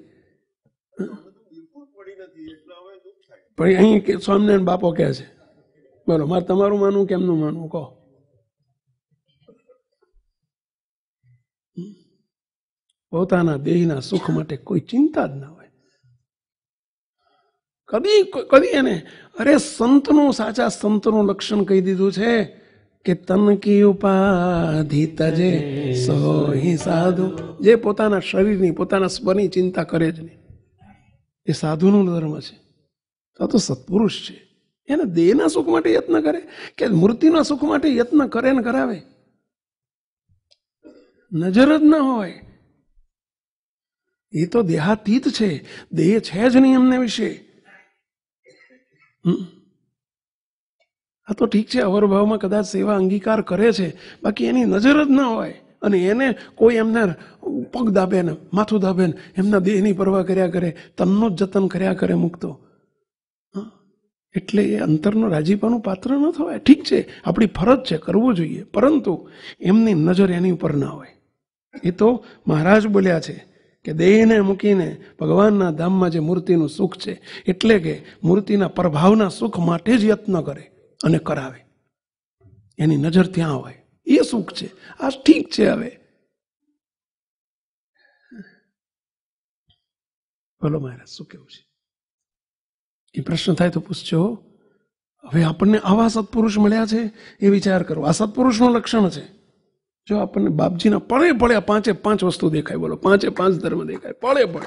પણ અહીં સ્વામિનારાયણ બાપો કહે છે, બોલો મારે તમારું માનવું કેમનું માનવું કહો. પોતાના દેહના સુખ માટે કોઈ ચિંતા જ ના હોય કદી કદી. એને અરે સંતનું, સાચા સંતનું લક્ષણ કહી દીધું છે કે તન કી ઉપાધિ તજે સોહી સાધુ. જે પોતાના શરીરની, પોતાના સ્વની ચિંતા કરે જ નહીં, એ સાધુનું ધર્મ છે. તો સત્પુરુષ છે. એને દેહના સુખ માટે યત્ન કરે કે મૂર્તિના સુખ માટે યત્ન કરે ને કરાવે, નજર જ ના હોય. એ તો દેહાતીત છે, દેહ છે જ નહીં એમને વિશે. આ તો ઠીક છે, અવરભાવમાં કદાચ સેવા અંગીકાર કરે છે, બાકી એની નજર જ ના હોય. અને એને કોઈ એમના પગ દાબે ને માથું દાબે ને એમના દેહની પરવા કર્યા કરે, તનનો જ જતન કર્યા કરે મુક્તો. એટલે એ અંતરનો રાજીપાનું પાત્ર ન થવાય. ઠીક છે, આપણી ફરજ છે, કરવું જોઈએ, પરંતુ એમની નજર એની ઉપર ના હોય. એ તો મહારાજ બોલ્યા છે કે દેહને મૂકીને ભગવાનના ધામમાં જે મૂર્તિનું સુખ છે, એટલે કે મૂર્તિના પ્રભાવના સુખ માટે જ યત્ન કરે અને કરાવે. એની નજર ત્યાં હોય, એ સુખ છે. આ ઠીક છે. હવે બોલો મહારાજ શું કેવું છે? એ પ્રશ્ન થાય તો પૂછજો. હવે આપણને આવા સત્પુરુષ મળ્યા છે એ વિચાર કરો. આ સત્પુરુષનું લક્ષણ છે. જો આપણને બાપજીના પળે પડે 5 વસ્તુ દેખાય, બોલો 5 ધર્મ દેખાય પળે પડે.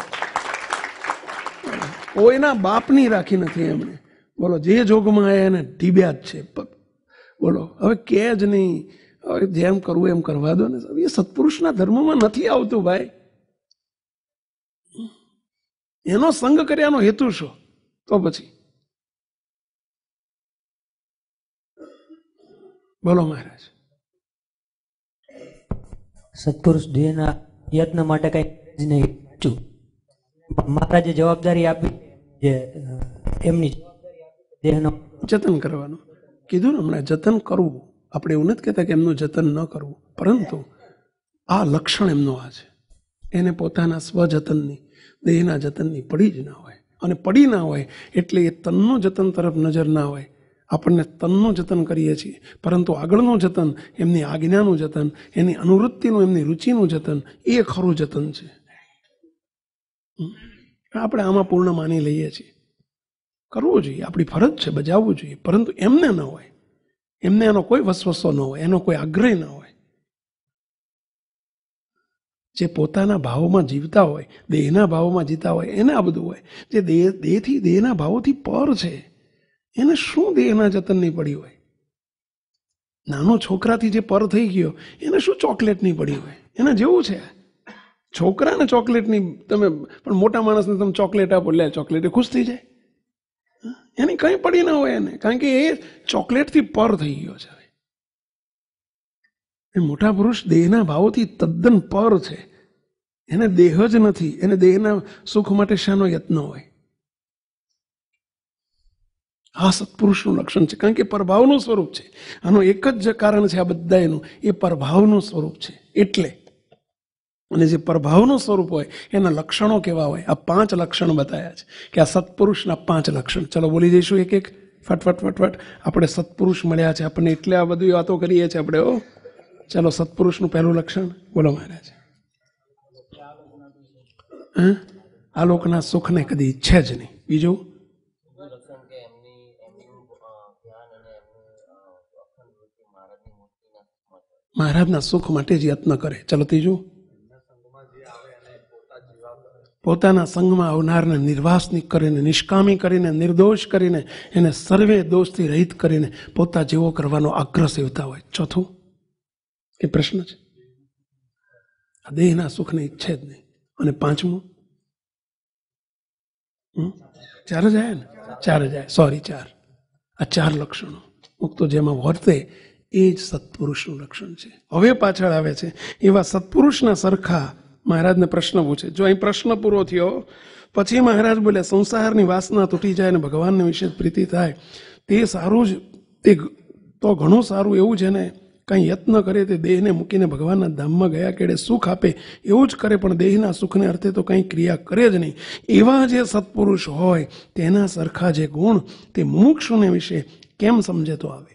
કોઈના બાપની રાખી નથી એમણે. બોલો જે જોગમાં આવ્યા એને ઢીબ્યા જ છે. બોલો હવે કે જ નહીં, હવે જેમ કરવું એમ કરવા દો ને. એ સત્પુરુષના ધર્મમાં નથી આવતું ભાઈ. એનો સંગ કર્યાનો હેતુ શું? તો પછી બોલો મહારાજ. સત્પુરુષ દેહના યત્ન માટે કઈ જ નહીં. મહારાજે જવાબદારી આપી જે એમની દેહનો જતન કરવાનું કીધું ને હમણાં. જતન કરવું, આપણે એવું નથી કહેતા કે એમનું જતન ન કરવું, પરંતુ આ લક્ષણ એમનો આ છે. એને પોતાના સ્વજતનની, દેહના જતનની પડી જ ના હોય. અને પડી ના હોય એટલે એ તનનું જતન તરફ નજર ના હોય. આપણને તનનું જતન કરીએ છીએ, પરંતુ આગળનું જતન, એમની આજ્ઞાનું જતન, એની અનુવૃત્તિનું, એમની રુચિનું જતન, એ ખરું જતન છે. આપણે આમાં પૂર્ણ માની લઈએ છીએ. કરવું જોઈએ, આપણી ફરજ છે, બજાવવું જોઈએ, પરંતુ એમને ન હોય. એમને એનો કોઈ વસવસો ન હોય, એનો કોઈ આગ્રહ ન હોય. જે પોતાના ભાવમાં જીવતા હોય, દેહના ભાવમાં જીવતા હોય, એને આ બધું હોય. જે દેહથી, દેહના ભાવોથી પર છે, એને શું દેહના જતનની પડી હોય? નાનો છોકરાથી જે પર થઈ ગયો એને શું ચોકલેટની પડી હોય? એને જેવું છે. છોકરાને ચોકલેટની તમે, પણ મોટા માણસને તમે ચોકલેટ આપો, લે ચોકલેટ, ખુશ થઈ જાય. એની કંઈ પડી ના હોય એને, કારણ કે એ ચોકલેટથી પર થઈ ગયો છે. એ મોટા પુરુષ દેહના ભાવોથી તદ્દન પર છે. એને દેહ જ નથી, એને દેહના સુખ માટે શાનો યત્ન હોય? આ સત્પુરુષનું લક્ષણ છે, કારણ કે પરભાવનું સ્વરૂપ છે. આનું એક જ કારણ છે આ બધા એનું, એ પરભાવનું સ્વરૂપ છે. એટલે અને જે પરભાવનું સ્વરૂપ હોય એના લક્ષણો કેવા હોય? આ 5 લક્ષણ બતાવ્યા છે કે આ સત્પુરુષના 5 લક્ષણ. ચલો બોલી જઈશું એક એક, ફટફટ ફટફટ. આપણે સત્પુરુષ મળ્યા છે, આપણને એટલે આ બધી વાતો કરીએ છીએ આપણે. ચલો, સત્પુરુષનું પહેલું લક્ષણ બોલો મહારાજ. આ લોકના સુખને કદી ઈચ્છે જ નહીં. બીજું? મહારાજના સુખ માટે જ યત્ન કરે. ચલો ત્રીજું? પોતાના સંગમાં આવનારને નિર્વાસનિક કરીને, નિષ્કામી કરીને, નિર્દોષ કરીને, એને સર્વે દોષથી રહિત કરીને પોતા જેવો કરવાનો આગ્રહ સેવતા હોય. ચોથું? એ પ્રશ્ન છે. આ દેહના સુખને ઈચ્છે જ નહીં. અને પાંચમું? 4 જ આવ્યા ને? 4 જ આવ્યા, સોરી 4. આ 4 લક્ષણો મુક્તો જેમાં વર્તે એ જ સત્પુરુષનું લક્ષણ છે. હવે પાછળ આવે છે એવા સત્પુરુષના સરખા મહારાજને પ્રશ્ન પૂછે. જો અહીં પ્રશ્ન પૂરો થયો પછી મહારાજ બોલે, સંસારની વાસના તૂટી જાય અને ભગવાનને વિશે પ્રીતિ થાય તે સારું જ, તે તો ઘણું સારું. એવું છે ને કંઈ યત્ન કરે તે દેહને મૂકીને ભગવાનના ધામમાં ગયા કેડે સુખ આપે એવું જ કરે, પણ દેહના સુખને અર્થે તો કંઈ ક્રિયા કરે જ નહીં. એવા જે સત્પુરુષ હોય તેના સરખા જે ગુણ તે મુમુક્ષુને વિશે કેમ સમજે તો આવે?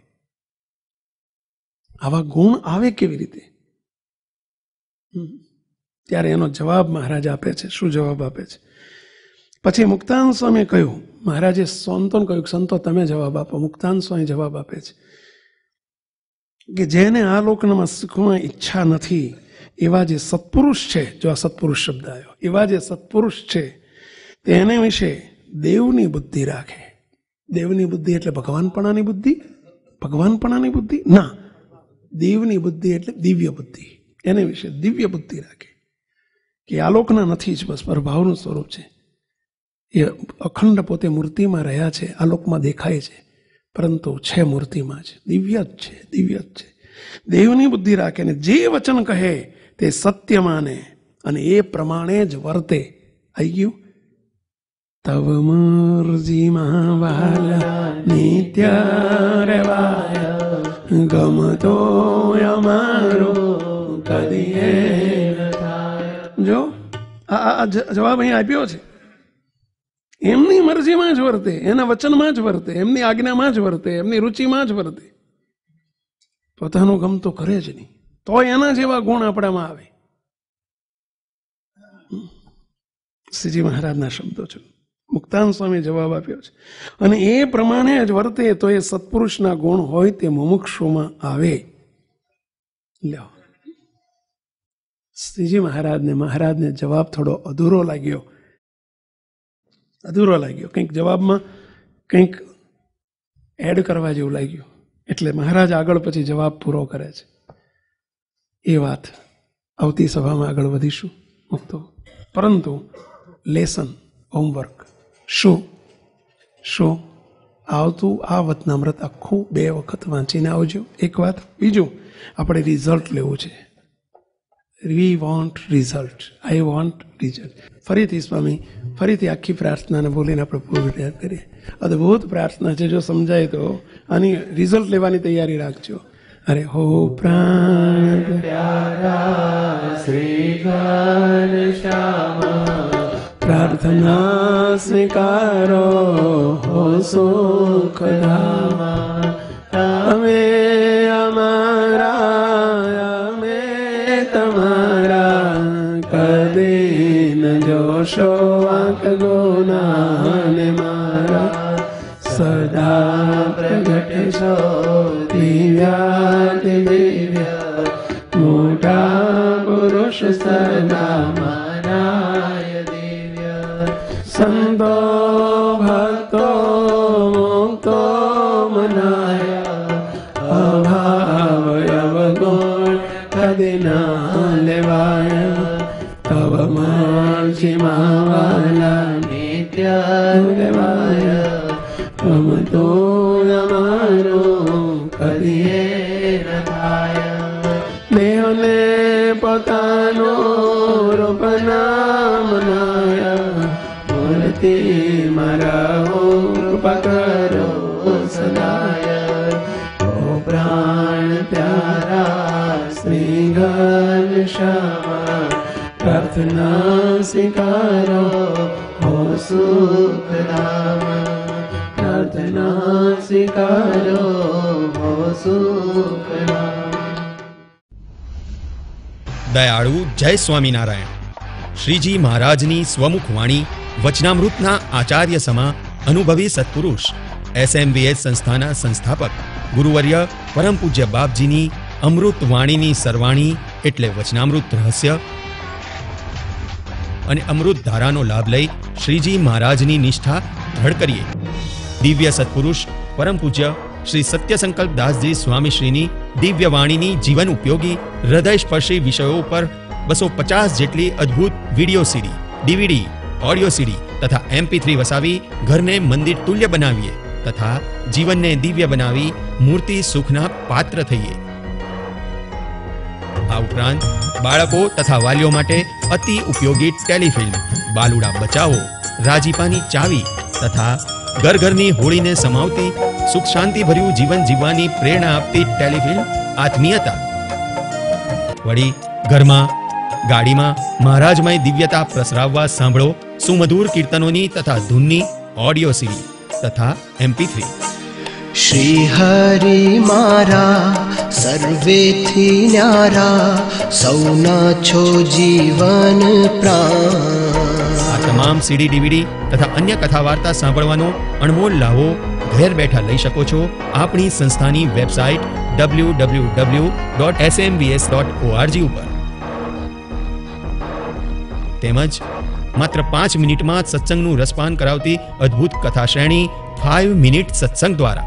આવા ગુણ આવે કેવી રીતે? ત્યારે એનો જવાબ મહારાજ આપે છે. શું જવાબ આપે છે? પછી મુક્તાનંદ સ્વામીએ કહ્યું, મહારાજે સંતોને કહ્યું, સંતો તમે જવાબ આપો. મુક્તાનંદ સ્વામી જવાબ આપે છે કે જેને આ લોકમાં સુખમાં ઈચ્છા નથી એવા જે સત્પુરુષ છે, જો આ સત્પુરુષ શબ્દ આવ્યો, એવા જે સત્પુરુષ છે તેને વિશે દેવની બુદ્ધિ રાખે. દેવની બુદ્ધિ એટલે ભગવાનપણાની બુદ્ધિ? ભગવાનપણાની બુદ્ધિ ના, દેવની બુદ્ધિ એટલે દિવ્ય બુદ્ધિ. એને વિશે દિવ્ય બુદ્ધિ રાખે કે આલોકના નથી જ, બસ પરભાવનું સ્વરૂપ છે. એ અખંડ પોતે મૂર્તિમાં રહ્યા છે, આલોકમાં દેખાય છે, પરંતુ છે મૂર્તિમાં જ, દિવ્ય જ છે, દિવ્ય જ છે. દેવની બુદ્ધિ રાખે ને જે વચન કહે તે સત્ય માને અને એ પ્રમાણે જ વર્તે. આવી ગયું? તવ મરજીમાં વાલા નિત્ય રેવાય ગમતો અમારો કદી. જો આ જવાબ અહીં આપ્યો છે. એમની મરજીમાં જ વર્તે, એના વચનમાં જ વર્તે, એમની આજ્ઞામાં જ વર્તે, એમની રુચિમાં જ વર્તે. પોતાનું ગમતો કરે જ નહીં, તો એના જેવા ગુણ આપણામાં આવે. શ્રીજી મહારાજના શબ્દો છે. મુક્તાનંદ સ્વામી જવાબ આપ્યો છે. અને એ પ્રમાણે જ વર્તે તો એ સત્પુરુષના ગુણ હોય તે મુમુક્ષુમાં આવે. લ્યો, શ્રીજી મહારાજને જવાબ થોડો અધૂરો લાગ્યો. કંઈક જવાબમાં કંઈક એડ કરવા જેવું લાગ્યું. એટલે મહારાજ આગળ પછી જવાબ પૂરો કરે છે. એ વાત આવતી સભામાં આગળ વધીશું મુક્તો. પરંતુ લેસન, હોમવર્ક શું આવતું આ વતનામૃત આખું 2 વખત વાંચીને આવજો. એક વાત. બીજું, આપણે રિઝલ્ટ લેવું છે. We want result, I want result. ફરીથી સ્વામી, ફરીથી આખી પ્રાર્થનાને બોલીને આપણે પૂરું કરીએ. અદભુત પ્રાર્થના છે. જો સમજાય તો આની રિઝલ્ટ લેવાની તૈયારી રાખજો. અરે હો પ્રાણ પ્યારા શ્રી ઘનશ્યામ, પ્રાર્થના સ્વીકારો હો સુખધામા. તમે અમારા અમે તમારા, કદી ન જોશો વાંક ગુનાને મારા. સદા પ્રગટ છો દિવ્યાતિ દિવ્ય, મોટા પુરુષ સદા માનાય દિવ્ય. સંતો ભક્તો મુક્તો મનાયા, અભાવ અવગુણ કદી ના લેવાયા. તવ મરજીમાં વાલા નિત્ય રેવાયા, ગમતો અમારો કદી ન થાય. દેહને પોતાનો રૂપ ન તે મારા હો કૃપા કરો સદાય ઓ પ્રાણ પ્યારા શ્રી ઘનશ્યામા પ્રાર્થના સ્વીકારો હો સુખધામ પ્રાર્થના સ્વીકારો હો સુખધામ. દયાળુ જય સ્વામિનારાયણ. શ્રીજી મહારાજની સ્વમુખ વાણી વચનામૃતના આચાર્ય સમા અનુભવી સત્પુરુષ SMVS સંસ્થાના સંસ્થાપક ગુરુવર્ય પરમ પૂજ્ય બાપજીની અમૃત વાણીની સરવાણી એટલે વચનામૃત રહસ્ય અને અમૃત ધારાનો લાભ લઈ શ્રીજી મહારાજની નિષ્ઠા દ્રઢ કરીએ. દિવ્ય સત્પુરુષ પરમ પૂજ્ય શ્રી સત્ય સંકલ્પ દાસજી સ્વામીશ્રીની દિવ્ય વાણીની જીવન ઉપયોગી હૃદય સ્પર્શી વિષયો પર 250 જેટલી અદ્ભુત video CD, DVD, audio CD તથા MP3 વસાવી ઘરને મંદિર તુલ્ય બનાવીએ તથા જીવનને દિવ્ય બનાવી મૂર્તિ સુખના પાત્ર થઈએ. આ ઉપરાંત બાળકો તથા વાલીઓ માટે અતિ ઉપયોગી ટેલિફિલ્મ બાલુડા બચાવો, રાજીપાની ચાવી તથા ઘર ઘરની હોળીને સમાવતી સુખ શાંતિ ભર્યું જીવન જીવવાની પ્રેરણા આપતી ટેલિફિલ્મ આત્મીયતા. વળી ઘરમાં ગાડીમાં મહારાજમય દિવ્યતા પ્રસરાવવા સાંભળો સુમધુર કીર્તનોની તથા ધૂનની ઓડિયો સીડી તથા MP3. શ્રી હરિ મારા સર્વેથી ન્યારા સૌના છો જીવન પ્રાણ. આ તમામ CD DVD તથા અન્ય કથા વાર્તા સાંભળવાનો અણમોલ લાવો ઘેર બેઠા લઈ શકો છો આપણી સંસ્થાની વેબસાઇટ www.smvs.org ઉપર. તેમજ માત્ર 5 મિનિટમાં સત્સંગનું રસપાન કરાવતી અદ્ભુત કથા શ્રેણી 5 મિનિટ સત્સંગ દ્વારા.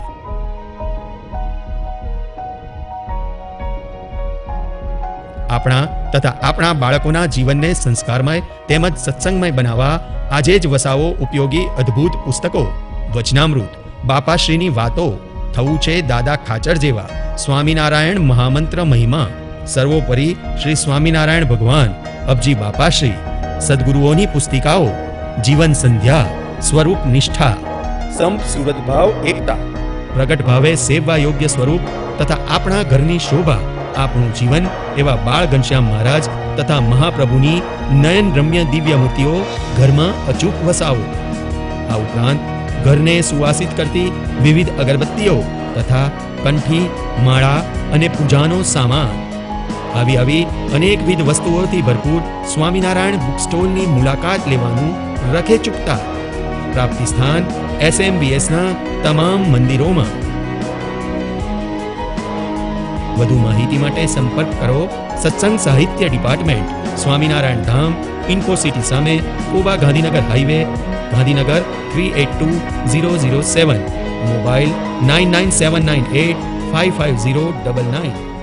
આપણા બાળકોના જીવનને સંસ્કારમય તેમજ સત્સંગમય બનાવવા આજે જ વસાવો ઉપયોગી અદ્ભુત પુસ્તકો વચનામૃત, બાપાશ્રીની વાતો, થવું છે દાદા ખાચર જેવા, સ્વામિનારાયણ મહામંત્ર મહિમા, સર્વોપરી શ્રી સ્વામિનારાયણ ભગવાન, અબજી બાપાશ્રી, સદગુરુઓની પુસ્તિકાઓ, જીવન સંધ્યા, સ્વરૂપ નિષ્ઠા, સંપ સુરત ભાવ એકતા, પ્રગટ ભાવે સેવવા યોગ્ય સ્વરૂપ તથા આપણા ઘરની શોભા, આપણું જીવન એવા બાળ ઘનશ્યામ મહારાજ તથા મહાપ્રભુની નયન રમ્ય દિવ્ય મૂર્તિઓ ઘરમાં અચૂક વસાવો. આ ઉપરાંત ઘરને સુવાસિત કરતી વિવિધ અગરબત્તીઓ તથા કંઠી, માળા અને પૂજાનો સામાન. આવી અનેકવિધ વસ્તુઓથી ભરપૂર સ્વામિનારાયણ બુક સ્ટોલની મુલાકાત લેવાનું રખે ચૂકતા. પ્રાપ્તિ સ્થાન SMVSના તમામ મંદિરોમાં. વધુ માહિતી માટે સંપર્ક કરો સત્સંગ સાહિત્ય ડિપાર્ટમેન્ટ, સ્વામિનારાયણ ધામ, ઇન્ફોસિટી સામે, કોબા ગાંધીનગર હાઈવે, ગાંધીનગર 382007. મોબાઈલ 9979855099.